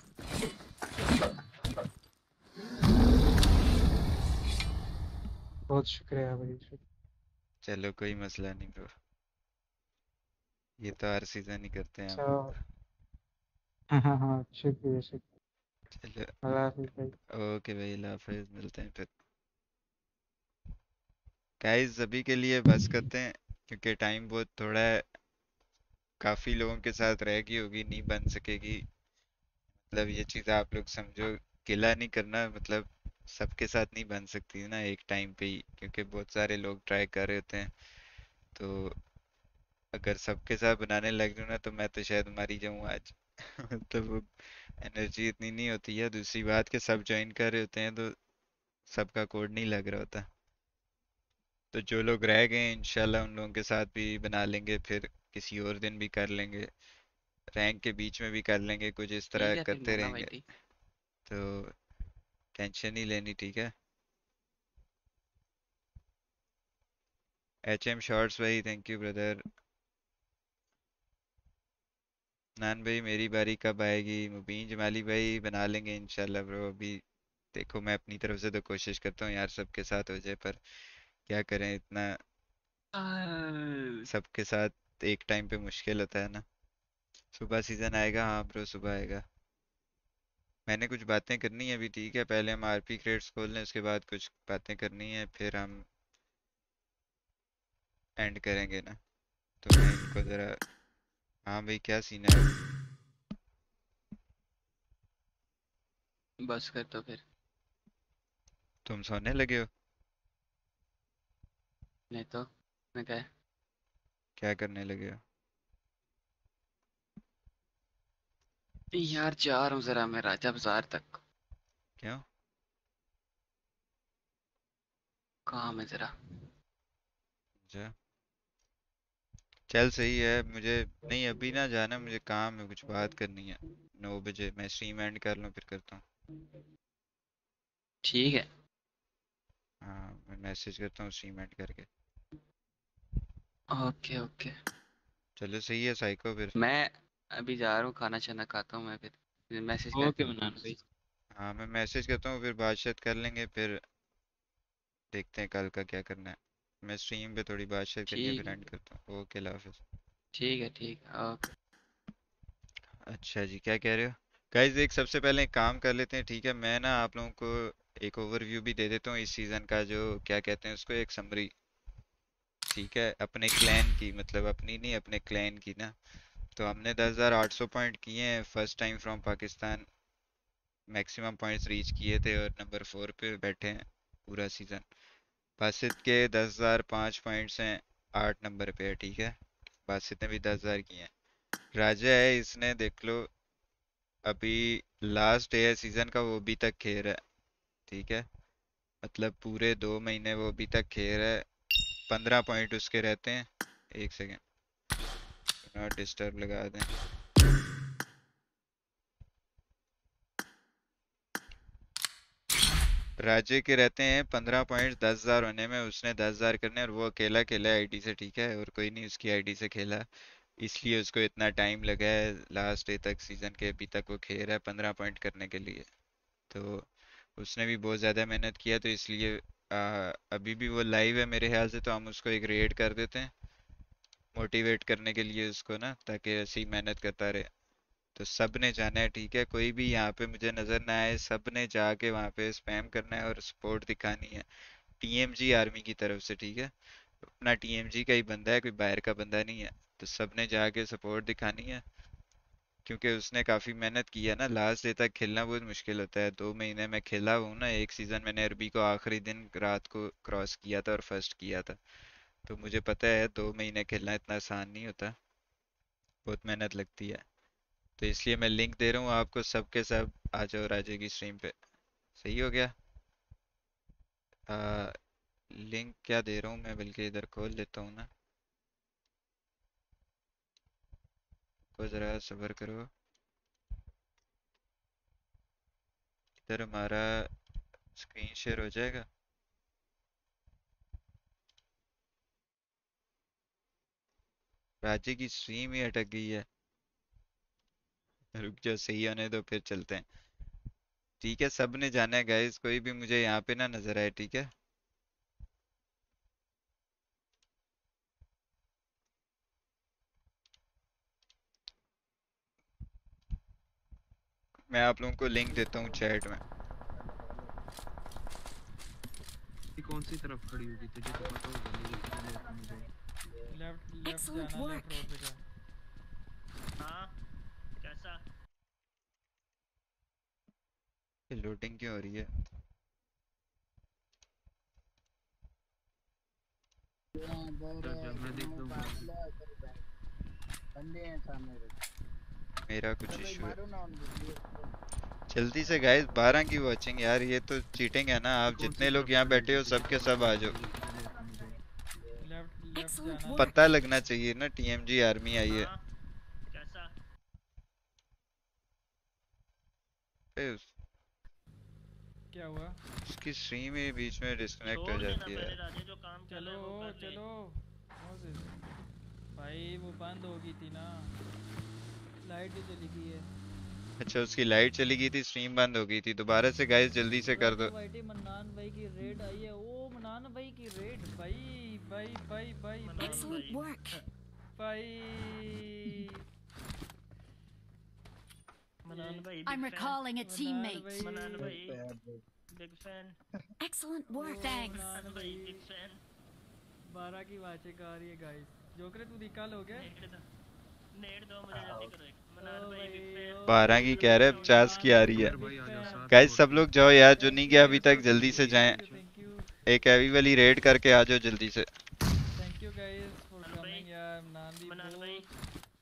बहुत शुक्रिया भाई, शुक्रिया। चलो कोई मसला नहीं ब्रो, ये तो हर सीजन ही करते हैं हम अच्छा, लोग। हाँ हाँ हाँ, शुक्रिया शुक्रिया। चलो अल्लाह हाफिज़ भाई। ओके भाई, अल्लाह हाफिज, मिलते हैं फिर। गाइस अभी के लिए बस करते हैं, क्योंकि टाइम बहुत थोड़ा है। काफी लोगों के साथ रह गई होगी, नहीं बन सकेगी। मतलब ये चीज़ आप लोग समझो, गिला नहीं करना, मतलब सबके साथ नहीं बन सकती ना एक टाइम पे ही, क्योंकि बहुत सारे लोग ट्राई कर रहे होते हैं। तो अगर सबके साथ बनाने लग जाऊँ ना, तो मैं तो शायद मर ही जाऊँ आज। मतलब वो एनर्जी इतनी नहीं होती है। दूसरी बात कि सब ज्वाइन कर रहे होते हैं, तो सबका कोड नहीं लग रहा होता। तो जो लोग रह गए हैं, इंशाल्लाह उन लोगों के साथ भी बना लेंगे, फिर किसी और दिन भी कर लेंगे, रैंक के बीच में भी कर लेंगे, कुछ इस तरह ठीक है फिर करते मोना भाई, रहेंगे। ठीक। तो टेंशन नहीं लेनी, ठीक है। एच एम शॉर्ट्स भाई, थैंक यू ब्रदर। नान भाई मेरी बारी कब आएगी? मुबीन जमाली भाई बना लेंगे इंशाल्लाह ब्रो। अभी देखो मैं अपनी तरफ से तो कोशिश करता हूँ यार सबके साथ हो जाए, पर क्या करें, इतना सबके साथ एक टाइम पे मुश्किल होता है ना। सुबह सीजन आएगा, हाँ ब्रो सुबह आएगा। मैंने कुछ बातें करनी है अभी, ठीक है। पहले हम आरपी क्रेड्स खोल लें, उसके बाद कुछ बातें करनी है, फिर हम एंड करेंगे ना। तो मैं इनको ज़रा, हाँ भाई क्या सीन है? बस कर दो फिर। तुम सोने लगे हो? नहीं तो मैं क्या क्या करने लगे हो? यार, जा रहा हूँ जरा मैं राजा बाजार तक। क्यों? काम है जरा। अच्छा चल सही है। मुझे नहीं अभी ना जाना, मुझे काम है, कुछ बात करनी है। नौ बजे मैं स्ट्रीम एंड कर लूँ फिर करता हूँ। ठीक है। हाँ मैं मैसेज करता हूँ स्ट्रीम एंड करके। Okay okay. चलो सही है साइको फिर। मैं अभी जा रहा हूँ, खाना शाना खाता हूँ मैं, फिर फिर मैसेज कर। ओके मनान भाई। हाँ मैं मैसेज करता हूँ, फिर बातचीत कर लेंगे, फिर देखते हैं कल का क्या करना है। मैं स्ट्रीम पे थोड़ी बातचीत करनी है, ठीक फिर है एंड करता हूँ। ओके अल्लाह हाफिज़। ठीक है ठीक है ओके। अच्छा जी क्या कह रहे हो? गाइज एक सबसे पहले एक काम कर लेते हैं ठीक है। मैं ना आप लोगों को एक ओवरव्यू भी दे देता हूँ इस सीज़न का, जो क्या कहते हैं उसको, एक समरी ठीक है, अपने क्लैन की, मतलब अपनी नहीं अपने क्लैन की ना। तो हमने दस हज़ार आठ सौ पॉइंट किए हैं first time from Pakistan, maximum points reach किए थे और नंबर फोर पे बैठे हैं पूरा सीज़न। बासित के दस हज़ार पाँच पॉइंट्स हैं, आठ नंबर पे है ठीक है। बासित ने भी दस हज़ार किए हैं। राजा है, इसने देख लो अभी लास्ट डे है सीज़न का, वो अभी तक खेल रहा है ठीक है। मतलब पूरे दो महीने वो अभी तक खेल रहा है। पंद्रह पॉइंट उसके रहते हैं। एक सेकेंड नॉट डिस्टर्ब लगा दें। राज्य के रहते हैं पंद्रह पॉइंट दस हजार होने में, उसने दस हजार करने और वो अकेला खेला आईडी से ठीक है, और कोई नहीं उसकी आईडी से खेला, इसलिए उसको इतना टाइम लगा है लास्ट डे तक सीजन के। अभी तक वो खेल रहा है पंद्रह पॉइंट करने के लिए। तो उसने भी बहुत ज़्यादा मेहनत किया, तो इसलिए आ, अभी भी वो लाइव है मेरे ख्याल से, तो हम उसको एक रेड कर देते हैं मोटिवेट करने के लिए उसको ना, ताकि ऐसे ही मेहनत करता रहे। तो सब ने जाना है ठीक है, कोई भी यहाँ पे मुझे नज़र ना आए, सब ने जाके वहाँ पे स्पैम करना है और सपोर्ट दिखानी है टीएमजी आर्मी की तरफ से ठीक है। अपना टीएमजी का ही बंदा है, कोई बाहर का बंदा नहीं है। तो सब ने जाके सपोर्ट दिखानी है, क्योंकि उसने काफ़ी मेहनत की है ना। लास्ट डे तक खेलना बहुत मुश्किल होता है। दो महीने में खेला हूँ ना, एक सीज़न मैंने अरबी को आखिरी दिन रात को क्रॉस किया था और फर्स्ट किया था, तो मुझे पता है दो महीने खेलना इतना आसान नहीं होता, बहुत मेहनत लगती है। तो इसलिए मैं लिंक दे रहा हूँ आपको, सब के सब आ जाओ राजे की स्ट्रीम पे। सही हो गया। आ, लिंक क्या दे रहा हूँ मैं, बल्कि इधर खोल लेता हूँ ना, को ज़रा सब्र करो। इधर हमारा स्क्रीन शेयर हो जाएगा। राज्य की स्ट्रीम ही अटक गई है, रुक जाओ सही होने दो फिर चलते हैं ठीक है। सब ने जाना है गाइस, कोई भी मुझे यहाँ पे ना नजर आए ठीक है। मैं आप लोगों को लिंक देता हूँ चैट में। कौन सी तरफ खड़ी होगी तुझे तो पता होगा, मुझे पता नहीं है मुझे। लेफ्ट लेफ्ट Excellent जाना, work. लेफ्ट रोड पे जा। हाँ कैसा? ये लोडिंग क्यों हो रही है? चल चल मैं देख लूंगा। बंदे हैं सामने मेरा कुछ भाई, इशू है। मारो ना उनको। जल्दी से गाइस, बारह की वॉचिंग यार, ये तो चीटिंग है ना। आप जितने लोग यहाँ बैठे हो सबके सब आ जाओ। लेफ्ट लेफ्ट Excellent जाना, work. पता लगना चाहिए ना टीएमजी आर्मी आई है। हाँ कैसा? ए, उस, क्या हुआ? उसकी स्ट्रीम ही बीच में डिस्कनेक्ट हो छोड़ देना जाती पहले है। राजे, जो काम कर रहा चलो है वो कर ले। चलो मोसेस भाई, वो बंद हो गई थी ना, लाइट ही चली गई है। अच्छा उसकी लाइट चली गई थी, स्ट्रीम बंद हो गई थी। दोबारा से गाइस जल्दी से कर दो। वाइटी मन्नान भाई की रेड आई है। ओ मन्नान भाई की रेड, भाई भाई भाई भाई Excellent work. भाई। मनान भाई I'm big fan. recalling a teammate. Manan भाई big fan. Excellent work. Thanks. मनान भाई बिग फैन। बारह की वाचे आ रही है गाइस। जोकर तू निकाल हो गया? नेट दो, नेट दो मुझे जल्दी करो एक। मनान भाई बिग फैन। बारह की कह रहे पचास की आ रही है। गाइस सब लोग जाओ यार, जो नहीं गया अभी तक जल्दी से जाएं। एक हैवी वाली रेड करके आ जाओ जल्दी से। Thank you guys for coming यार। मनान भाई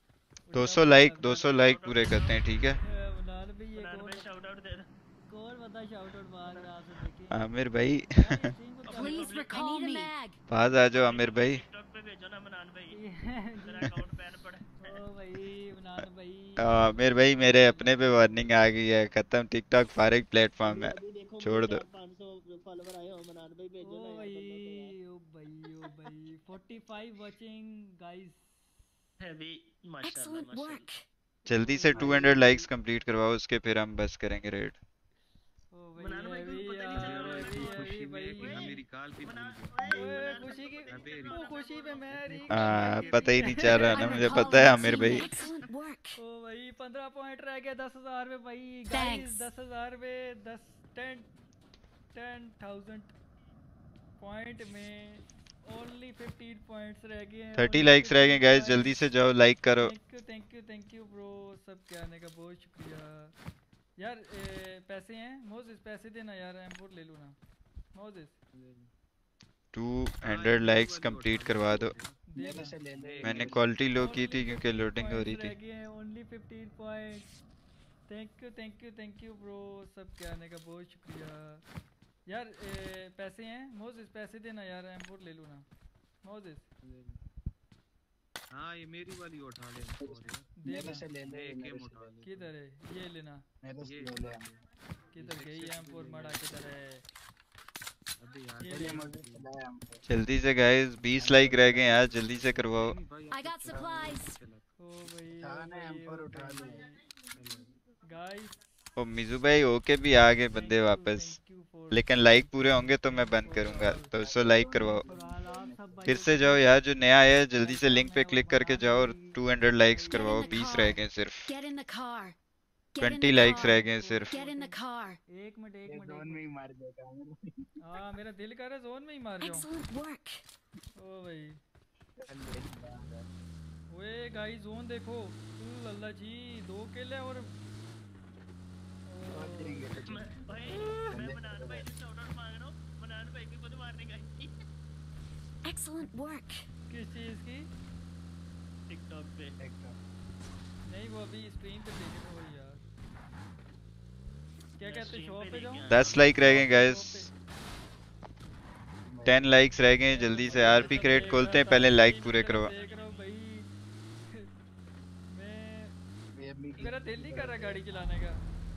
दो सौ लाइक दो सौ लाइक पूरे करते हैं ठीक है। मनान भाई ये मनान कौन भाई शाउट आउट दे दो। कौन बंदा शाउट आउट मार रहा है आपसे देखे आमिर भाई यार ये स्ट्रीम को क्या Please recall me. पास आ जाओ आमिर भाई टिकटॉक पे भेजो ना मनान भाई तेरा अकाउंट बैन पड़ा है। ओ भाई मनान भाई आमिर भाई मेरे अपने पे वार्निंग आ गई है खत्म टिकटॉक फारिग प्लेटफॉर्म है छोड़ दो फॉलोवर आए हो मनान भाई भेजो ओ ना भाई यार ओ भाई ओ भाई forty-five वाचिंग गाइस हैवी माशाल्लाह Excellent माशाल्लाह। work. जल्दी से two hundred लाइक्स कंप्लीट करवाओ उसके फिर हम बस करेंगे रेड ओ भाई मनान भाई को हैवी पता नहीं चल रहा यार मेरे हैवी को हैवी भाई मेरी कॉल भी भूल ओए खुशी की ओ खुशी पे मैं रीक आ, पता ही नहीं चल रहा ना मुझे पता है आमिर भाई Excellent work. ओ भाई पंद्रह पॉइंट रह गए दस हजार में भाई Thanks. गाइस दस हजार में दस टेन टेन थाउजेंड पॉइंट में ओनली फिफ्टीन पॉइंट्स रह गए हैं थर्टी लाइक्स रह गए गाइस जल्दी से जाओ लाइक करो thank you thank you thank you bro सब के आने का बहुत शुक्रिया यार ए, पैसे हैं मोजिस पैसे देना यार एम ले लूँ ना मोजिस two hundred लाइक्स कंप्लीट करवा दो देना मैंने क्वालिटी लो की थी क्योंकि लोडिंग हो रही रह थी गए हैं only fifteen points thank you thank you thank you bro सब के आने का बहुत शुक्रिया यार ए, पैसे हैं मोजिस पैसे देना यार एम ले लूँ ना मोजिस हाँ ये मेरी वाली उठा ले देना एक गेम उठा ले किधर है ये लेना ये किधर गई एम मड़ा किधर है अभी ये ले जल्दी से गाइस बीस लाइक रह गए यार जल्दी से करवाओ I got supplies. ओ भाई ओ भाई उठा ले गाइस ओ मिजू भाई ओके भी आ गए बंदे वापस लेकिन लाइक पूरे होंगे तो मैं बंद करूंगा तो सो लाइक करवाओ फिर से जाओ यार जो नया आया है जल्दी से लिंक पे क्लिक करके जाओ और two hundred लाइक्स करवाओ बीस रह गए सिर्फ Get in the car. Get in twenty the likes car. रह गए सिर्फ Get in the car. एक मिनट एक मिनट जोन में ही मार देगा हां मेरा दिल कर रहा है जोन में ही मार जाऊं Excellent work. ओ भाई ओए गाइस जोन देखो अल्लाह जी दो किल है और मैं भाई मैं मनान भाई से शाउट आउट मांग रहा हूं मनान भाई को खुद मारने का ही Excellent work. किस चीज की टिकटॉक पे नहीं वो अभी स्क्रीन पे देख रहा हूं यार क्या कहते शॉप पे जाऊं दस लाइक रह गए गाइस ten लाइक्स रह गए जल्दी से आरपी क्रेट खोलते हैं पहले लाइक पूरे करवा देख रहा हूं भाई मैं मेरा दिल नहीं कर रहा गाड़ी चलाने का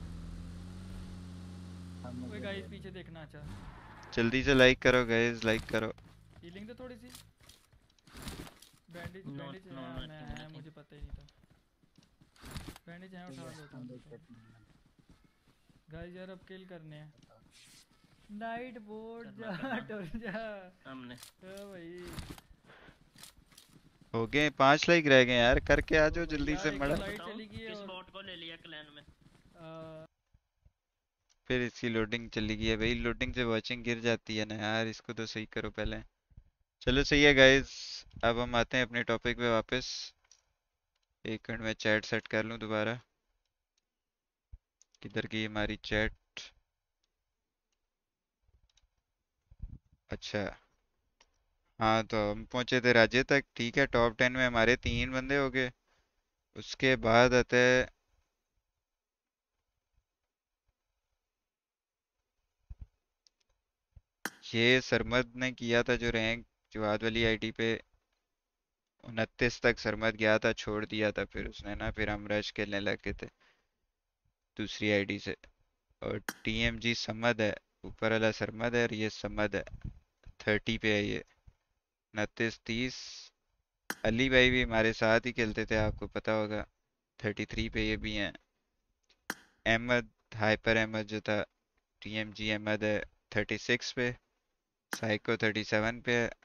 ओए गाइस पीछे देखना अच्छा जल्दी से लाइक करो गाइस लाइक करो हीलिंग तो थोड़ी सी बैंडेज बैंडेज है मुझे पता ही नहीं था बैंडेज है उठा लेता हूं गाइस यार अब किल करने हैं नाइट बोर्ड जा टोर जा हमने ओ भाई हो गए पांच लाइक रह गए यार करके आ जाओ जल्दी से मड़ा किस बॉट को ले लिया क्लैन में फिर इसकी लोडिंग चली गई है भाई लोडिंग से वाचिंग गिर जाती है ना यार इसको तो सही करो पहले चलो सही है गाइस अब हम आते हैं अपने टॉपिक पे वापस एक मिनट में चैट सेट कर लूं दोबारा किधर गई हमारी चैट अच्छा हाँ तो हम पहुंचे थे राज्य तक ठीक है टॉप टेन में हमारे तीन बंदे हो गए उसके बाद आते हैं ये सरमद ने किया था जो रैंक जवाद वाली आईडी पे उनतीस तक सरमद गया था छोड़ दिया था फिर उसने ना फिर हम रश खेलने लग गए थे दूसरी आईडी से और टीएमजी समद है ऊपर वाला सरमद है और ये समद है थर्टी पे है ये उनतीस तीस अली भाई भी हमारे साथ ही खेलते थे आपको पता होगा थर्टी थ्री पे ये भी हैं अहमद हाइपर अहमद जो था टीएमजी अहमद है थर्टी सिक्स पे साइको थर्टी सेवन पे है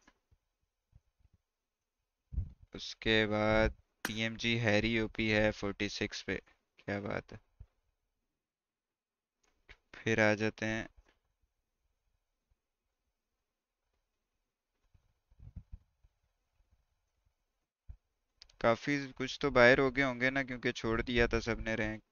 उसके बाद टीएमजी हैरी ओपी है फोर्टी सिक्स पे क्या बात है फिर आ जाते हैं काफी कुछ तो बाहर हो गए होंगे ना क्योंकि छोड़ दिया था सबने रैंक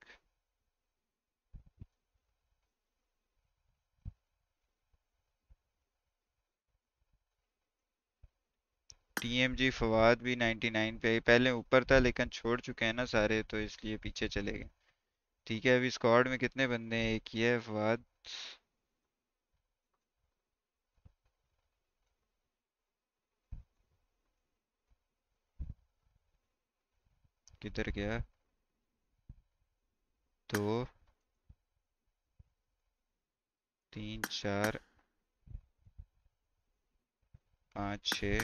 टीएमजी फवाद भी निन्यानवे पे पहले ऊपर था लेकिन छोड़ चुके हैं ना सारे तो इसलिए पीछे चले गए ठीक है अभी स्क्वाड में कितने बंदे हैं एक ही है फवाद किधर गया? दो तीन चार पाँच छ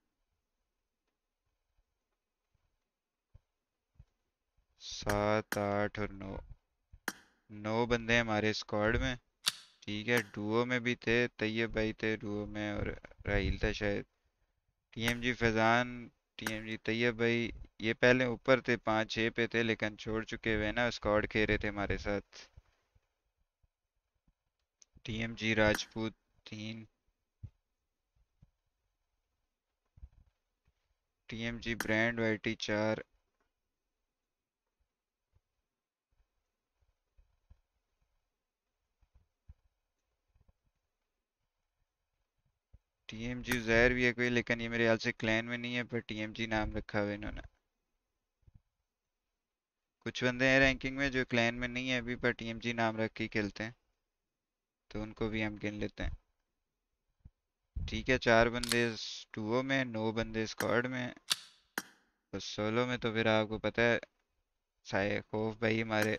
सात आठ और नौ। नौ बंदे हैं हमारे स्क्वाड में। ठीक है, डुओ में भी थे, तैयब भाई थे डुओ में और राहिल था शायद। टीएमजी फैजान, टीएमजी तैयब भाई, ये पहले ऊपर थे, पाँच छः पे थे लेकिन छोड़ चुके हुए ना, स्क्वाड खेल रहे थे हमारे साथ। टीएमजी राजपूत तीन, टीएमजी ब्रांड वाईटी चार, टीएमजी जहर भी है कोई, लेकिन ये मेरे ख्याल से क्लैन में नहीं है, पर टीएमजी नाम रखा हुआ है इन्होंने। कुछ बंदे हैं रैंकिंग में जो क्लैन में नहीं है अभी, पर टीएमजी नाम रख के ही खेलते हैं, तो उनको भी हम गिन लेते हैं। ठीक है, चार बंदे डुओ में, नौ बंदे स्क्वाड में, बस सोलो में तो फिर आपको पता है साए खौफ भाई हमारे।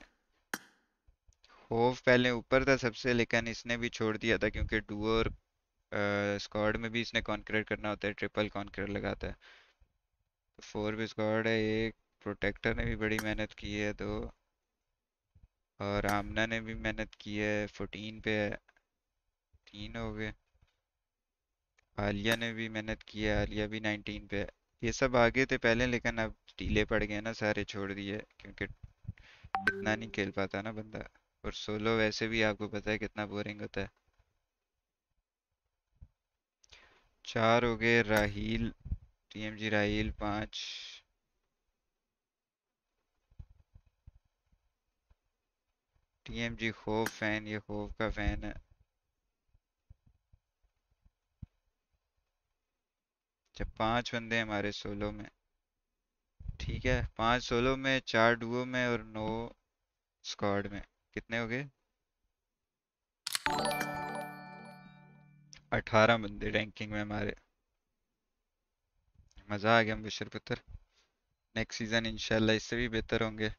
खौफ पहले ऊपर था सबसे, लेकिन इसने भी छोड़ दिया था क्योंकि डुओ और स्क्वाड में भी इसने कॉन्करेट करना होता है, ट्रिपल कॉन्करेट लगाता है। तो फोर भी स्क्वाड है, एक प्रोटेक्टर ने भी बड़ी मेहनत की है, दो और आमना ने भी मेहनत की है, फोर्टीन पे है, तीन हो गए। आलिया ने भी मेहनत की है, आलिया भी नाइनटीन पे है। ये सब आगे थे पहले, लेकिन अब ढीले पड़ गए ना, सारे छोड़ दिए क्योंकि इतना नहीं खेल पाता ना बंदा, और सोलो वैसे भी आपको पता है कितना बोरिंग होता है। चार हो गए राहील, टीएमजी राहील पाँच, टीएमजी खौफ फैन, ये खौफ का फैन है। जब पांच बंदे हैं हमारे सोलो में, ठीक है, पांच सोलो में, चार डुओ में और नौ स्क्वाड में, कितने हो गए? अठारह बंदे रैंकिंग में हमारे। मज़ा आ गया मुबशर पुत्र, नेक्स्ट सीजन इंशाल्लाह इससे भी बेहतर होंगे।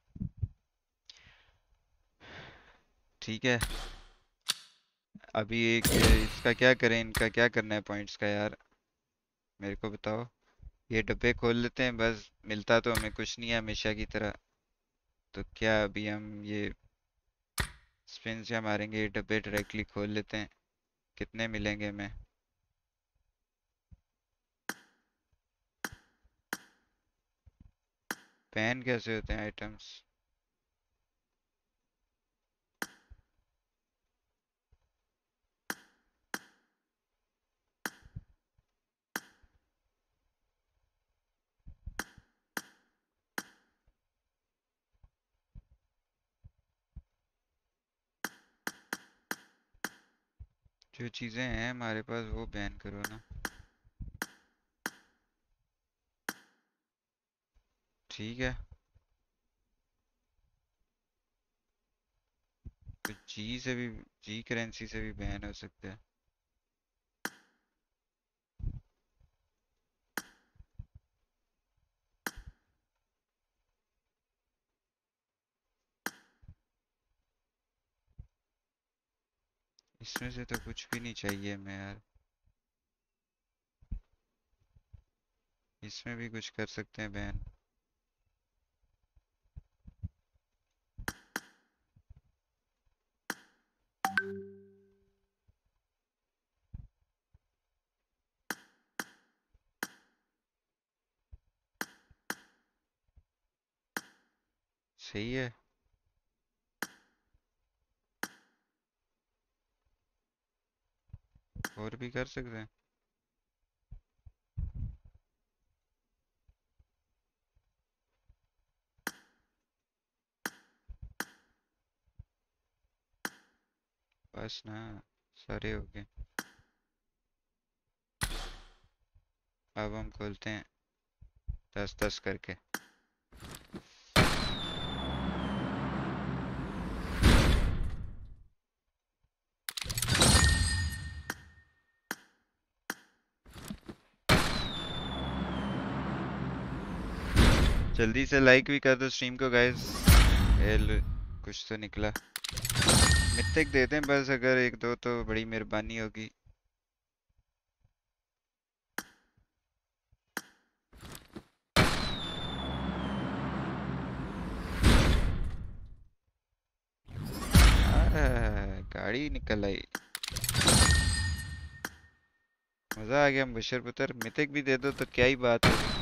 ठीक है, अभी एक इसका क्या करें, इनका क्या करना है पॉइंट्स का यार, मेरे को बताओ। ये डब्बे खोल लेते हैं, बस मिलता तो हमें कुछ नहीं है हमेशा की तरह, तो क्या अभी हम ये स्पिन से मारेंगे, ये डब्बे डायरेक्टली खोल लेते हैं, कितने मिलेंगे हमें? पैन कैसे होते हैं आइटम्स? जो चीज़ें हैं हमारे पास वो बैन करो ना। ठीक है, तो जी से भी, जी करेंसी से भी बैन हो सकता है। इसमें से तो कुछ भी नहीं चाहिए हमें यार, इसमें भी कुछ कर सकते हैं बैन। सही है, और भी कर सकते हैं। बस ना, सारे हो गए। अब हम खोलते हैं दस दस करके। जल्दी से लाइक भी कर दो स्ट्रीम को गाइस। कुछ तो निकला। मिथिक दे दें बस, अगर एक दो तो बड़ी मेहरबानी होगी। आ, गाड़ी निकल आई, मजा आ गया। मुबशर पुत्र मिथिक भी दे दो तो क्या ही बात होगी।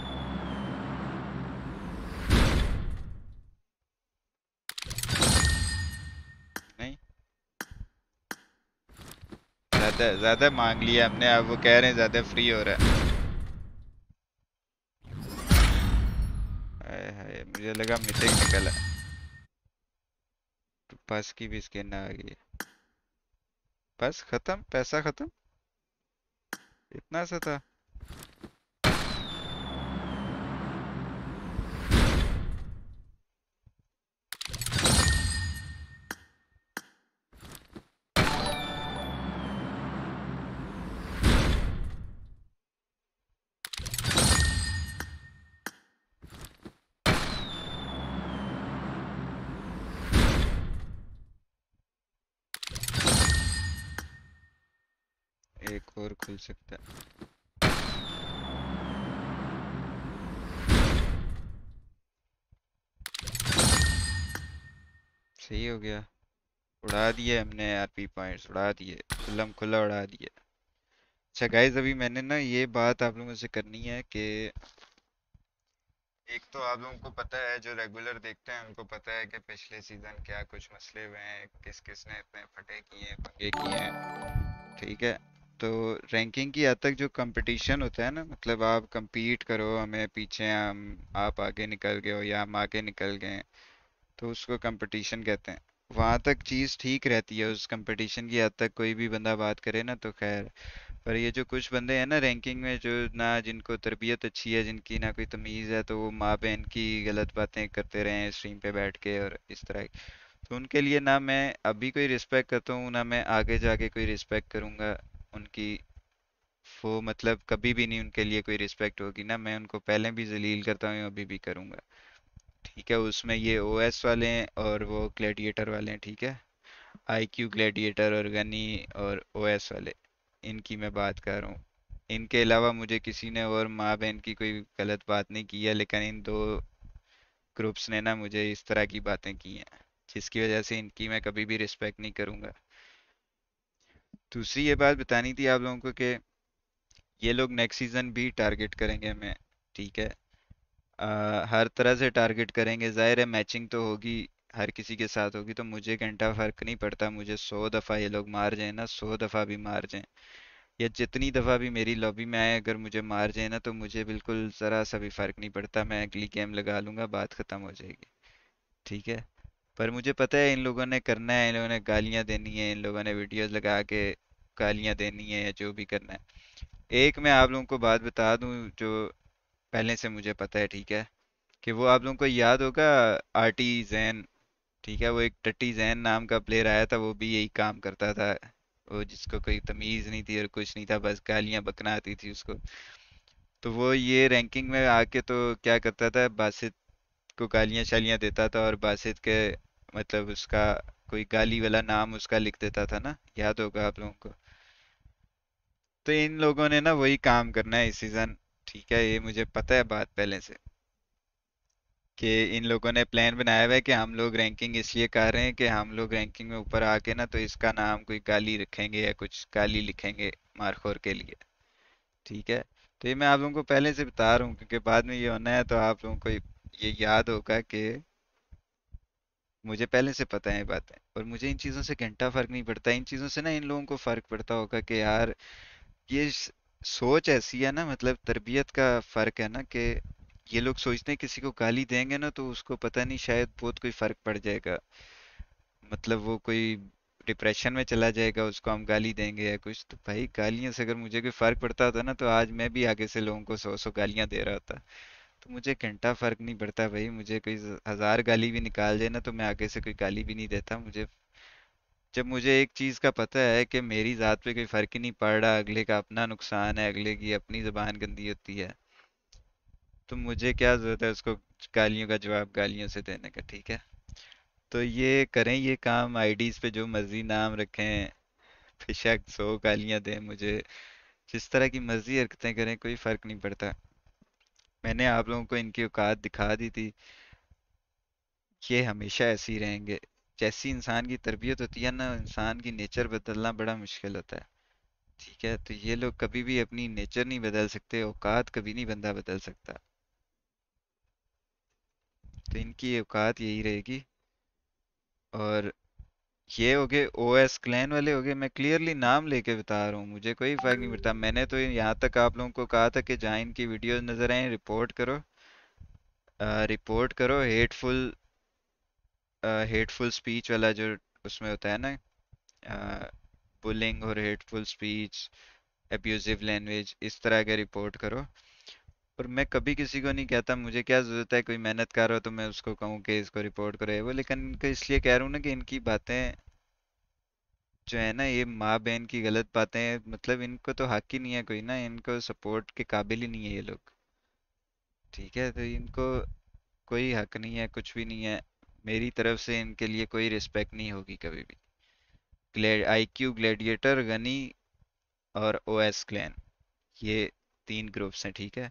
नहीं ज्यादा ज्यादा मांग लिया हमने, अब वो कह रहे हैं ज्यादा फ्री हो रहा है। हाय हाय, मुझे लगा मिथिक निकला। तो बस की भी स्किन आ गई है। बस खत्म, पैसा खत्म, इतना सा था। एक और खुल सकता है। सही हो गया, उड़ा दिए हमने आरपी पॉइंट्स, उड़ा दिए, खुल्लम खुला उड़ा दिए। अच्छा गाइज, अभी मैंने ना ये बात आप लोगों से करनी है कि एक तो आप लोगों को पता है, जो रेगुलर देखते हैं उनको पता है कि पिछले सीजन क्या कुछ मसले हुए हैं, किस किस ने इतने फटे किए हैं, पंगे किए हैं। ठीक है, तो रैंकिंग की हद तक जो कंपटीशन होता है ना, मतलब आप compete करो, हमें पीछे हम आप आगे निकल गए हो या हम आगे निकल गए हैं, तो उसको कंपटीशन कहते हैं। वहां तक चीज़ ठीक रहती है, उस कंपटीशन की हद तक कोई भी बंदा बात करे ना तो खैर। पर ये जो कुछ बंदे हैं ना रैंकिंग में, जो ना जिनको तरबियत अच्छी है, जिनकी ना कोई तमीज़ है, तो वो माँ बहन की गलत बातें करते रहे हैं स्ट्रीम पे बैठ के और इस तरह की। तो उनके लिए ना मैं अभी कोई रिस्पेक्ट करता हूँ, ना मैं आगे जाके कोई रिस्पेक्ट करूँगा उनकी। वो मतलब कभी भी नहीं उनके लिए कोई रिस्पेक्ट होगी ना, मैं उनको पहले भी जलील करता हूँ, अभी भी करूँगा। ठीक है, उसमें ये ओएस वाले हैं और वो ग्लैडिएटर वाले हैं। ठीक है, आईक्यू ग्लैडिएटर और गनी और ओएस वाले, इनकी मैं बात कर रहा हूँ। इनके अलावा मुझे किसी ने और माँ बहन की कोई गलत बात नहीं की है, लेकिन इन दो ग्रुप्स ने ना मुझे इस तरह की बातें की हैं, जिसकी वजह से इनकी मैं कभी भी रिस्पेक्ट नहीं करूँगा। दूसरी ये बात बतानी थी आप लोगों को कि ये लोग नेक्स्ट सीजन भी टारगेट करेंगे हमें। ठीक है, आ, हर तरह से टारगेट करेंगे। जाहिर है मैचिंग तो होगी, हर किसी के साथ होगी, तो मुझे घंटा फर्क नहीं पड़ता, मुझे सौ दफ़ा ये लोग मार जाए ना, सौ दफ़ा भी मार जाएं, या जितनी दफ़ा भी मेरी लॉबी में आए, अगर मुझे मार जाए ना, तो मुझे बिल्कुल ज़रा सा भी फ़र्क नहीं पड़ता, मैं अगली गेम लगा लूँगा, बात ख़त्म हो जाएगी। ठीक है, पर मुझे पता है इन लोगों ने करना है, इन लोगों ने गालियाँ देनी है, इन लोगों ने वीडियोस लगा के गालियाँ देनी है, या जो भी करना है। एक मैं आप लोगों को बात बता दूं जो पहले से मुझे पता है। ठीक है, कि वो आप लोगों को याद होगा, आरटी जैन। ठीक है, वो एक टट्टी जैन नाम का प्लेयर आया था, वो भी यही काम करता था, वो जिसको कोई तमीज नहीं थी और कुछ नहीं था, बस गालियां बकना आती थी उसको। तो वो ये रैंकिंग में आके तो क्या करता था, बासित को गालियां शालियां देता था, और बासित के मतलब उसका कोई गाली वाला नाम उसका लिख देता था ना, याद होगा आप लोगों को। तो इन लोगों ने ना वही काम करना है इस सीजन। ठीक है, ये मुझे पता है बात पहले से, कि इन लोगों ने प्लान बनाया हुआ है कि हम लोग रैंकिंग इसलिए कर रहे हैं कि हम लोग रैंकिंग में ऊपर आके ना तो इसका नाम कोई गाली रखेंगे या कुछ गाली लिखेंगे मारखोर के लिए। ठीक है, तो ये मैं आप लोगों को पहले से बता रहा हूँ, क्योंकि बाद में ये होना है तो आप लोगों को ये याद होगा कि मुझे पहले से पता है ये बातें, और मुझे इन चीज़ों से घंटा फर्क नहीं पड़ता। इन चीज़ों से ना इन लोगों को फर्क पड़ता होगा कि यार ये स- सोच ऐसी है ना, मतलब तरबियत का फर्क है ना, कि ये लोग सोचते हैं किसी को गाली देंगे ना तो उसको पता नहीं शायद बहुत कोई फर्क पड़ जाएगा, मतलब वो कोई डिप्रेशन में चला जाएगा, उसको हम गाली देंगे या कुछ। तो भाई गालियों से अगर मुझे कोई फर्क पड़ता होता ना, तो आज मैं भी आगे से लोगों को सौ सौ गालियां दे रहा होता। तो मुझे घंटा फर्क नहीं पड़ता भाई, मुझे कोई ज- हजार गाली भी निकाल दे ना तो मैं आगे से कोई गाली भी नहीं देता। मुझे जब मुझे एक चीज का पता है कि मेरी जात पे कोई फर्क ही नहीं पड़ रहा, अगले का अपना नुकसान है, अगले की अपनी जबान गंदी होती है, तो मुझे क्या जरूरत है उसको गालियों का जवाब गालियों से देने का, ठीक है। तो ये करें ये काम, आईडीज पे जो मर्जी नाम रखें, बेशक सौ गालियां दें मुझे, जिस तरह की मर्जी हरकतें करें, कोई फर्क नहीं पड़ता। मैंने आप लोगों को इनकी औकात दिखा दी थी, ये हमेशा ऐसे ही रहेंगे। जैसी इंसान की तरबियत होती है ना, इंसान की नेचर बदलना बड़ा मुश्किल होता है, ठीक है। तो ये लोग कभी भी अपनी नेचर नहीं बदल सकते, औकात कभी नहीं बंदा बदल सकता। तो इनकी औकात यही रहेगी। और ये हो गए ओएस क्लैन वाले हो गए, मैं क्लियरली नाम लेके बता रहा हूँ, मुझे कोई फर्क नहीं पड़ता। मैंने तो यहाँ तक आप लोगों को कहा था कि जहाँ इनकी वीडियोस नजर आए रिपोर्ट करो, रिपोर्ट करो। हेटफुल हेटफुल स्पीच वाला जो उसमें होता है ना, बुलिंग और हेटफुल स्पीच, अब्यूजिव लैंग्वेज, इस तरह का रिपोर्ट करो। और मैं कभी किसी को नहीं कहता, मुझे क्या जरूरत है, कोई मेहनत कर रहा हो तो मैं उसको कहूँ कि इसको रिपोर्ट करो ये वो, लेकिन इनको इसलिए कह रहा हूँ ना कि इनकी बातें जो है ना, ये माँ बहन की गलत बातें हैं, मतलब इनको तो हक ही नहीं है कोई ना, इनको सपोर्ट के काबिल ही नहीं है ये लोग, ठीक है। तो इनको कोई हक नहीं है, कुछ भी नहीं है, मेरी तरफ से इनके लिए कोई रिस्पेक्ट नहीं होगी कभी भी। ग्लैड आईक्यू ग्लैडिएटर, गनी और ओएस क्लैन, ये तीन ग्रुप्स हैं, ठीक है।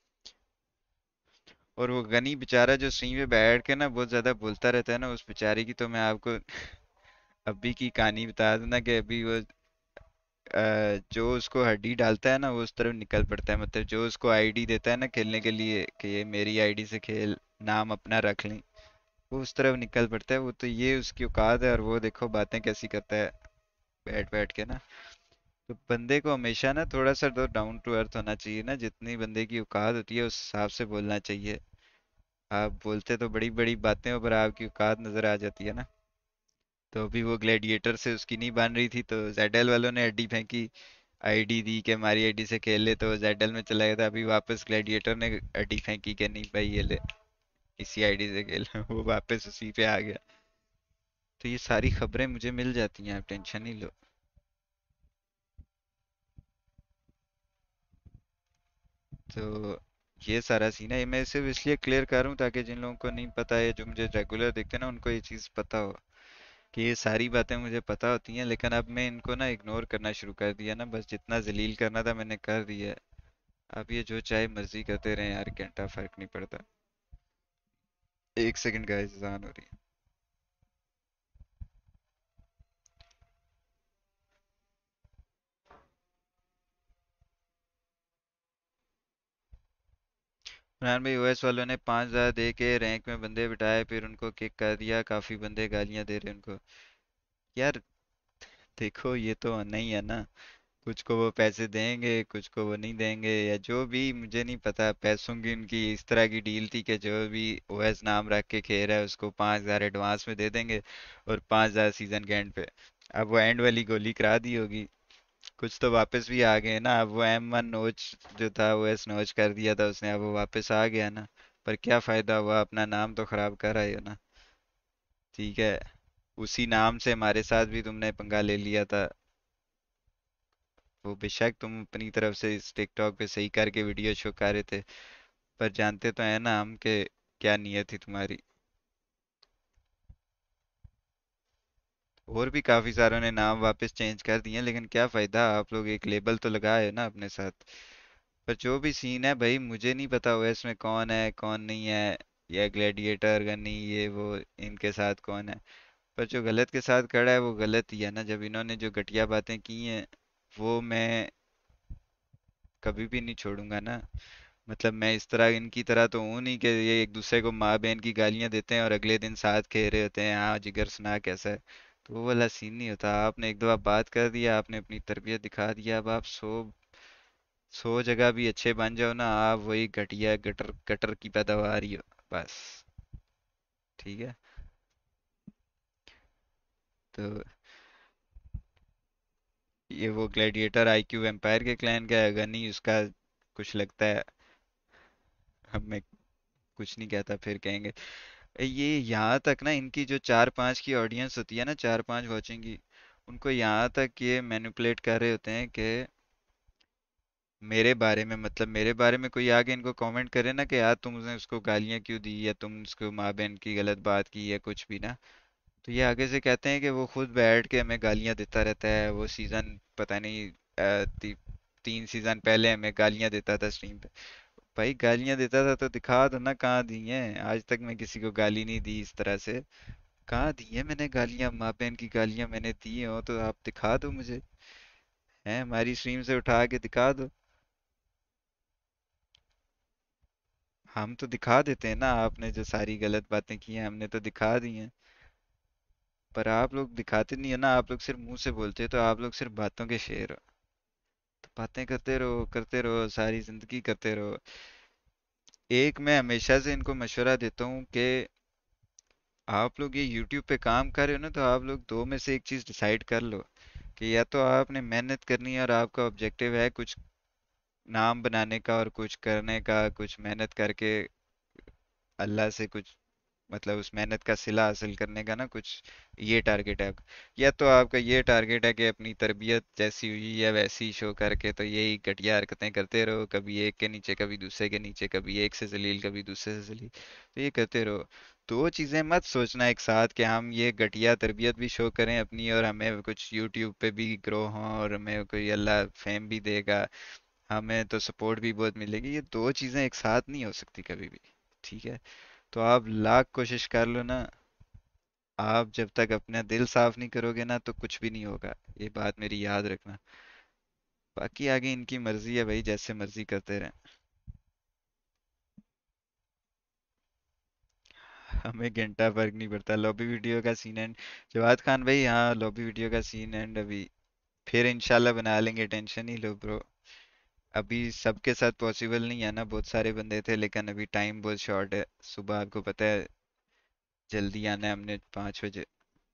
और वो गनी बेचारा जो स्ट्रीम पे बैठ के ना बहुत ज्यादा बोलता रहता है ना, उस बेचारे की तो मैं आपको अभी की कहानी बता दूं ना, कि अभी वो अ, जो उसको हड्डी डालता है ना वो उस तरफ निकल पड़ता है, मतलब जो उसको आईडी देता है ना खेलने के लिए कि ये मेरी आईडी से खेल, नाम अपना रख लें, वो उस तरफ निकल पड़ता है। वो तो ये उसकी औकात है, और वो देखो बातें कैसी करता है बैठ बैठ के ना। तो बंदे को हमेशा ना थोड़ा सा तो डाउन टू अर्थ होना चाहिए ना, जितनी बंदे की औकात होती है उस हिसाब से बोलना चाहिए। आप बोलते तो बड़ी बड़ी बातें हो, पर आपकी औकात नजर आ जाती है ना। तो अभी वो ग्लैडिएटर से उसकी नहीं बन रही थी, तो जेडएल वालों ने अड्डी फेंकी, आईडी दी कि हमारी आईडी से खेल ले, तो जेडएल में चला गया था। अभी वापस ग्लैडिएटर ने अड्डी फेंकी कि नहीं भाई ये ले, इसी आईडी से खेल वो वापस उसी पे आ गया। तो ये सारी खबरें मुझे मिल जाती हैं, आप टेंशन नहीं लो। तो ये सारा सीन है, ये मैं सिर्फ इसलिए क्लियर कर रहा हूँ ताकि जिन लोगों को नहीं पता है, जो मुझे रेगुलर देखते हैं ना, उनको ये चीज़ पता हो कि ये सारी बातें मुझे पता होती हैं। लेकिन अब मैं इनको ना इग्नोर करना शुरू कर दिया ना, बस जितना जलील करना था मैंने कर दिया है। अब ये जो चाहे मर्जी करते रहे यार, घंटा फर्क नहीं पड़ता। एक सेकंड गाइस, अजान हो रही है। इमरान भाई, ओएस वालों ने पाँच हजार दे के रैंक में बंदे बिठाए, फिर उनको किक कर दिया, काफी बंदे गालियां दे रहे हैं उनको। यार देखो ये तो नहीं है ना, कुछ को वो पैसे देंगे, कुछ को वो नहीं देंगे, या जो भी, मुझे नहीं पता। पैसों की उनकी इस तरह की डील थी कि जो भी ओएस नाम रख के खेल रहा है उसको पाँच हजार एडवांस में दे देंगे, और पाँच हजार सीजन के एंड पे। अब वो एंड वाली गोली करा दी होगी, कुछ तो वापस भी आ गए ना। अब वो एम वन नोच जो था, ओएस नोच कर दिया था उसने, अब वो वापस आ गया ना। पर क्या फायदा हुआ, अपना नाम तो खराब कर रहे हो ना, ठीक है। उसी नाम से हमारे साथ भी तुमने पंगा ले लिया था। वो बेशक तुम अपनी तरफ से इस टिकटॉक पे सही करके वीडियो शो कर रहे थे, पर जानते तो है ना हम के क्या नीयत थी तुम्हारी। और भी काफी सारों ने नाम वापस चेंज कर दिए, लेकिन क्या फायदा, आप लोग एक लेबल तो लगाए ना अपने साथ। पर जो भी सीन है भाई, मुझे नहीं पता ओएस में कौन है कौन नहीं है, या ग्लैडिएटर गनी ये वो इनके साथ कौन है। पर जो गलत के साथ खड़ा है वो गलत ही है ना। जब इन्होंने जो घटिया बातें की हैं वो मैं कभी भी नहीं छोड़ूंगा ना। मतलब मैं इस तरह इनकी तरह तो हूँ नहीं कि ये एक दूसरे को माँ बहन की गालियां देते हैं और अगले दिन साथ खेल रहे होते हैं, हाँ जिगर सुना कैसा है। तो वो वाला सीन नहीं होता। आपने एक दो बात कर दिया, आपने अपनी तरबियत दिखा दिया, अब आप सौ सौ जगह भी अच्छे बन जाओ ना, आप वही घटिया गटर गटर की पैदावार ही हो बस, ठीक है। तो ये वो ग्लैडिएटर आईक्यू एम्पायर के क्लैन का है, अगर नहीं उसका कुछ लगता है, अब मैं कुछ नहीं कहता, फिर कहेंगे। ये यहाँ तक ना, इनकी जो चार पांच की ऑडियंस होती है ना, चार पांच वॉचिंग की, उनको यहाँ तक ये मैनिपुलेट कर रहे होते हैं कि मेरे बारे में मतलब मेरे बारे में कोई आके इनको कमेंट करे ना कि यार तुमने उसको गालियां क्यों दी या तुम उसको माँ बहन की गलत बात की या कुछ भी ना, तो ये आगे से कहते हैं कि वो खुद बैठ के हमें गालियां देता रहता है। वो सीजन पता नहीं अ, ती, तीन सीजन पहले हमें गालियां देता था स्ट्रीम पे। भाई गालियां देता था तो दिखा दो ना कहाँ दी हैं। आज तक मैं किसी को गाली नहीं दी इस तरह से। कहाँ दी है मैंने गालियां? माँ बहन की गालियां मैंने दी हो तो आप दिखा दो मुझे। हैं, हमारी स्ट्रीम से उठा के दिखा दो। हम तो दिखा देते हैं ना, आपने जो सारी गलत बातें की हैं हमने तो दिखा दी हैं। पर आप लोग दिखाते नहीं है ना, आप लोग सिर्फ मुंह से बोलते हो, तो आप लोग सिर्फ बातों के शेर हो। तो बातें करते रहो करते रहो सारी जिंदगी करते रहो। एक मैं हमेशा से इनको मशवरा देता हूँ कि आप लोग ये YouTube पे काम कर रहे हो ना, तो आप लोग दो में से एक चीज डिसाइड कर लो कि या तो आपने मेहनत करनी है और आपका ऑब्जेक्टिव है कुछ नाम बनाने का और कुछ करने का, कुछ मेहनत करके अल्लाह से कुछ मतलब उस मेहनत का सिला हासिल करने का ना कुछ, ये टारगेट है आपका। या तो आपका ये टारगेट है कि अपनी तरबियत जैसी हुई या वैसी शो करके तो यही घटिया हरकतें करते रहो, कभी एक के नीचे कभी दूसरे के नीचे, कभी एक से जलील कभी दूसरे से जलील, तो ये करते रहो। दो चीजें मत सोचना एक साथ कि हम ये घटिया तरबियत भी शो करें अपनी और हमें कुछ यूट्यूब पे भी ग्रो हों और हमें कोई अल्लाह फेम भी देगा, हमें तो सपोर्ट भी बहुत मिलेगी। ये दो चीजें एक साथ नहीं हो सकती कभी भी। ठीक है? तो आप लाख कोशिश कर लो ना, आप जब तक अपना दिल साफ नहीं करोगे ना तो कुछ भी नहीं होगा। ये बात मेरी याद रखना। बाकी आगे इनकी मर्जी है भाई, जैसे मर्जी करते रहें। हमें घंटा फर्क नहीं पड़ता। लॉबी वीडियो का सीन एंड जवाद खान भाई, हाँ लॉबी वीडियो का सीन एंड अभी फिर इंशाल्लाह बना लेंगे, टेंशन ही लो ब्रो। अभी सबके साथ पॉसिबल नहीं है ना, बहुत सारे बंदे थे लेकिन अभी टाइम बहुत शॉर्ट है। सुबह आपको पता है जल्दी आना है हमने पाँच बजे।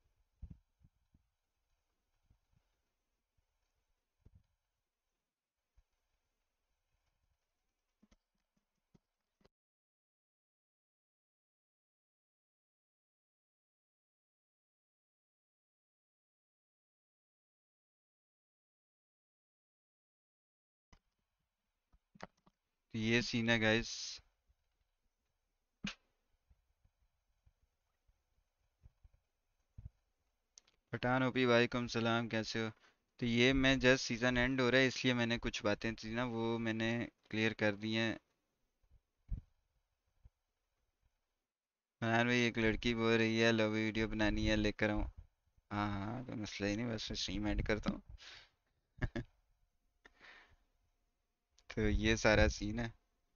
तो ये सीन है गाइस। पठान ओपी वालेकुम सलाम, कैसे हो? तो ये मैं जस्ट सीजन एंड हो रहा है इसलिए मैंने कुछ बातें थी ना वो मैंने क्लियर कर दी हैं। फरहान भाई एक लड़की बोल रही है लव वीडियो बनानी है, लेकर आऊँ? हाँ हाँ कोई मसला ही नहीं, बस मैं स्ट्रीम एंड करता हूँ। तो ये सारा सीन है।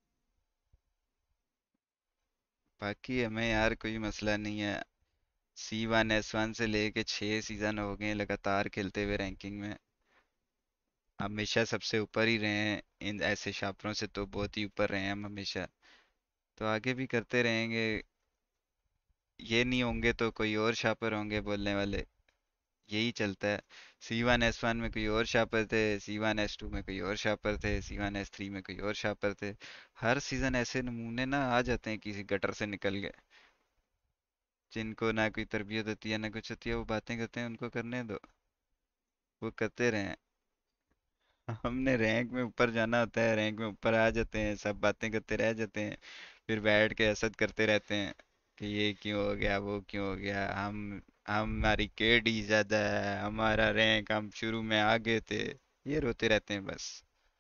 बाकी हमें यार कोई मसला नहीं है। सी वन एस वन से लेके छः सीजन हो गए लगातार खेलते हुए रैंकिंग में, हमेशा सबसे ऊपर ही रहे हैं। इन ऐसे शापरों से तो बहुत ही ऊपर रहे हैं हम हमेशा। तो आगे भी करते रहेंगे। ये नहीं होंगे तो कोई और शापर होंगे बोलने वाले, यही चलता है। सी वन एस वन में कोई और शापर थे, सी वन एस टू में कोई और शापर थे, सी वन एस थ्री में कोई और शापर थे। हर सीजन ऐसे नमूने ना आ जाते हैं किसी गटर से निकल के, जिनको ना कोई तरबियत होती है ना कुछ होती है, वो बातें करते हैं, उनको करने दो, वो करते रहें। हमने रैंक में ऊपर जाना होता है, रैंक में ऊपर आ जाते हैं, सब बातें करते रह जाते हैं, फिर बैठ के हसद करते रहते हैं कि ये क्यों हो गया वो क्यों हो गया, हम हमारी केडी ज्यादा है, हमारा रैंक, हम शुरू में आगे थे, ये रोते रहते हैं बस।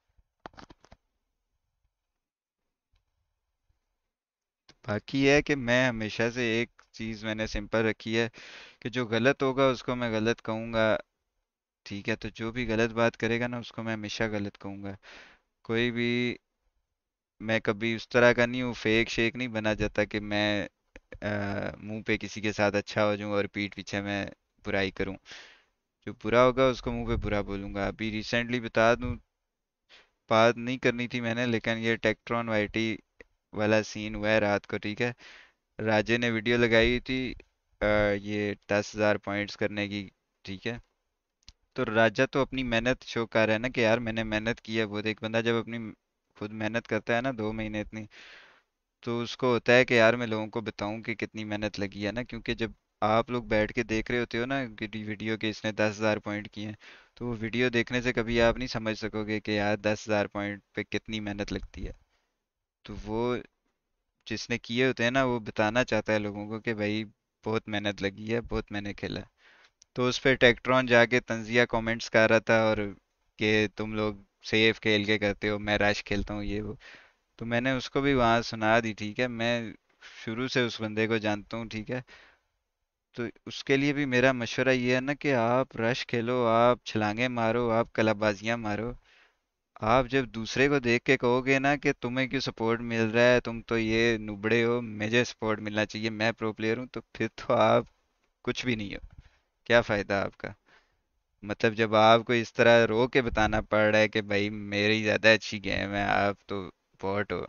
बाकी ये है कि मैं हमेशा से एक चीज मैंने सिंपल रखी है कि जो गलत होगा उसको मैं गलत कहूंगा। ठीक है? तो जो भी गलत बात करेगा ना उसको मैं हमेशा गलत कहूंगा। कोई भी, मैं कभी उस तरह का नहीं हूँ, फेक शेक नहीं बना जाता कि मैं अ, मुंह पे किसी के साथ अच्छा हो जाऊं और पीठ पीछे मैं बुराई करूं। जो बुरा होगा उसको मुंह पे बुरा बोलूंगा। अभी रिसेंटली बता दूं, बात नहीं करनी थी मैंने लेकिन ये टेक्ट्रॉन वाईटी वाला सीन हुआ है रात को। ठीक है? राजे ने वीडियो लगाई थी अ, ये दस हजार पॉइंट्स करने की। ठीक है? तो राजा तो अपनी मेहनत शो कर रहा है ना कि यार मैंने मेहनत की है। बहुत, एक बंदा जब अपनी खुद मेहनत करता है ना दो महीने इतनी, तो उसको होता है कि यार मैं लोगों को बताऊं कि कितनी मेहनत लगी है ना, क्योंकि जब आप लोग बैठ के देख रहे होते हो ना कि वीडियो के इसने दस हजार पॉइंट किए हैं, तो वो वीडियो देखने से कभी आप नहीं समझ सकोगे कि यार दस हजार पॉइंट पे कितनी मेहनत लगती है। तो वो जिसने किए होते हैं ना, वो बताना चाहता है लोगों को कि भाई बहुत मेहनत लगी है, बहुत मैंने खेला है। तो उस पे टेक्ट्रॉन जाके तंजिया कमेंट्स कर रहा था, और कि तुम लोग सेफ खेल के करते हो, मैं रश खेलता हूँ ये वो। तो मैंने उसको भी वहां सुना दी, ठीक है, मैं शुरू से उस बंदे को जानता हूँ, ठीक है। तो उसके लिए भी मेरा मशवरा ये है ना कि आप रश खेलो, आप छलांगे मारो, आप कलाबाजियां मारो। आप जब दूसरे को देख के कहोगे ना कि तुम्हें क्यों सपोर्ट मिल रहा है, तुम तो ये नुबड़े हो, मुझे सपोर्ट मिलना चाहिए, मैं प्रो प्लेयर हूँ, तो फिर तो आप कुछ भी नहीं हो। क्या फायदा आपका? मतलब जब आपको इस तरह रो के बताना पड़ रहा है कि भाई मेरी ज्यादा अच्छी गेम है, आप तो बॉट हो,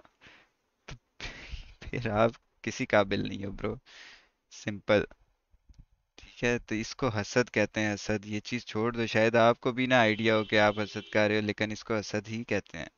फिर आप किसी काबिल नहीं हो ब्रो। सिंपल। ठीक है, तो इसको हसद कहते हैं। हसद, ये चीज छोड़ दो, शायद आपको भी ना आइडिया हो कि आप हसद कर रहे हो, लेकिन इसको हसद ही कहते हैं।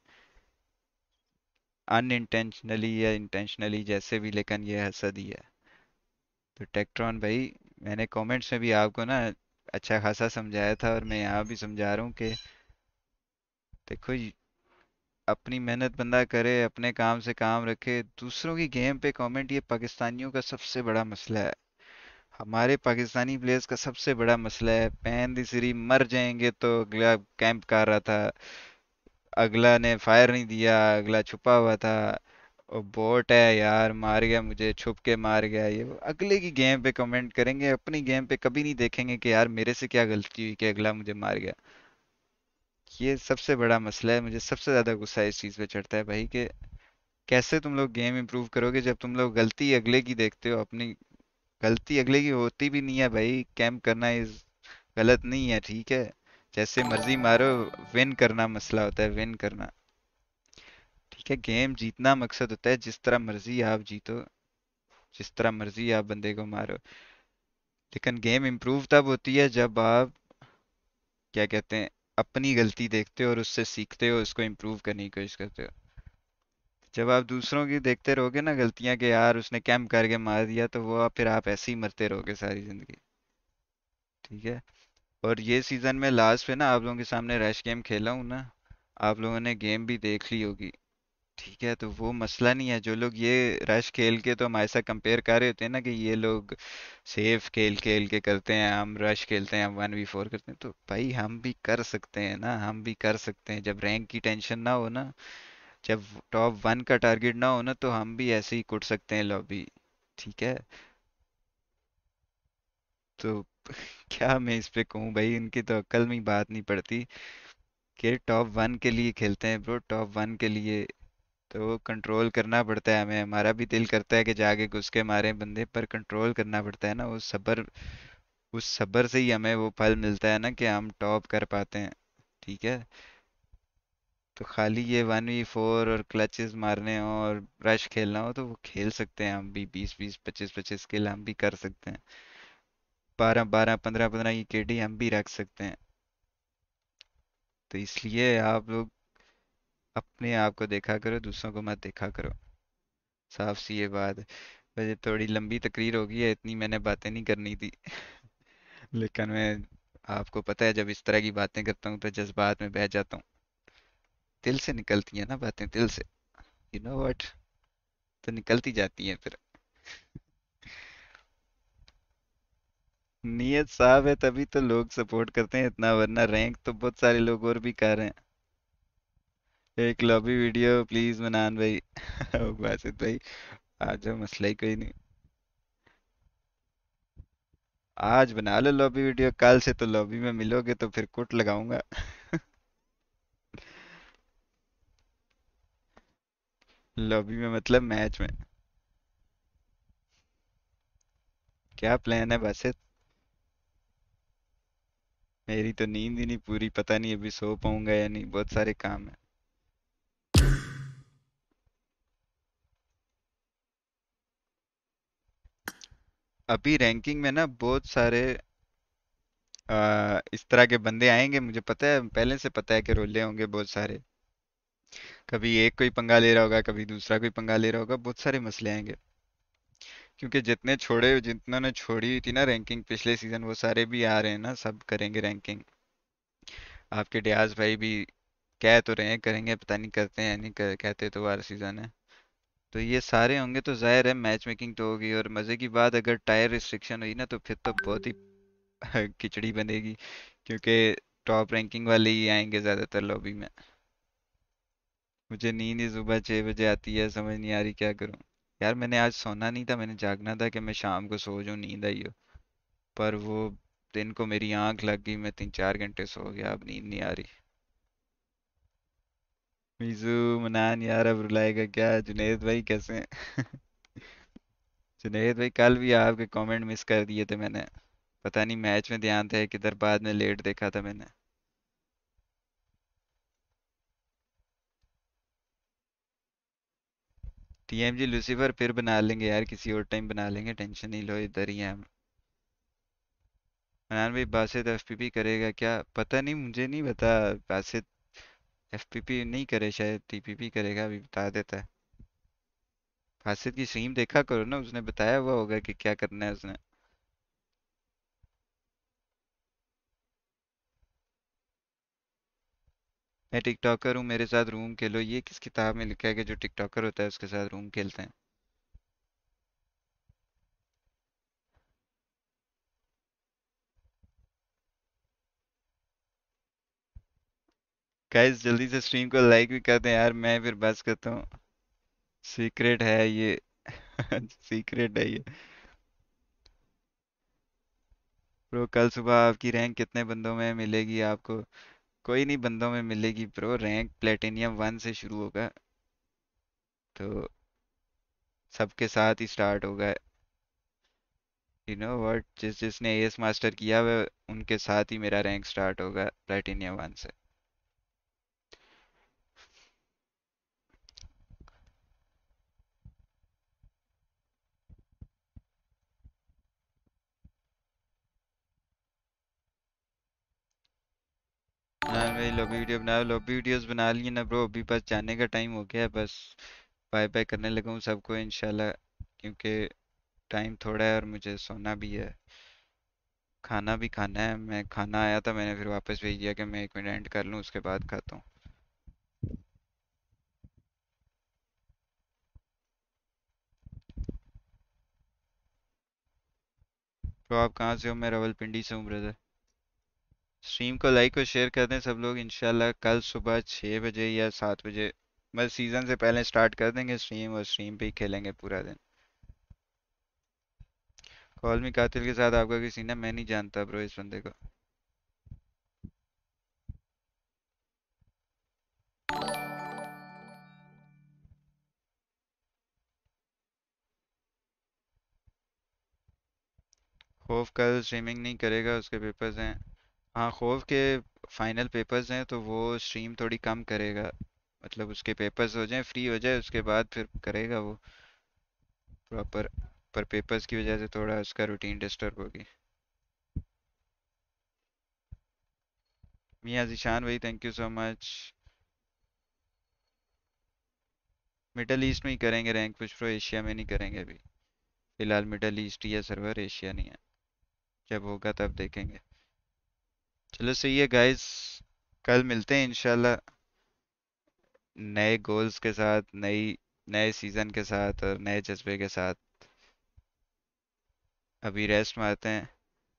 अनइंटेंशनली या इंटेंशनली, जैसे भी, लेकिन ये हसद ही है। तो टेक्ट्रॉन भाई, मैंने कमेंट्स में भी आपको ना अच्छा खासा समझाया था, और मैं यहाँ भी समझा रहा हूँ कि देखो ये अपनी मेहनत बंदा करे, अपने काम से काम रखे, दूसरों की गेम पे कमेंट, ये पाकिस्तानियों का सबसे बड़ा मसला है। हमारे पाकिस्तानी प्लेयर्स का सबसे बड़ा मसला है, पैन दी सीरी मर जाएंगे तो अगला कैंप कर रहा था, अगला ने फायर नहीं दिया, अगला छुपा हुआ था, और बोट है यार, मार गया मुझे, छुप के मार गया, ये वो। अगले की गेम पे कमेंट करेंगे, अपनी गेम पे कभी नहीं देखेंगे कि यार मेरे से क्या गलती हुई कि अगला मुझे मार गया। ये सबसे बड़ा मसला है। मुझे सबसे ज्यादा गुस्सा इस चीज पे चढ़ता है भाई, कि कैसे तुम लोग गेम इंप्रूव करोगे जब तुम लोग गलती अगले की देखते हो, अपनी गलती अगले की होती भी नहीं है। भाई कैंप करना इस गलत नहीं है, ठीक है, जैसे मर्जी मारो, विन करना मसला होता है, विन करना। ठीक है, गेम जीतना मकसद होता है, जिस तरह मर्जी आप जीतो, जिस तरह मर्जी आप बंदे को मारो। लेकिन गेम इंप्रूव तब होती है जब आप, क्या कहते हैं, अपनी गलती देखते हो और उससे सीखते हो, उसको इम्प्रूव करने की कोशिश करते हो। जब आप दूसरों की देखते रहोगे ना गलतियां, कि यार उसने कैंप करके मार दिया, तो वो आप फिर आप ऐसे ही मरते रहोगे सारी जिंदगी। ठीक है। और ये सीजन में लास्ट पे ना आप लोगों के सामने रैश गेम खेला हूँ ना, आप लोगों ने गेम भी देख ली होगी। ठीक है, तो वो मसला नहीं है। जो लोग ये रश खेल के तो हमारे साथ कंपेयर कर रहे होते हैं ना कि ये लोग सेफ खेल खेल के करते हैं, हम रश खेलते हैं, हम वन वी फोर करते हैं, तो भाई हम भी कर सकते हैं ना, हम भी कर सकते हैं। जब रैंक की टेंशन ना हो ना, जब टॉप वन का टारगेट ना हो ना, तो हम भी ऐसे ही कुट सकते हैं लॉबी। ठीक है। तो क्या मैं इस पे कहूँ भाई, इनकी तो अक्ल में बात नहीं पड़ती कि टॉप वन के लिए खेलते हैं ब्रो, टॉप वन के लिए। तो कंट्रोल करना पड़ता है हमें, हमारा भी दिल करता है कि जाके घुस के मारे बंदे, पर कंट्रोल करना पड़ता है ना, वो सब्र, उस सब्र से ही हमें वो फल मिलता है ना कि हम टॉप कर पाते हैं। ठीक है। तो खाली ये वन वी फोर और क्लचेस मारने हो और रश खेलना हो, तो वो खेल सकते हैं हम भी, बीस बीस पच्चीस पच्चीस किल हम भी कर सकते हैं, बारह बारह पंद्रह पंद्रह की केडी हम भी रख सकते हैं। तो इसलिए आप लोग अपने आप को देखा करो, दूसरों को मत देखा करो। साफ सी ये बात है। वैसे थोड़ी लंबी तकरीर हो गई है, इतनी मैंने बातें नहीं करनी थी लेकिन मैं, आपको पता है जब इस तरह की बातें करता हूँ तो जज्बात में बह जाता हूँ, दिल से निकलती है ना बातें, दिल से, यू नो व्हाट, तो निकलती जाती हैं फिर। नीयत साफ है तभी तो लोग सपोर्ट करते हैं इतना, वरना रैंक तो बहुत सारे लोग और भी कर रहे हैं। एक लॉबी वीडियो प्लीज मनान भाई बासित भाई, आ जाओ, मसला ही कोई नहीं। आज बना लो लॉबी वीडियो, कल से तो लॉबी में मिलोगे तो फिर कुट लगाऊंगा लॉबी में मतलब मैच में। क्या प्लान है बासित? मेरी तो नींद ही नहीं पूरी, पता नहीं अभी सो पाऊंगा या नहीं, बहुत सारे काम है। अभी रैंकिंग में ना बहुत सारे आ, इस तरह के बंदे आएंगे, मुझे पता है, पहले से पता है कि रोले होंगे बहुत सारे। कभी एक कोई पंगा ले रहा होगा, कभी दूसरा कोई पंगा ले रहा होगा, बहुत सारे मसले आएंगे। क्योंकि जितने छोड़े जितनों ने छोड़ी हुई थी ना रैंकिंग पिछले सीजन वो सारे भी आ रहे हैं ना, सब करेंगे रैंकिंग। आपके डियाज भाई भी कह तो रहे हैं करेंगे, पता नहीं करते हैं नहीं कर, कहते तो बार सीजन है। तो ये सारे होंगे तो जाहिर है मैच मेकिंग तो होगी। और मजे की बात अगर टायर रिस्ट्रिक्शन हुई ना तो फिर तो बहुत ही खिचड़ी बनेगी, क्योंकि टॉप रैंकिंग वाले ही आएंगे ज्यादातर लॉबी में। मुझे नींद ही सुबह छह बजे आती है, समझ नहीं आ रही क्या करूं। यार मैंने आज सोना नहीं था, मैंने जागना था कि मैं शाम को सो जाऊं, नींद आई हो। पर वो दिन को मेरी आंख लग गई, मैं तीन चार घंटे सो गया, अब नींद नहीं आ रही। मीजू मनान यार अब रुलाएगा क्या? जुनेद भाई कैसे हैं? जुनेद भाई कल भी आपके कमेंट मिस कर दिए थे मैंने, पता नहीं मैच में ध्यान था किधर, बाद में लेट देखा था मैंने। टीएमजी लूसीफर फिर बना लेंगे यार, किसी और टाइम बना लेंगे, टेंशन नहीं लो, इधर ही हैं हम। मनान भाई बासित एफपीपी करेगा क्या? पता नहीं, मुझे नहीं पता। बासित एफपीपी नहीं करे, शायद टीपीपी करेगा, अभी बता देता है। बासित की स्ट्रीम देखा करो ना, उसने बताया हुआ होगा कि क्या करना है उसने। मैं टिकटॉकर हूँ, मेरे साथ रूम खेलो, ये किस किताब में लिखा है कि जो टिकटॉकर होता है उसके साथ रूम खेलते हैं? गाइस जल्दी से स्ट्रीम को लाइक भी कर दें यार, मैं फिर बस करता हूँ। सीक्रेट है ये सीक्रेट है ये। ब्रो कल सुबह आपकी रैंक कितने बंदों में मिलेगी आपको? कोई नहीं बंदों में मिलेगी ब्रो, रैंक प्लेटिनियम वन से शुरू होगा, तो सबके साथ ही स्टार्ट होगा। यू नो व्हाट, जिस जिसने एस मास्टर किया हुआ है, उनके साथ ही मेरा रैंक स्टार्ट होगा प्लेटिनियम वन से। हाँ मेरी लॉबी वीडियो बना, लॉबी वीडियोस बना ली ना ब्रो, अभी बस जाने का टाइम हो गया है, बस बाय बाय करने लगा हूँ सबको इंशाल्लाह, क्योंकि टाइम थोड़ा है और मुझे सोना भी है, खाना भी खाना है। मैं खाना आया था, मैंने फिर वापस भेज दिया कि मैं एक मिनट एंड कर लूँ उसके बाद खाता हूँ। तो आप कहाँ से हो? मैं रावलपिंडी से हूँ ब्रदर। स्ट्रीम को लाइक और शेयर कर दें सब लोग, इंशाल्लाह कल सुबह छः बजे या सात बजे, बस सीज़न से पहले स्टार्ट कर देंगे स्ट्रीम, और स्ट्रीम पे ही खेलेंगे पूरा दिन। कॉल मी कातिल के साथ आपका किसी ने, मैं नहीं जानता ब्रो इस बंदे को। खौफ कल स्ट्रीमिंग नहीं करेगा, उसके पेपर्स हैं। हाँ खौफ के फाइनल पेपर्स हैं तो वो स्ट्रीम थोड़ी कम करेगा, मतलब उसके पेपर्स हो जाएं, फ्री हो जाए, उसके बाद फिर करेगा वो प्रॉपर। पर पेपर्स की वजह से थोड़ा उसका रूटीन डिस्टर्ब होगी। मियाँ जीशान भाई thank you so much. Middle east में ही करेंगे रैंक पुश प्रो, एशिया में नहीं करेंगे अभी फिलहाल, मिडल ईस्ट ही है सर्वर, एशिया नहीं है, जब होगा तब देखेंगे। चलो सही है गाइस, कल मिलते हैं इंशाल्लाह नए गोल्स के साथ, नई नए सीजन के साथ और नए जज्बे के साथ। अभी रेस्ट मारते हैं।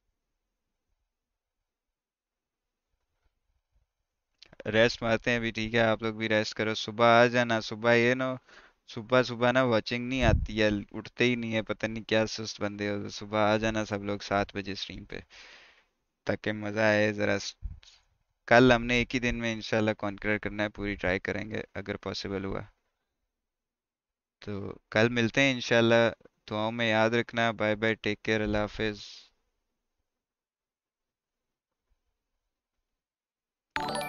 रेस्ट मारते हैं अभी, ठीक है आप लोग भी रेस्ट करो, सुबह आ जाना। सुबह ये ना, सुबह सुबह ना वॉचिंग नहीं आती है, उठते ही नहीं है, पता नहीं क्या सुस्त बंदे हो, तो सुबह आ जाना सब लोग सात बजे स्ट्रीम पे, ताकि मज़ा आए ज़रा। कल हमने एक ही दिन में इंशाल्लाह कॉन्करर करना है, पूरी ट्राई करेंगे अगर पॉसिबल हुआ तो। कल मिलते हैं इंशाल्लाह, दुआओं में याद रखना। बाय बाय, टेक केयर, अल्लाह हाफिज़।